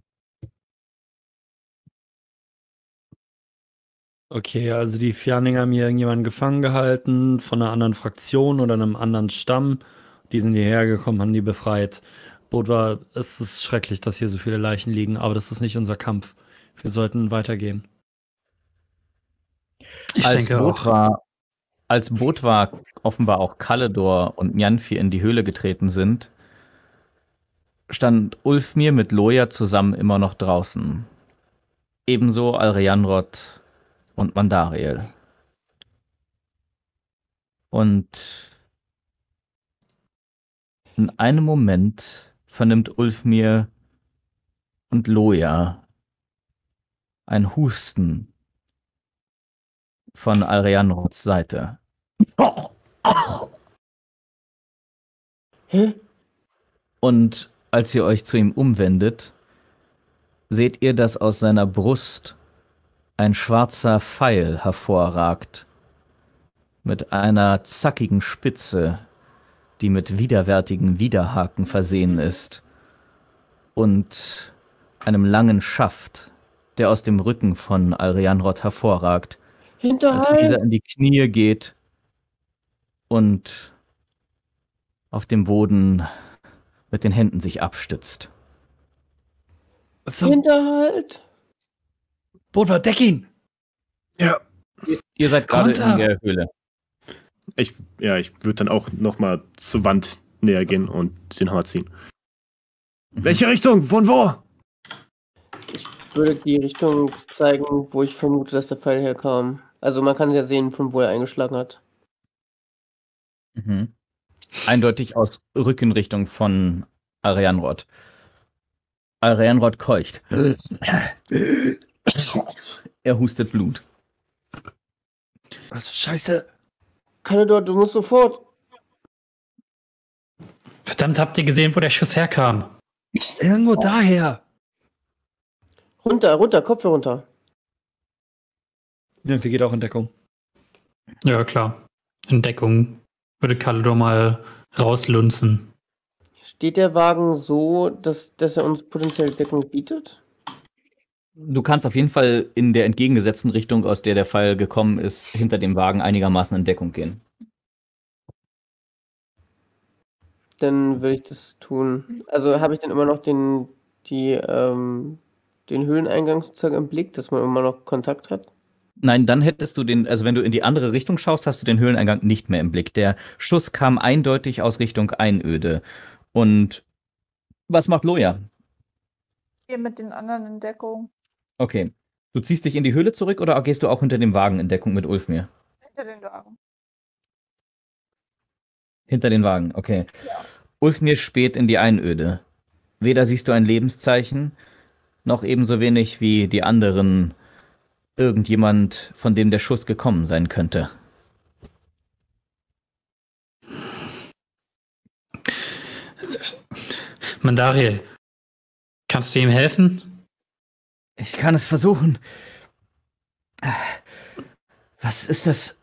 Okay, also die Fjerninger haben hier irgendjemanden gefangen gehalten von einer anderen Fraktion oder einem anderen Stamm. Die sind hierher gekommen, haben die befreit. Bodwa, es ist schrecklich, dass hier so viele Leichen liegen, aber das ist nicht unser Kampf. Wir sollten weitergehen. Ich Als denke auch. Botwa, als Botwa offenbar auch Kalidor und Nyanfi in die Höhle getreten sind, stand Ulfmir mit Loja zusammen immer noch draußen. Ebenso Alreanrod und Mandariel. Und in einem Moment vernimmt Ulfmir und Loja ein Husten von Alreanrods Seite. Und als ihr euch zu ihm umwendet, seht ihr, dass aus seiner Brust ein schwarzer Pfeil hervorragt, mit einer zackigen Spitze, die mit widerwärtigen Widerhaken versehen ist, und einem langen Schaft, der aus dem Rücken von Alreanrod hervorragt, als dieser in die Knie geht und auf dem Boden mit den Händen sich abstützt. So, Hinterhalt! Bodwa, deck ihn! Ja. Ihr seid gerade Konter! in der Höhle. Ich, ja, ich würde dann auch nochmal zur Wand näher gehen und den Hammer ziehen. Mhm. Welche Richtung? Von wo? Ich würde die Richtung zeigen, wo ich vermute, dass der Pfeil herkam. Also man kann ja sehen, von wo er eingeschlagen hat. Mhm. Eindeutig aus Rückenrichtung von Arianrod. Arianrod keucht. Er hustet Blut. Was für Scheiße. Kalidor, du musst sofort. Verdammt, habt ihr gesehen, wo der Schuss herkam? Irgendwo daher. Runter, runter, Kopf runter. Nymphe geht auch in Deckung. Ja, klar. In Deckung würde Kalidor mal rauslunzen. Steht der Wagen so, dass, dass er uns potenziell Deckung bietet? Du kannst auf jeden Fall in der entgegengesetzten Richtung, aus der der Pfeil gekommen ist, hinter dem Wagen einigermaßen in Deckung gehen. Dann würde ich das tun. Also habe ich dann immer noch den, die, ähm, den Höhleneingang sozusagen im Blick, dass man immer noch Kontakt hat? Nein, dann hättest du den, also wenn du in die andere Richtung schaust, hast du den Höhleneingang nicht mehr im Blick. Der Schuss kam eindeutig aus Richtung Einöde. Und was macht Loja? Hier mit den anderen in Deckung. Okay. Du ziehst dich in die Höhle zurück oder gehst du auch hinter dem Wagen in Deckung mit Ulfmir? Hinter den Wagen. Hinter den Wagen, okay. Ja. Ulfmir späht in die Einöde. Weder siehst du ein Lebenszeichen, noch ebenso wenig wie die anderen irgendjemand, von dem der Schuss gekommen sein könnte. Mandariel, kannst du ihm helfen? Ich kann es versuchen. Was ist das?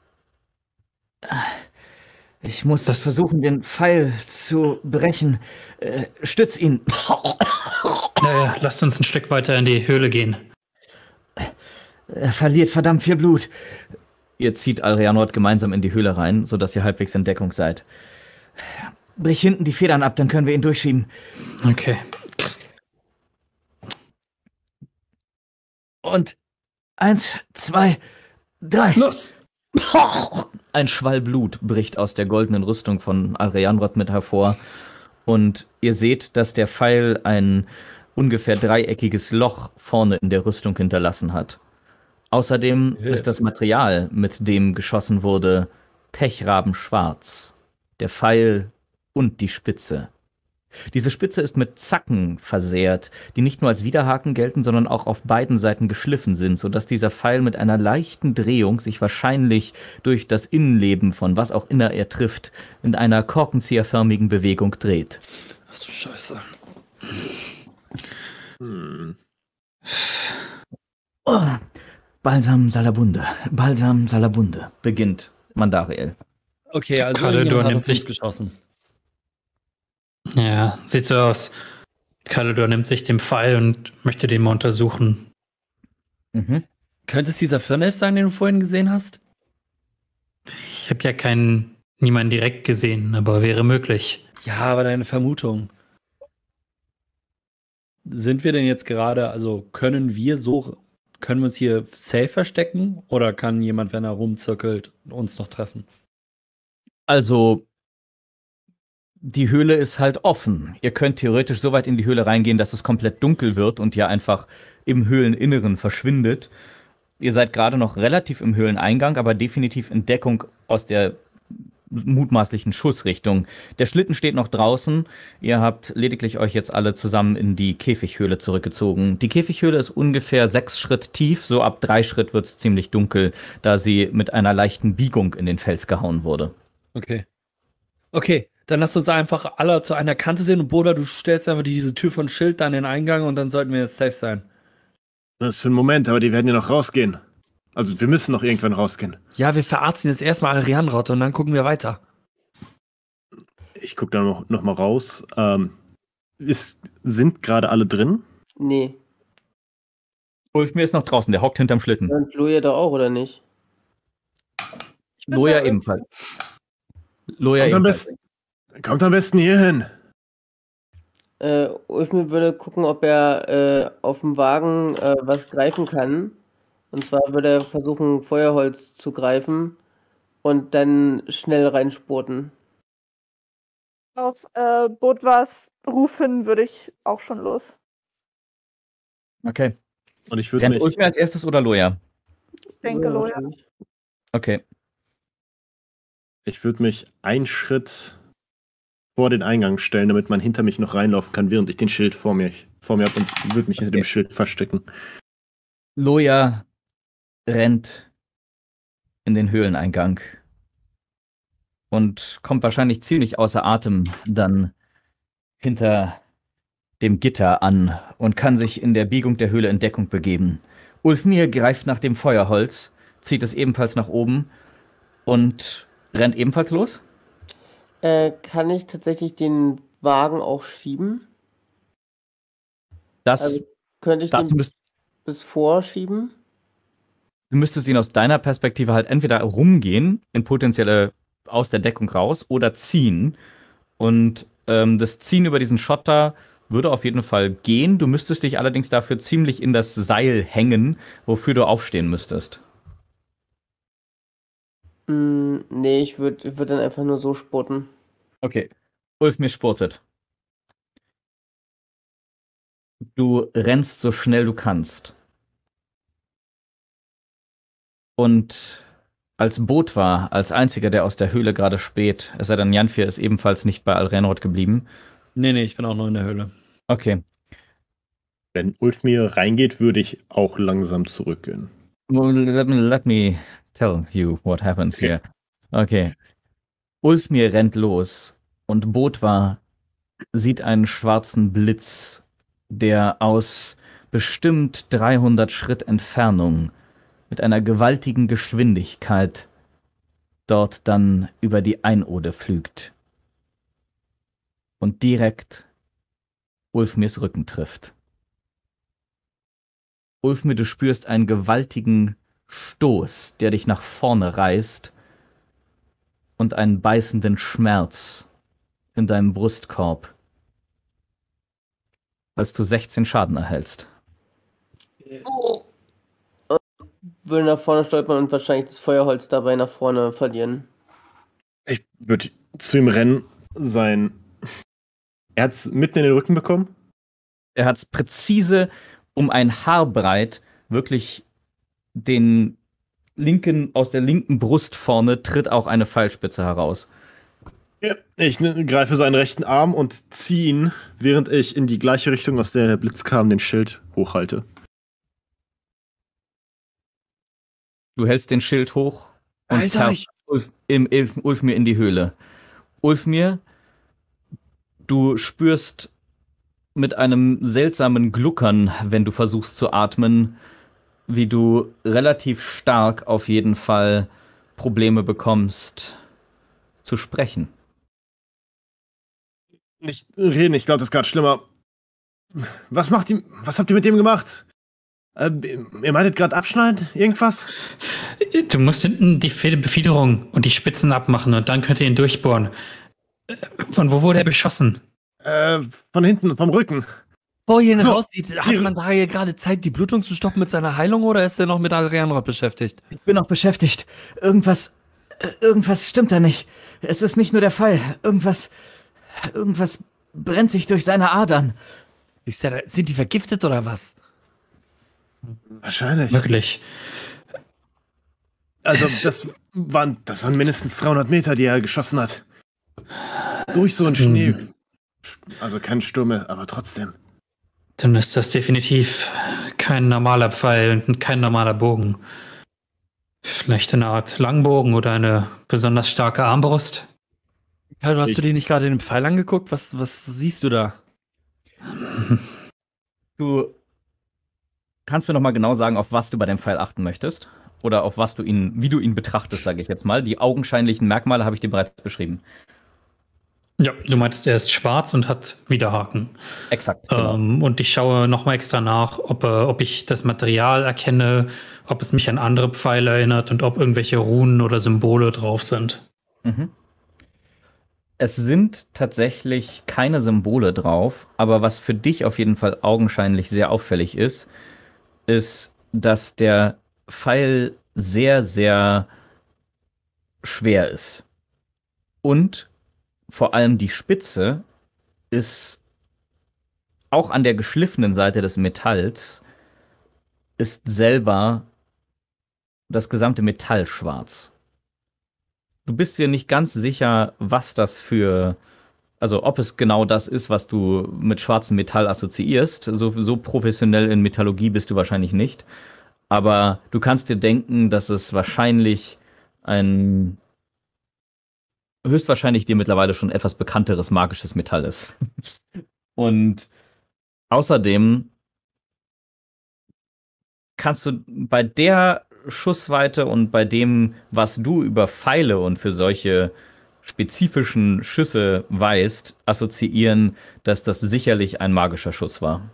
Ich muss Das- versuchen, den Pfeil zu brechen. Äh, stütz ihn. Naja, lasst uns ein Stück weiter in die Höhle gehen. Er verliert verdammt viel Blut. Ihr zieht Arianrod gemeinsam in die Höhle rein, sodass ihr halbwegs in Deckung seid. Brich hinten die Federn ab, dann können wir ihn durchschieben. Okay. Und eins, zwei, drei. Los! Ein Schwall Blut bricht aus der goldenen Rüstung von Arianrod mit hervor. Und ihr seht, dass der Pfeil ein ungefähr dreieckiges Loch vorne in der Rüstung hinterlassen hat. Außerdem Ja. ist das Material, mit dem geschossen wurde, pechrabenschwarz. Der Pfeil und die Spitze. Diese Spitze ist mit Zacken versehrt, die nicht nur als Widerhaken gelten, sondern auch auf beiden Seiten geschliffen sind, sodass dieser Pfeil mit einer leichten Drehung sich wahrscheinlich durch das Innenleben von was auch immer er trifft, in einer korkenzieherförmigen Bewegung dreht. Ach du Scheiße. Hm. Oh. Balsam Salabunde. Balsam Salabunde. Beginnt Mandariel. Okay, also Kalidor irgendjemand hat nimmt auf uns sich- geschossen. Ja, sieht so aus. Kalidor nimmt sich den Pfeil und möchte den mal untersuchen. Mhm. Könnte es dieser Firnelf sein, den du vorhin gesehen hast? Ich habe ja keinen, niemanden direkt gesehen, aber wäre möglich. Ja, aber deine Vermutung. Sind wir denn jetzt gerade, also können wir so, können wir uns hier safe verstecken oder kann jemand, wenn er rumzirkelt, uns noch treffen? Also, die Höhle ist halt offen. Ihr könnt theoretisch so weit in die Höhle reingehen, dass es komplett dunkel wird und ihr einfach im Höhleninneren verschwindet. Ihr seid gerade noch relativ im Höhleneingang, aber definitiv in Deckung aus der mutmaßlichen Schussrichtung. Der Schlitten steht noch draußen. Ihr habt lediglich euch jetzt alle zusammen in die Käfighöhle zurückgezogen. Die Käfighöhle ist ungefähr sechs Schritt tief. So ab drei Schritt wird es ziemlich dunkel, da sie mit einer leichten Biegung in den Fels gehauen wurde. Okay. Okay, dann lasst uns einfach alle zu einer Kante sehen und Boda, du stellst einfach diese Tür von Schild dann in den Eingang und dann sollten wir jetzt safe sein. Das ist für einen Moment, aber die werden ja noch rausgehen. Also wir müssen noch irgendwann rausgehen. Ja, wir verarzten jetzt erstmal Arianrod und dann gucken wir weiter. Ich gucke da noch, noch mal raus. Ähm, ist, sind gerade alle drin? Nee. Ulfmir ist noch draußen, der hockt hinterm Schlitten. Und Loja da auch, oder nicht? Loja ebenfalls. Loja Kommt am, ebenfalls. besten, kommt am besten hier hin. Äh, Ulfmir würde gucken, ob er äh, auf dem Wagen äh, was greifen kann. Und zwar würde er versuchen, Feuerholz zu greifen und dann schnell reinspurten. Auf äh, Bodwas rufen würde ich auch schon los. Okay. Und ich würde Rennt mich. Ulfmir als erstes oder Loja? Ich denke, Loja. wahrscheinlich. Okay. Ich würde mich einen Schritt vor den Eingang stellen, damit man hinter mich noch reinlaufen kann, während ich den Schild vor mir, vor mir habe und würde mich hinter Okay. dem Schild verstecken. Loja rennt in den Höhleneingang und kommt wahrscheinlich ziemlich außer Atem dann hinter dem Gitter an und kann sich in der Biegung der Höhle in Deckung begeben. Ulfmir greift nach dem Feuerholz, zieht es ebenfalls nach oben und rennt ebenfalls los. Äh, kann ich tatsächlich den Wagen auch schieben? Das, Also könnte ich dazu den müsst, bis vorschieben? du müsstest ihn aus deiner Perspektive halt entweder rumgehen, in potenzielle aus der Deckung raus, oder ziehen. Und ähm, das Ziehen über diesen Schotter würde auf jeden Fall gehen. Du müsstest dich allerdings dafür ziemlich in das Seil hängen, wofür du aufstehen müsstest. Mm, nee, ich würde ich würd dann einfach nur so spurten. Okay. Ulfmir spurtet. Du rennst so schnell du kannst. Und als Bodwa, als einziger, der aus der Höhle gerade späht, es sei denn, Janfir ist ebenfalls nicht bei Alrenrod geblieben. Nee, nee, ich bin auch noch in der Höhle. Okay. Wenn Ulfmir reingeht, würde ich auch langsam zurückgehen. Well, let me, let me tell you what happens here. Okay. Ulfmir rennt los und Bodwa sieht einen schwarzen Blitz, der aus bestimmt dreihundert Schritt Entfernung mit einer gewaltigen Geschwindigkeit dort dann über die Einode pflügt und direkt Ulfmirs Rücken trifft. Ulfmir, du spürst einen gewaltigen Stoß, der dich nach vorne reißt und einen beißenden Schmerz in deinem Brustkorb, als du sechzehn Schaden erhältst. Würde nach vorne stolpern und wahrscheinlich das Feuerholz dabei nach vorne verlieren. Ich würde zu ihm rennen, sein. Er hat es mitten in den Rücken bekommen. Er hat es präzise um ein Haar breit, wirklich den linken, aus der linken Brust vorne tritt auch eine Pfeilspitze heraus. Ja. Ich ne, greife seinen rechten Arm und ziehe ihn, während ich in die gleiche Richtung, aus der der Blitz kam, den Schild hochhalte. Du hältst den Schild hoch und Alter, zerrst ich- Ulf, im, Ulf, Ulfmir in die Höhle. Ulfmir, du spürst mit einem seltsamen Gluckern, wenn du versuchst zu atmen, wie du relativ stark auf jeden Fall Probleme bekommst, zu sprechen. Nicht reden, ich glaube, das ist gerade schlimmer. Was macht ihm. Was habt ihr mit dem gemacht? Äh, ihr meintet gerade abschneiden? Irgendwas? Du musst hinten die Fe- Befiederung und die Spitzen abmachen und dann könnt ihr ihn durchbohren. Äh, Von wo wurde er beschossen? Äh, von hinten, vom Rücken. Bevor ihr ihn So, rauszieht, hat die- man da hier gerade Zeit, die Blutung zu stoppen mit seiner Heilung oder ist er noch mit Alrenrod beschäftigt? Ich bin noch beschäftigt. Irgendwas, äh, irgendwas stimmt da nicht. Es ist nicht nur der Fall. Irgendwas, irgendwas brennt sich durch seine Adern. Ich sag, sind die vergiftet oder was? Wahrscheinlich. Wirklich. Also, das waren, das waren mindestens dreihundert Meter, die er geschossen hat. Durch so einen Schnee. Also kein Sturm, aber trotzdem. Dann ist das definitiv kein normaler Pfeil und kein normaler Bogen. Vielleicht eine Art Langbogen oder eine besonders starke Armbrust. Karl, hast Ich- du dir nicht gerade den Pfeil angeguckt? Was, was siehst du da? Du kannst mir noch mal genau sagen, auf was du bei dem Pfeil achten möchtest? Oder auf was du ihn, wie du ihn betrachtest, sage ich jetzt mal. Die augenscheinlichen Merkmale habe ich dir bereits beschrieben. Ja, du meintest, er ist schwarz und hat Widerhaken. Exakt. Genau. Ähm, und ich schaue nochmal extra nach, ob, äh, ob ich das Material erkenne, ob es mich an andere Pfeile erinnert und ob irgendwelche Runen oder Symbole drauf sind. Mhm. Es sind tatsächlich keine Symbole drauf, aber was für dich auf jeden Fall augenscheinlich sehr auffällig ist, ist, dass der Pfeil sehr, sehr schwer ist. Und vor allem die Spitze ist auch an der geschliffenen Seite des Metalls ist selber das gesamte Metall schwarz. Du bist dir nicht ganz sicher, was das für, also ob es genau das ist, was du mit schwarzem Metall assoziierst. So, so professionell in Metallurgie bist du wahrscheinlich nicht. Aber du kannst dir denken, dass es wahrscheinlich ein höchstwahrscheinlich dir mittlerweile schon etwas bekannteres magisches Metall ist. Und außerdem kannst du bei der Schussweite und bei dem, was du über Pfeile und für solche spezifischen Schüsse weißt, assoziieren, dass das sicherlich ein magischer Schuss war.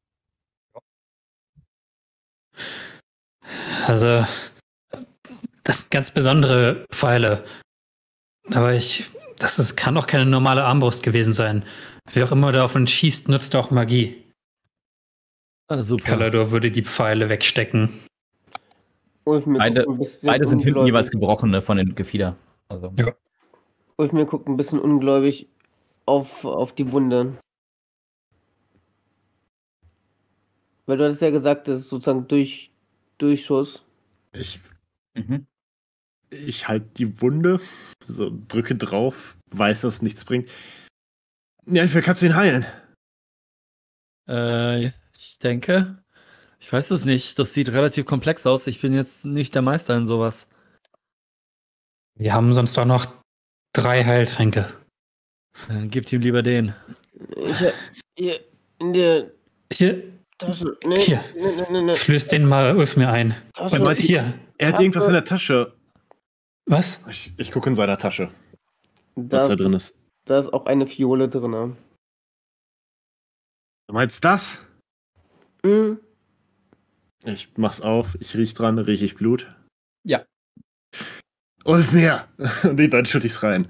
Also, das sind ganz besondere Pfeile. Aber ich, das ist, kann doch keine normale Armbrust gewesen sein. Wer auch immer davon schießt, nutzt auch Magie. Ah, super. Kalador würde die Pfeile wegstecken. Ulf, mir Beide, guckt ein bisschen beide sind hinten ungläubig. jeweils gebrochene von den Gefieder. Also. Ja. Ulf, mir guckt ein bisschen ungläubig auf, auf die Wunde. Weil du hattest ja gesagt, das ist sozusagen durch, Durchschuss. Ich, Mhm. ich halte die Wunde, so drücke drauf, weiß, dass es nichts bringt. Ja, wie kannst du ihn heilen? Äh, ich denke, ich weiß es nicht. Das sieht relativ komplex aus. Ich bin jetzt nicht der Meister in sowas. Wir haben sonst auch noch drei Heiltränke. Dann gebt ihm lieber den. Ich hab hier in der Hier, Tasche. Nee, Hier. nee, nee, nee, nee. flöß den mal Ulf mir ein. Tasche. Und hier. Er hat Tasche. irgendwas in der Tasche. Was? Ich, ich gucke in seiner Tasche, was Da, da drin ist. da ist auch eine Fiole drin. Du meinst das? Mhm. Ich mach's auf, ich riech dran, riech ich Blut. Ja. Und mehr! Und dann schütte ich's rein.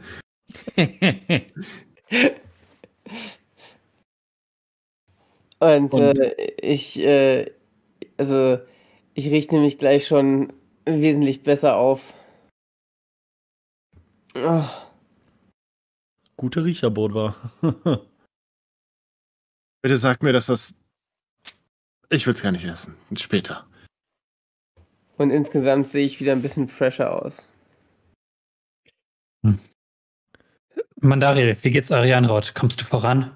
Und, Und- äh, ich, äh, also, ich richte mich gleich schon wesentlich besser auf. Oh, Gute Riecherboot war. Bitte sag mir, dass das. Ich will's gar nicht essen. Später. und insgesamt sehe ich wieder ein bisschen fresher aus. Mandariel, wie geht's Arianrod? Kommst du voran?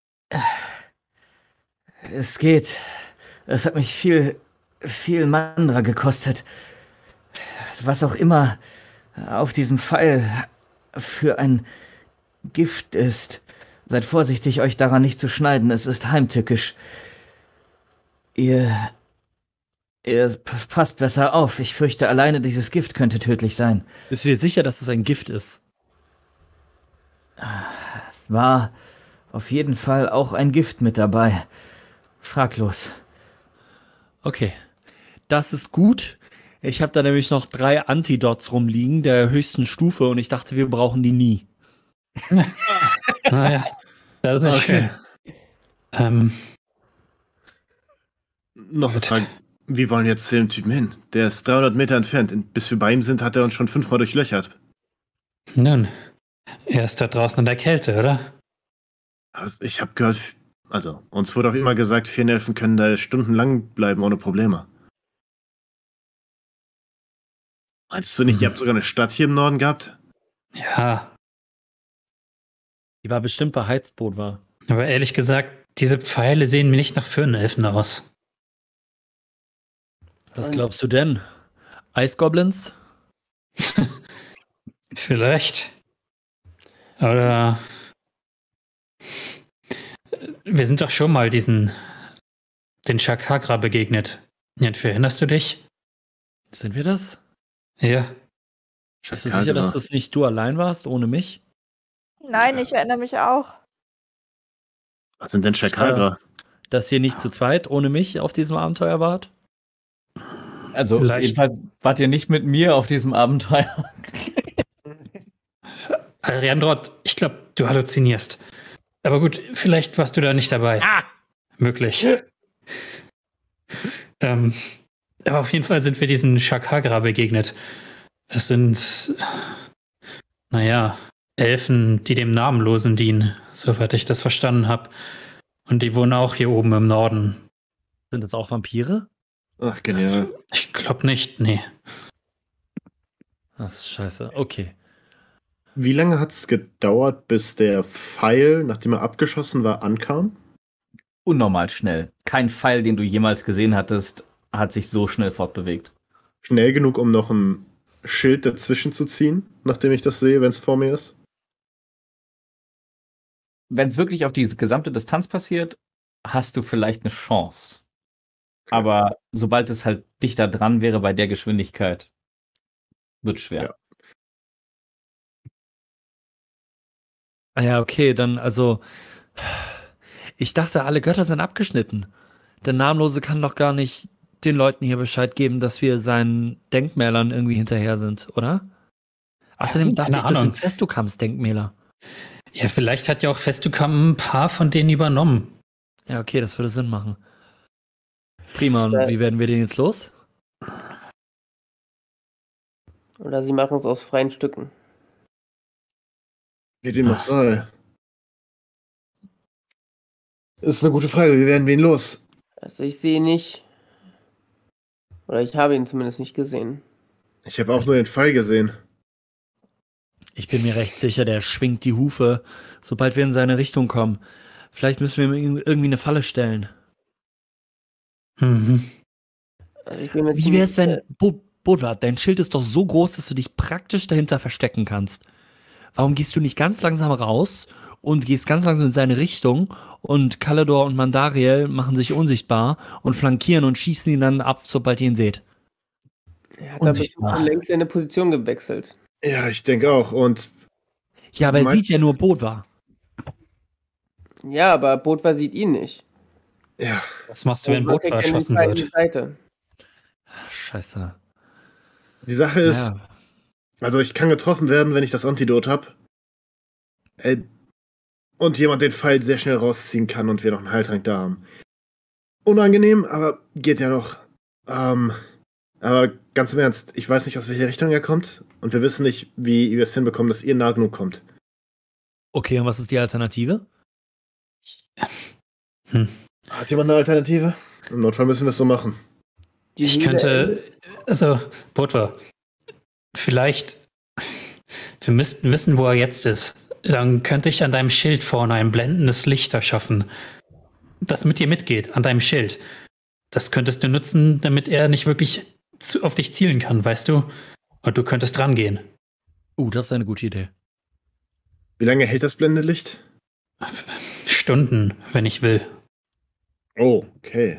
Es geht. Es hat mich viel, viel Mandra gekostet. Was auch immer auf diesem Pfeil für ein Gift ist. Seid vorsichtig, euch daran nicht zu schneiden. Es ist heimtückisch. Ihr... Ihr p- passt besser auf. Ich fürchte, alleine dieses Gift könnte tödlich sein. Bist du dir sicher, dass es ein Gift ist? Es war auf jeden Fall auch ein Gift mit dabei. Fraglos. Okay. Das ist gut. Ich habe da nämlich noch drei Antidots rumliegen, der höchsten Stufe, und ich dachte, wir brauchen die nie. Naja, das ist Okay. schön. Ähm, Noch eine Frage. Wie wollen wir jetzt zu dem Typen hin? Der ist dreihundert Meter entfernt. Bis wir bei ihm sind, hat er uns schon fünfmal durchlöchert. nun, er ist da draußen in der Kälte, oder? Also, ich habe gehört, also uns wurde auch immer gesagt, Feenelfen können da stundenlang bleiben ohne Probleme. Meinst du nicht, ihr habt sogar eine Stadt hier im Norden gehabt? Ja, Die war bestimmt bei Heizboot war. aber ehrlich gesagt, diese Pfeile sehen mir nicht nach Föhnelfen aus. Was glaubst du denn? Eisgoblins? Vielleicht. Oder wir sind doch schon mal diesen den Shakagra begegnet. Jentfi, erinnerst du dich? Sind wir das? Ja. Bist du sicher, dass das nicht du allein warst, ohne mich? Nein, ich erinnere mich auch. Was sind denn Shakagra? Dass ihr nicht zu zweit ohne mich auf diesem Abenteuer wart? Also, Vielleicht- jedenfalls wart ihr nicht mit mir auf diesem Abenteuer. Ariandrot, ich glaube, du halluzinierst. Aber gut, vielleicht warst du da nicht dabei. Ah! Möglich. ähm, aber auf jeden Fall sind wir diesen Shakagra begegnet. Es sind, naja, Elfen, die dem Namenlosen dienen, soweit ich das verstanden habe. Und die wohnen auch hier oben im Norden. Sind das auch Vampire? Ach, genial. Ich glaube nicht, nee. Ach, scheiße. Okay. Wie lange hat es gedauert, bis der Pfeil, nachdem er abgeschossen war, ankam? Unnormal schnell. Kein Pfeil, den du jemals gesehen hattest, hat sich so schnell fortbewegt. Schnell genug, um noch ein Schild dazwischen zu ziehen, nachdem ich das sehe, wenn es vor mir ist? Wenn es wirklich auf diese gesamte Distanz passiert, hast du vielleicht eine Chance. Aber sobald es halt dichter dran wäre bei der Geschwindigkeit, wird schwer. Ja. Ah ja, okay, dann also. Ich dachte, alle Götter sind abgeschnitten. Der Namenlose kann doch gar nicht den Leuten hier Bescheid geben, dass wir seinen Denkmälern irgendwie hinterher sind, oder? Außerdem Ja, dachte keine ich, das Ahnung. sind Festukams Denkmäler. Ja, vielleicht hat ja auch Festukam ein paar von denen übernommen. Ja, okay, das würde Sinn machen. Prima, und Ja. wie werden wir den jetzt los? Oder sie machen es aus freien Stücken. Wie dem noch sei. Das ist eine gute Frage. Wie werden wir ihn los? Also ich sehe nicht. Oder ich habe ihn zumindest nicht gesehen. Ich habe auch nur den Pfeil gesehen. Ich bin mir recht sicher, der schwingt die Hufe, sobald wir in seine Richtung kommen. Vielleicht müssen wir ihm irgendwie eine Falle stellen. Mhm. Also ich bin mir Wie wär's, wenn, ziemlich- Bo Bodwart, dein Schild ist doch so groß, dass du dich praktisch dahinter verstecken kannst. Warum gehst du nicht ganz langsam raus und gehst ganz langsam in seine Richtung und Kalador und Mandariel machen sich unsichtbar und flankieren und schießen ihn dann ab, sobald ihr ihn seht? Er hat da bestimmt unsichtbar. schon längst seine Position gewechselt. Ja, ich denke auch. Und Ja, aber er Meinst- sieht ja nur Bodwar. Ja, aber Bodwa sieht ihn nicht. ja, Was machst du, wenn Bodwa Bodwa kriegt ja den erschossen Pfeil in wird? die Seite. Scheiße. die Sache ist, Ja. also ich kann getroffen werden, wenn ich das Antidot habe. Und jemand den Pfeil sehr schnell rausziehen kann und wir noch einen Heiltrank da haben. Unangenehm, aber geht ja noch. Ähm, aber ganz im Ernst, ich weiß nicht, aus welcher Richtung er kommt. Und wir wissen nicht, wie wir es hinbekommen, dass ihr nah genug kommt. Okay, und was ist die Alternative? Hm. Hat jemand eine Alternative? Im Notfall müssen wir es so machen. Die Ich Höhle könnte, also, Bodwa, vielleicht, wir müssten wissen, wo er jetzt ist. Dann könnte ich an deinem Schild vorne ein blendendes Licht erschaffen, das mit dir mitgeht, an deinem Schild. Das könntest du nutzen, damit er nicht wirklich zu, auf dich zielen kann, weißt du? Und du könntest rangehen. Uh, das ist eine gute Idee. Wie lange hält das Blendelicht? Stunden, wenn ich will. Oh, okay.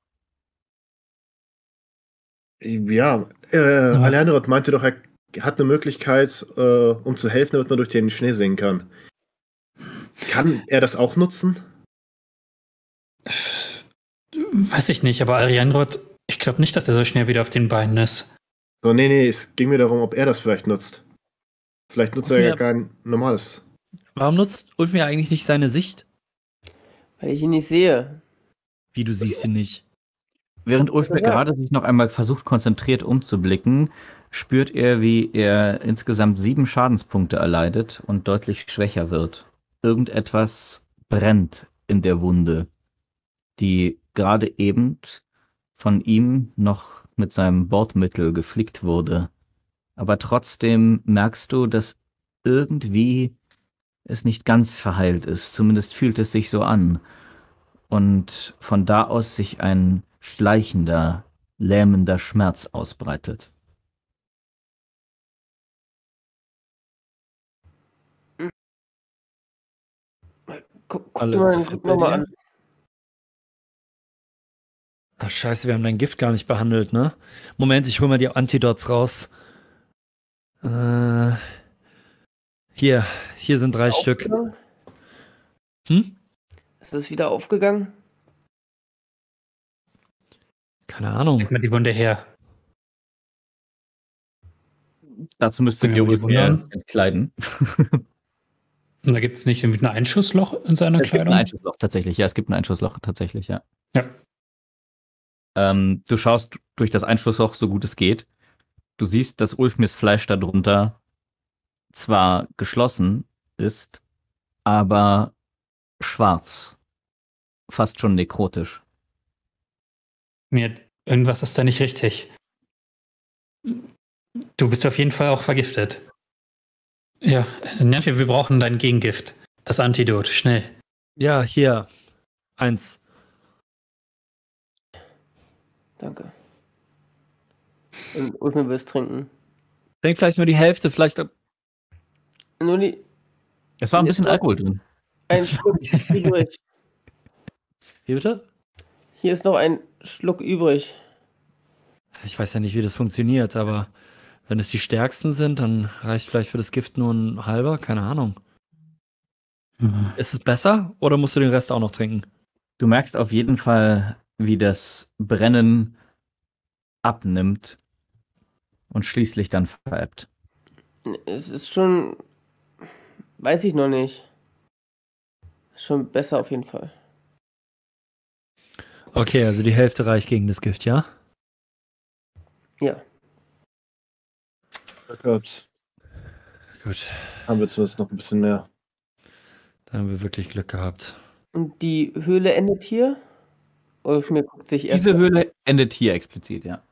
Ja, äh, Alejandro meinte doch, er hat eine Möglichkeit, äh, um zu helfen, damit man durch den Schnee sehen kann. Kann er das auch nutzen? Weiß ich nicht, aber Arianrod, ich glaube nicht, dass er so schnell wieder auf den Beinen ist. So, nee, nee, es ging mir darum, ob er das vielleicht nutzt. Vielleicht nutzt er ja Ja. kein normales. Warum nutzt Ulf mir eigentlich nicht seine Sicht? Weil ich ihn nicht sehe. Wie, du siehst ihn nicht. Während Ulfmer Ja. gerade sich noch einmal versucht, konzentriert umzublicken, spürt er, wie er insgesamt sieben Schadenspunkte erleidet und deutlich schwächer wird. Irgendetwas brennt in der Wunde, die gerade eben von ihm noch mit seinem Bordmittel geflickt wurde. Aber trotzdem merkst du, dass irgendwie es nicht ganz verheilt ist. Zumindest fühlt es sich so an. Und von da aus sich ein schleichender, lähmender Schmerz ausbreitet. Guck, guck Alles dir mal, fit guck bei noch mal dir? an. Ach scheiße, wir haben dein Gift gar nicht behandelt, ne? Moment, ich hol mal die Antidots raus. Äh, hier, hier sind drei Stück. Aufgegangen? Hm? Ist das wieder aufgegangen? Keine Ahnung. Gib mir die Wunde her. Dazu müsstet Ja, ihr die Ulfmer Wunder. entkleiden. Und da gibt es nicht irgendwie ein Einschussloch in seiner Es gibt Kleidung? ein Einschussloch tatsächlich, ja, es gibt ein Einschussloch tatsächlich, ja. Ja. Ähm, du schaust durch das Einschussloch, so gut es geht. Du siehst, dass Ulfmirs Fleisch darunter zwar geschlossen ist, aber schwarz. Fast schon nekrotisch. Mir, irgendwas ist da nicht richtig. Du bist auf jeden Fall auch vergiftet. Ja, Nervi, wir brauchen dein Gegengift. Das Antidot, schnell. Ja, hier. Eins. Danke. Und Ulfmir will es trinken. Trink vielleicht nur die Hälfte, vielleicht. Nur die. Es war ein Hier ist bisschen noch Alkohol drin. Ein Schluck übrig. Wie bitte? Hier ist noch ein Schluck übrig. Ich weiß ja nicht, wie das funktioniert, aber wenn es die stärksten sind, dann reicht vielleicht für das Gift nur ein halber, keine Ahnung. Mhm. Ist es besser oder musst du den Rest auch noch trinken? Du merkst auf jeden Fall, wie das Brennen abnimmt und schließlich dann verebbt. Es ist schon. Weiß ich noch nicht. Schon besser auf jeden Fall. Okay, also die Hälfte reicht gegen das Gift, ja? Ja. Oh Gott. Gut, Haben wir zumindest noch ein bisschen mehr. da haben wir wirklich Glück gehabt. Und die Höhle endet hier? Ulfmir guckt sich erst. Diese Höhle endet hier explizit, ja.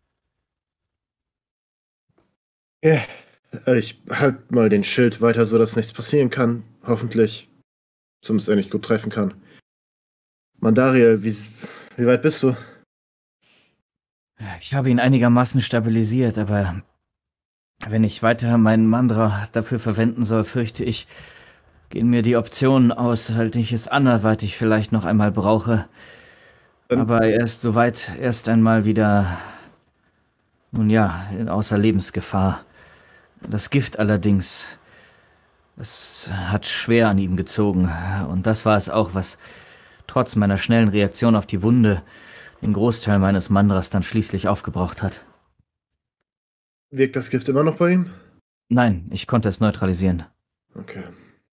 Ja, ich halt mal den Schild weiter, sodass nichts passieren kann. Hoffentlich. Zumindest er nicht gut treffen kann. Mandariel, wie, wie weit bist du? Ich habe ihn einigermaßen stabilisiert, aber wenn ich weiter meinen Mandra dafür verwenden soll, fürchte ich, gehen mir die Optionen aus, halt ich es anderweitig vielleicht noch einmal brauche. Dann- Aber er ist soweit erst einmal wieder, nun ja, in außer Lebensgefahr. Das Gift allerdings, es hat schwer an ihm gezogen. Und das war es auch, was trotz meiner schnellen Reaktion auf die Wunde den Großteil meines Mandras dann schließlich aufgebraucht hat. Wirkt das Gift immer noch bei ihm? Nein, ich konnte es neutralisieren. Okay.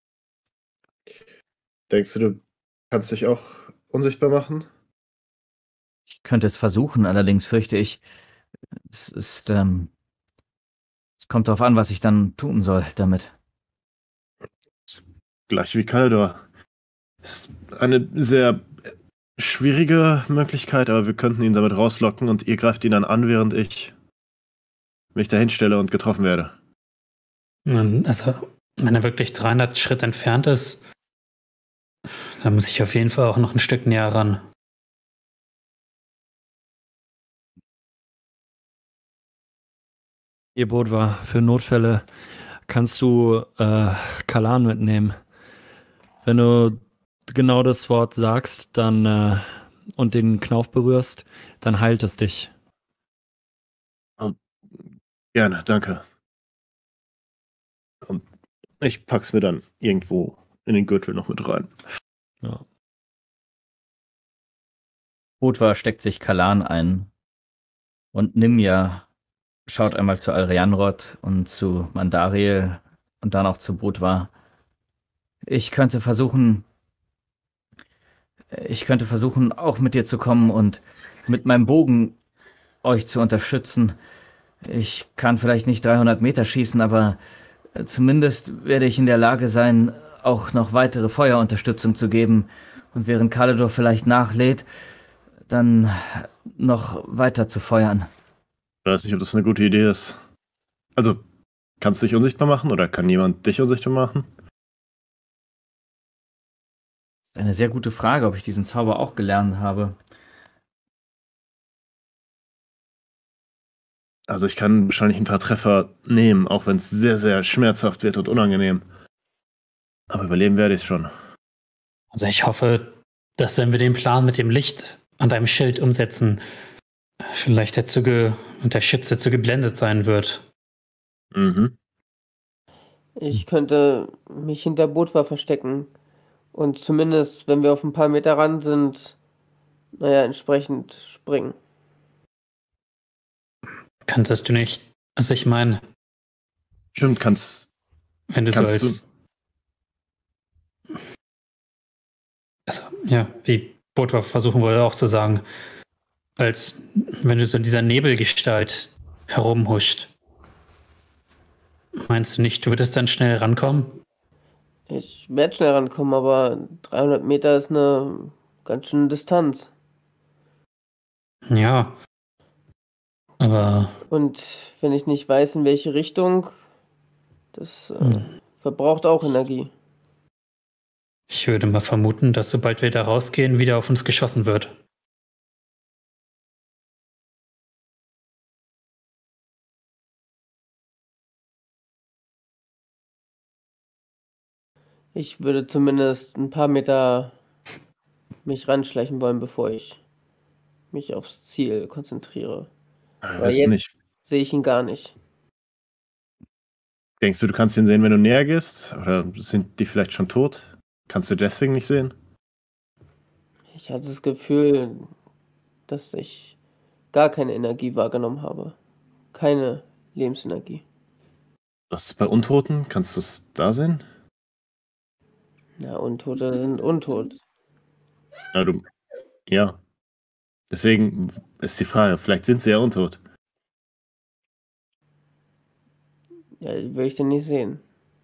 Denkst du, du kannst dich auch unsichtbar machen? Ich könnte es versuchen, allerdings fürchte ich, es ist, ähm, es kommt darauf an, was ich dann tun soll damit. Gleich wie Kaldor. Ist eine sehr schwierige Möglichkeit, aber wir könnten ihn damit rauslocken und ihr greift ihn dann an, während ich mich dahin stelle und getroffen werde. Also, wenn er wirklich dreihundert Schritt entfernt ist, dann muss ich auf jeden Fall auch noch ein Stück näher ran. Ihr Boot war für Notfälle. Kannst du äh, Kalan mitnehmen? Wenn du genau das Wort sagst, dann äh, und den Knauf berührst, dann heilt es dich. Gerne, danke. Und ich pack's mir dann irgendwo in den Gürtel noch mit rein. Ja. Bodwa steckt sich Kalan ein und Nimja schaut einmal zu Alrianrod und zu Mandariel und dann auch zu Bodwa. Ich könnte versuchen, ich könnte versuchen, auch mit dir zu kommen und mit meinem Bogen euch zu unterstützen. Ich kann vielleicht nicht dreihundert Meter schießen, aber zumindest werde ich in der Lage sein, auch noch weitere Feuerunterstützung zu geben. Und während Kaledor vielleicht nachlädt, dann noch weiter zu feuern. Ich weiß nicht, ob das eine gute Idee ist. Also, kannst du dich unsichtbar machen oder kann jemand dich unsichtbar machen? Das ist eine sehr gute Frage, ob ich diesen Zauber auch gelernt habe. Also ich kann wahrscheinlich ein paar Treffer nehmen, auch wenn es sehr, sehr schmerzhaft wird und unangenehm. Aber überleben werde ich es schon. Also ich hoffe, dass wenn wir den Plan mit dem Licht an deinem Schild umsetzen, vielleicht der Züge und der Schütze zu geblendet sein wird. Mhm. Ich könnte mich hinter Bodwa verstecken. Und zumindest, wenn wir auf ein paar Meter ran sind, naja, entsprechend springen. Könntest du nicht, also ich meine, Stimmt, kannst, wenn du so kannst als, Also, ja, wie Botwa versuchen wollte auch zu sagen, als wenn du so in dieser Nebelgestalt herumhuscht. Meinst du nicht, du würdest dann schnell rankommen? Ich werde schnell rankommen, aber dreihundert Meter ist eine ganz schöne Distanz. Ja. Aber. Und wenn ich nicht weiß, in welche Richtung, das äh, Hm. verbraucht auch Energie. Ich würde mal vermuten, dass sobald wir da rausgehen, wieder auf uns geschossen wird. Ich würde zumindest ein paar Meter mich ranschleichen wollen, bevor ich mich aufs Ziel konzentriere. Wir Aber wissen jetzt nicht. sehe ich ihn gar nicht. Denkst du, du kannst ihn sehen, wenn du näher gehst? Oder sind die vielleicht schon tot? Kannst du deswegen nicht sehen? Ich hatte das Gefühl, dass ich gar keine Energie wahrgenommen habe. Keine Lebensenergie. Was ist bei Untoten? Kannst du es da sehen? Ja, Untote sind untot. Ja, du. Ja. Deswegen ist die Frage, vielleicht sind sie ja untot. Ja, die will ich denn nicht sehen.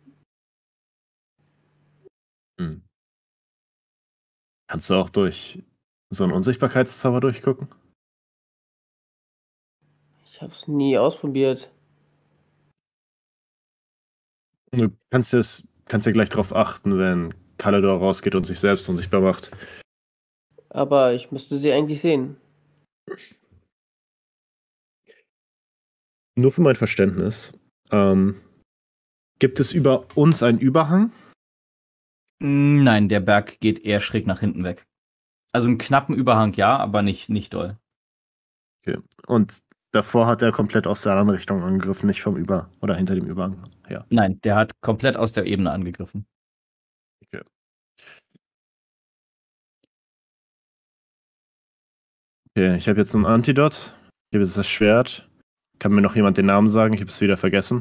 Hm. Kannst du auch durch so einen Unsichtbarkeitszauber durchgucken? Ich habe es nie ausprobiert. Du kannst es, kannst ja gleich drauf achten, wenn Kalador rausgeht und sich selbst unsichtbar macht. Aber ich müsste sie eigentlich sehen. Nur für mein Verständnis. Ähm, gibt es über uns einen Überhang? Nein, der Berg geht eher schräg nach hinten weg. Also einen knappen Überhang ja, aber nicht, nicht doll. Okay. Und davor hat er komplett aus der anderen Richtung angegriffen, nicht vom Über- oder hinter dem Überhang her. Nein, der hat komplett aus der Ebene angegriffen. Okay. Okay, ich habe jetzt ein Antidot. Ich habe jetzt das Schwert. Kann mir noch jemand den Namen sagen? Ich habe es wieder vergessen.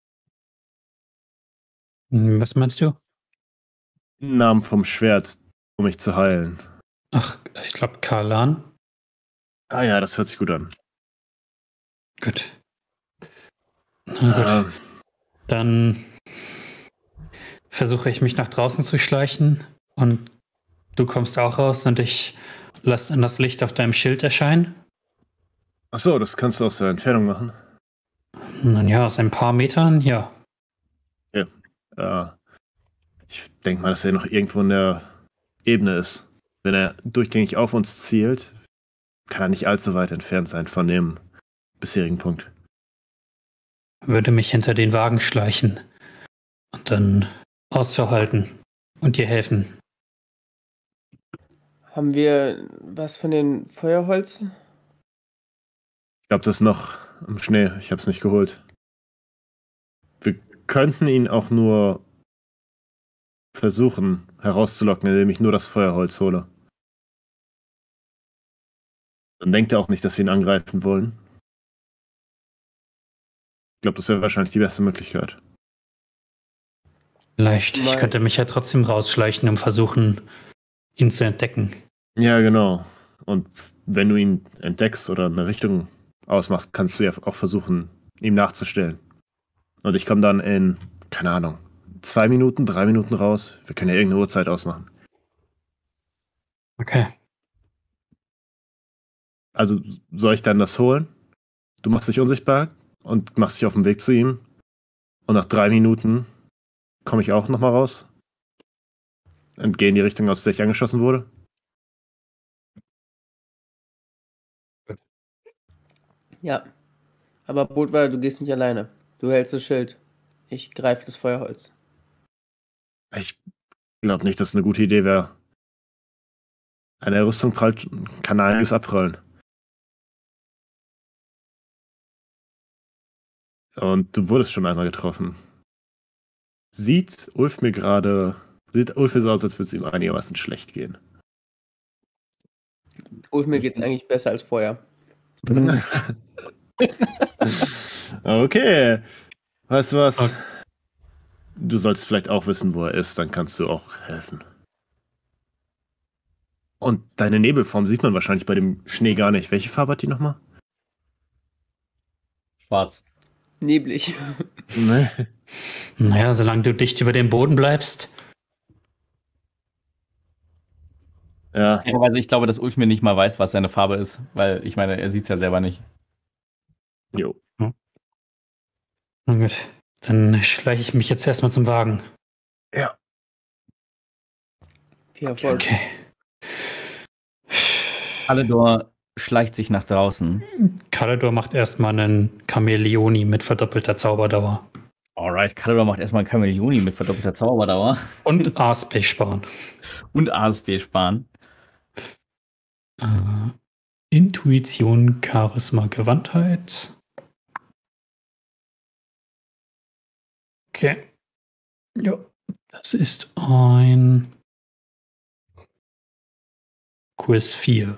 Hm, Was meinst du? Namen vom Schwert, um mich zu heilen. Ach, ich glaube Karlan. Ah ja, das hört sich gut an. Gut. Na gut. Ähm, Dann versuche ich mich nach draußen zu schleichen und du kommst auch raus und ich lasse dann das Licht auf deinem Schild erscheinen. Achso, das kannst du aus der Entfernung machen. Nun ja, aus ein paar Metern, ja. Äh, ich denke mal, dass er noch irgendwo in der Ebene ist. Wenn er durchgängig auf uns zielt, kann er nicht allzu weit entfernt sein von dem bisherigen Punkt. Würde mich hinter den Wagen schleichen und dann Ausschau halten und dir helfen. Haben wir was von den Feuerholz? Ich glaube, das ist noch im Schnee. Ich habe es nicht geholt. Wir könnten ihn auch nur versuchen herauszulocken, indem ich nur das Feuerholz hole. Dann denkt er auch nicht, dass wir ihn angreifen wollen. Ich glaube, das wäre wahrscheinlich die beste Möglichkeit. Vielleicht. Ich Nein. könnte mich ja trotzdem rausschleichen, um versuchen, ihn zu entdecken. Ja, genau. Und wenn du ihn entdeckst oder eine Richtung ausmachst, kannst du ja auch versuchen, ihm nachzustellen. Und ich komme dann in, keine Ahnung, zwei Minuten, drei Minuten raus. Wir können ja irgendeine Uhrzeit ausmachen. Okay. Also soll ich dann das holen? Du machst dich unsichtbar und machst dich auf den Weg zu ihm. Und nach drei Minuten komme ich auch nochmal raus. Und gehe in die Richtung, aus der ich angeschossen wurde. Ja. Aber Botwa, du gehst nicht alleine. Du hältst das Schild. Ich greife das Feuerholz. Ich glaube nicht, dass es eine gute Idee wäre. Eine Rüstung prallt, kann einiges abprallen. Und du wurdest schon einmal getroffen. Sieht Ulf mir gerade. Sieht Ulf mir so aus, als würde es ihm einigermaßen schlecht gehen. Ulf, mir geht's eigentlich besser als vorher. Okay. Weißt du was? Okay. du solltest vielleicht auch wissen, wo er ist, dann kannst du auch helfen. Und deine Nebelform sieht man wahrscheinlich bei dem Schnee gar nicht. Welche Farbe hat die nochmal? Schwarz. Neblig. Nee. Naja, solange du dicht über dem Boden bleibst. Ja. Also ich glaube, dass Ulf mir nicht mal weiß, was seine Farbe ist, weil ich meine, er sieht es ja selber nicht. Jo. Na gut, dann schleiche ich mich jetzt erstmal zum Wagen. Ja. Viel Erfolg. Okay. Alledor schleicht sich nach draußen. Kalidor macht erstmal einen Chameleoni mit verdoppelter Zauberdauer. Alright, Kalidor macht erstmal ein Chameleoni mit verdoppelter Zauberdauer. Und A S P sparen. Und A S B sparen. Äh, Intuition, Charisma, Gewandtheit. Okay. Ja, das ist ein Quiz vier.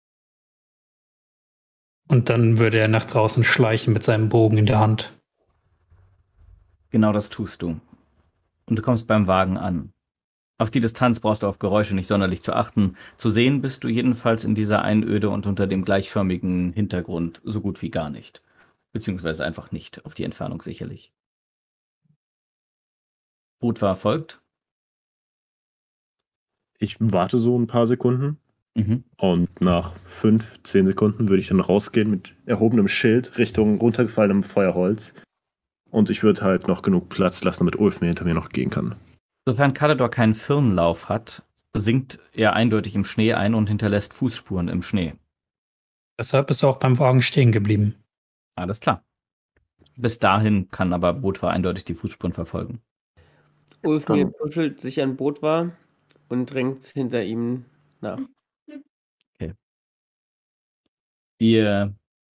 Und dann würde er nach draußen schleichen mit seinem Bogen in der Hand. Genau das tust du. Und du kommst beim Wagen an. Auf die Distanz brauchst du auf Geräusche nicht sonderlich zu achten. Zu sehen bist du jedenfalls in dieser Einöde und unter dem gleichförmigen Hintergrund so gut wie gar nicht. Beziehungsweise einfach nicht, auf die Entfernung sicherlich. Budva folgt. Ich warte so ein paar Sekunden. Mhm. Und nach fünf, zehn Sekunden würde ich dann rausgehen mit erhobenem Schild Richtung runtergefallenem Feuerholz. Und ich würde halt noch genug Platz lassen, damit Ulf mir hinter mir noch gehen kann. Sofern Kalidor keinen Firnlauf hat, sinkt er eindeutig im Schnee ein und hinterlässt Fußspuren im Schnee. Deshalb ist er auch beim Wagen stehen geblieben. Alles klar. Bis dahin kann aber Budva eindeutig die Fußspuren verfolgen. Ulfmir kuschelt sich an Bodwa und drängt hinter ihm nach. Ihr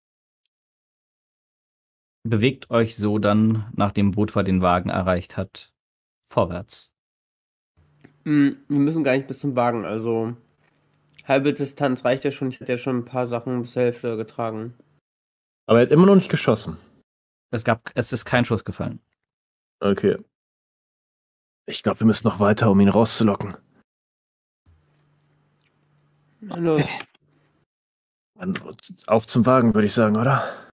bewegt euch so dann, nachdem Budva den Wagen erreicht hat, vorwärts. Hm, wir müssen gar nicht bis zum Wagen, also halbe Distanz reicht ja schon. Ich hatte ja schon ein paar Sachen bis zur Hälfte getragen. Aber er hat immer noch nicht geschossen. Es gab, es ist kein Schuss gefallen. Okay. Ich glaube, wir müssen noch weiter, um ihn rauszulocken. Na los. Dann auf zum Wagen, würde ich sagen, oder?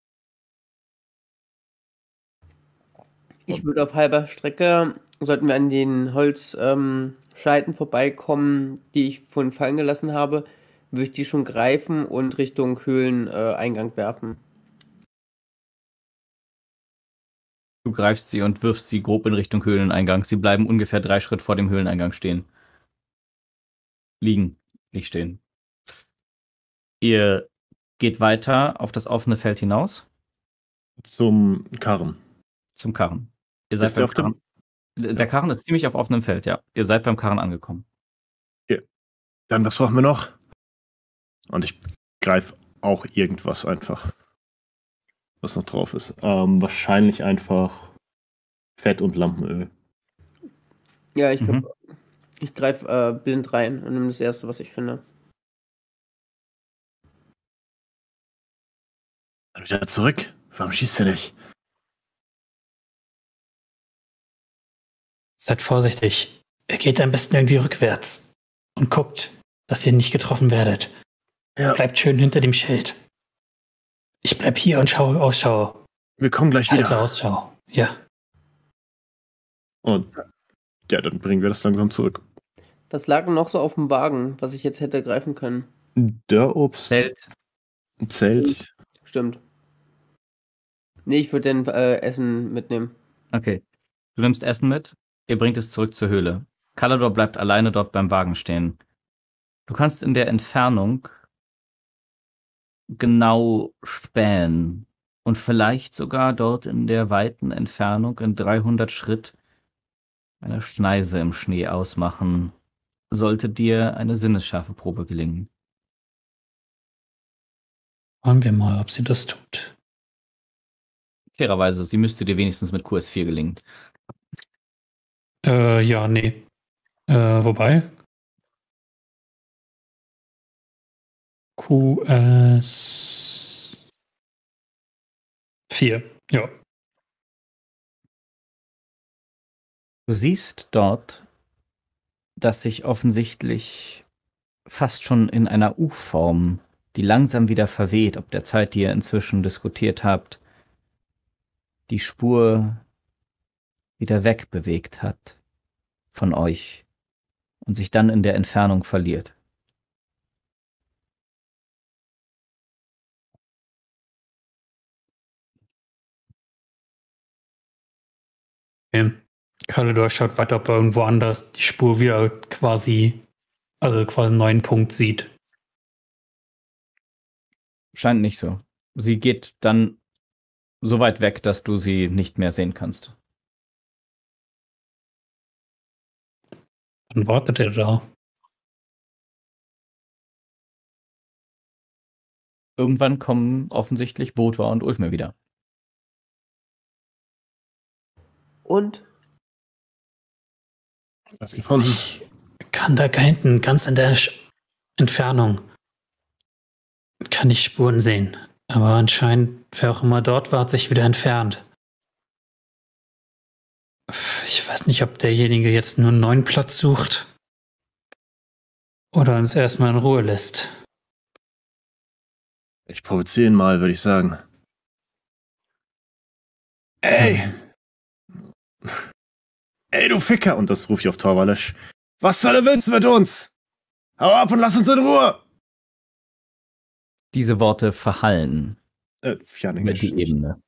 Ich würde auf halber Strecke, sollten wir an den Holzscheiten ähm, vorbeikommen, die ich vorhin fallen gelassen habe, würde ich die schon greifen und Richtung Höhleneingang äh, werfen. Du greifst sie und wirfst sie grob in Richtung Höhleneingang. Sie bleiben ungefähr drei Schritt vor dem Höhleneingang stehen. Liegen, nicht stehen. Ihr geht weiter auf das offene Feld hinaus. Zum Karren. Zum Karren. Ihr seid Ist der beim auf dem- Karren. Der Karren ist ziemlich auf offenem Feld, ja. Ihr seid beim Karren angekommen. Dann, was brauchen wir noch? Und ich greife auch irgendwas einfach. Was noch drauf ist. Ähm, wahrscheinlich einfach Fett und Lampenöl. Ja, ich, Mhm. glaub, ich greife äh, blind rein und nehme das erste, was ich finde. Dann wieder zurück. Warum schießt er nicht? Seid vorsichtig. Er geht am besten irgendwie rückwärts. Und guckt, dass ihr nicht getroffen werdet. Ja, Bleibt schön hinter dem Schild. Ich bleib hier und schaue Ausschau. wir kommen gleich Halte wieder. Ausschau. Ja. Und ja, dann bringen wir das langsam zurück. Was lag denn noch so auf dem Wagen, was ich jetzt hätte greifen können? Dörrobst, Zelt. ein Zelt. Stimmt. Nee, ich würde dann äh, Essen mitnehmen. Okay. Du nimmst Essen mit. Ihr bringt es zurück zur Höhle. Kalidor bleibt alleine dort beim Wagen stehen. Du kannst in der Entfernung genau spähen und vielleicht sogar dort in der weiten Entfernung in dreihundert Schritt eine Schneise im Schnee ausmachen, sollte dir eine sinnesschärfe Probe gelingen. Schauen wir mal, ob sie das tut. Fairerweise, sie müsste dir wenigstens mit Q S vier gelingen. Äh, ja, nee. Äh, wobei. Q S vier. Ja. Du siehst dort, dass sich offensichtlich fast schon in einer U-Form, die langsam wieder verweht, ob der Zeit, die ihr inzwischen diskutiert habt, die Spur wieder wegbewegt hat von euch und sich dann in der Entfernung verliert. Okay. Kalidor schaut weiter, ob er irgendwo anders die Spur wieder quasi, also quasi einen neuen Punkt sieht. Scheint nicht so. Sie geht dann so weit weg, dass du sie nicht mehr sehen kannst. Dann wartet er da. Irgendwann kommen offensichtlich Bodwa und Ulfmer wieder. Und? Was gefunden? Ich kann da hinten, ganz in der Sch- Entfernung, kann ich Spuren sehen. Aber anscheinend, wer auch immer dort war, hat sich wieder entfernt. Ich weiß nicht, ob derjenige jetzt nur einen neuen Platz sucht oder uns erstmal in Ruhe lässt. Ich provoziere ihn mal, würde ich sagen. Ey! Ey, du Ficker! Und das rufe ich auf Torwalisch. Was soll er willst du mit uns? Hau ab und lass uns in Ruhe! Diese Worte verhallen Äh, über Fjarningisch. die Ebene.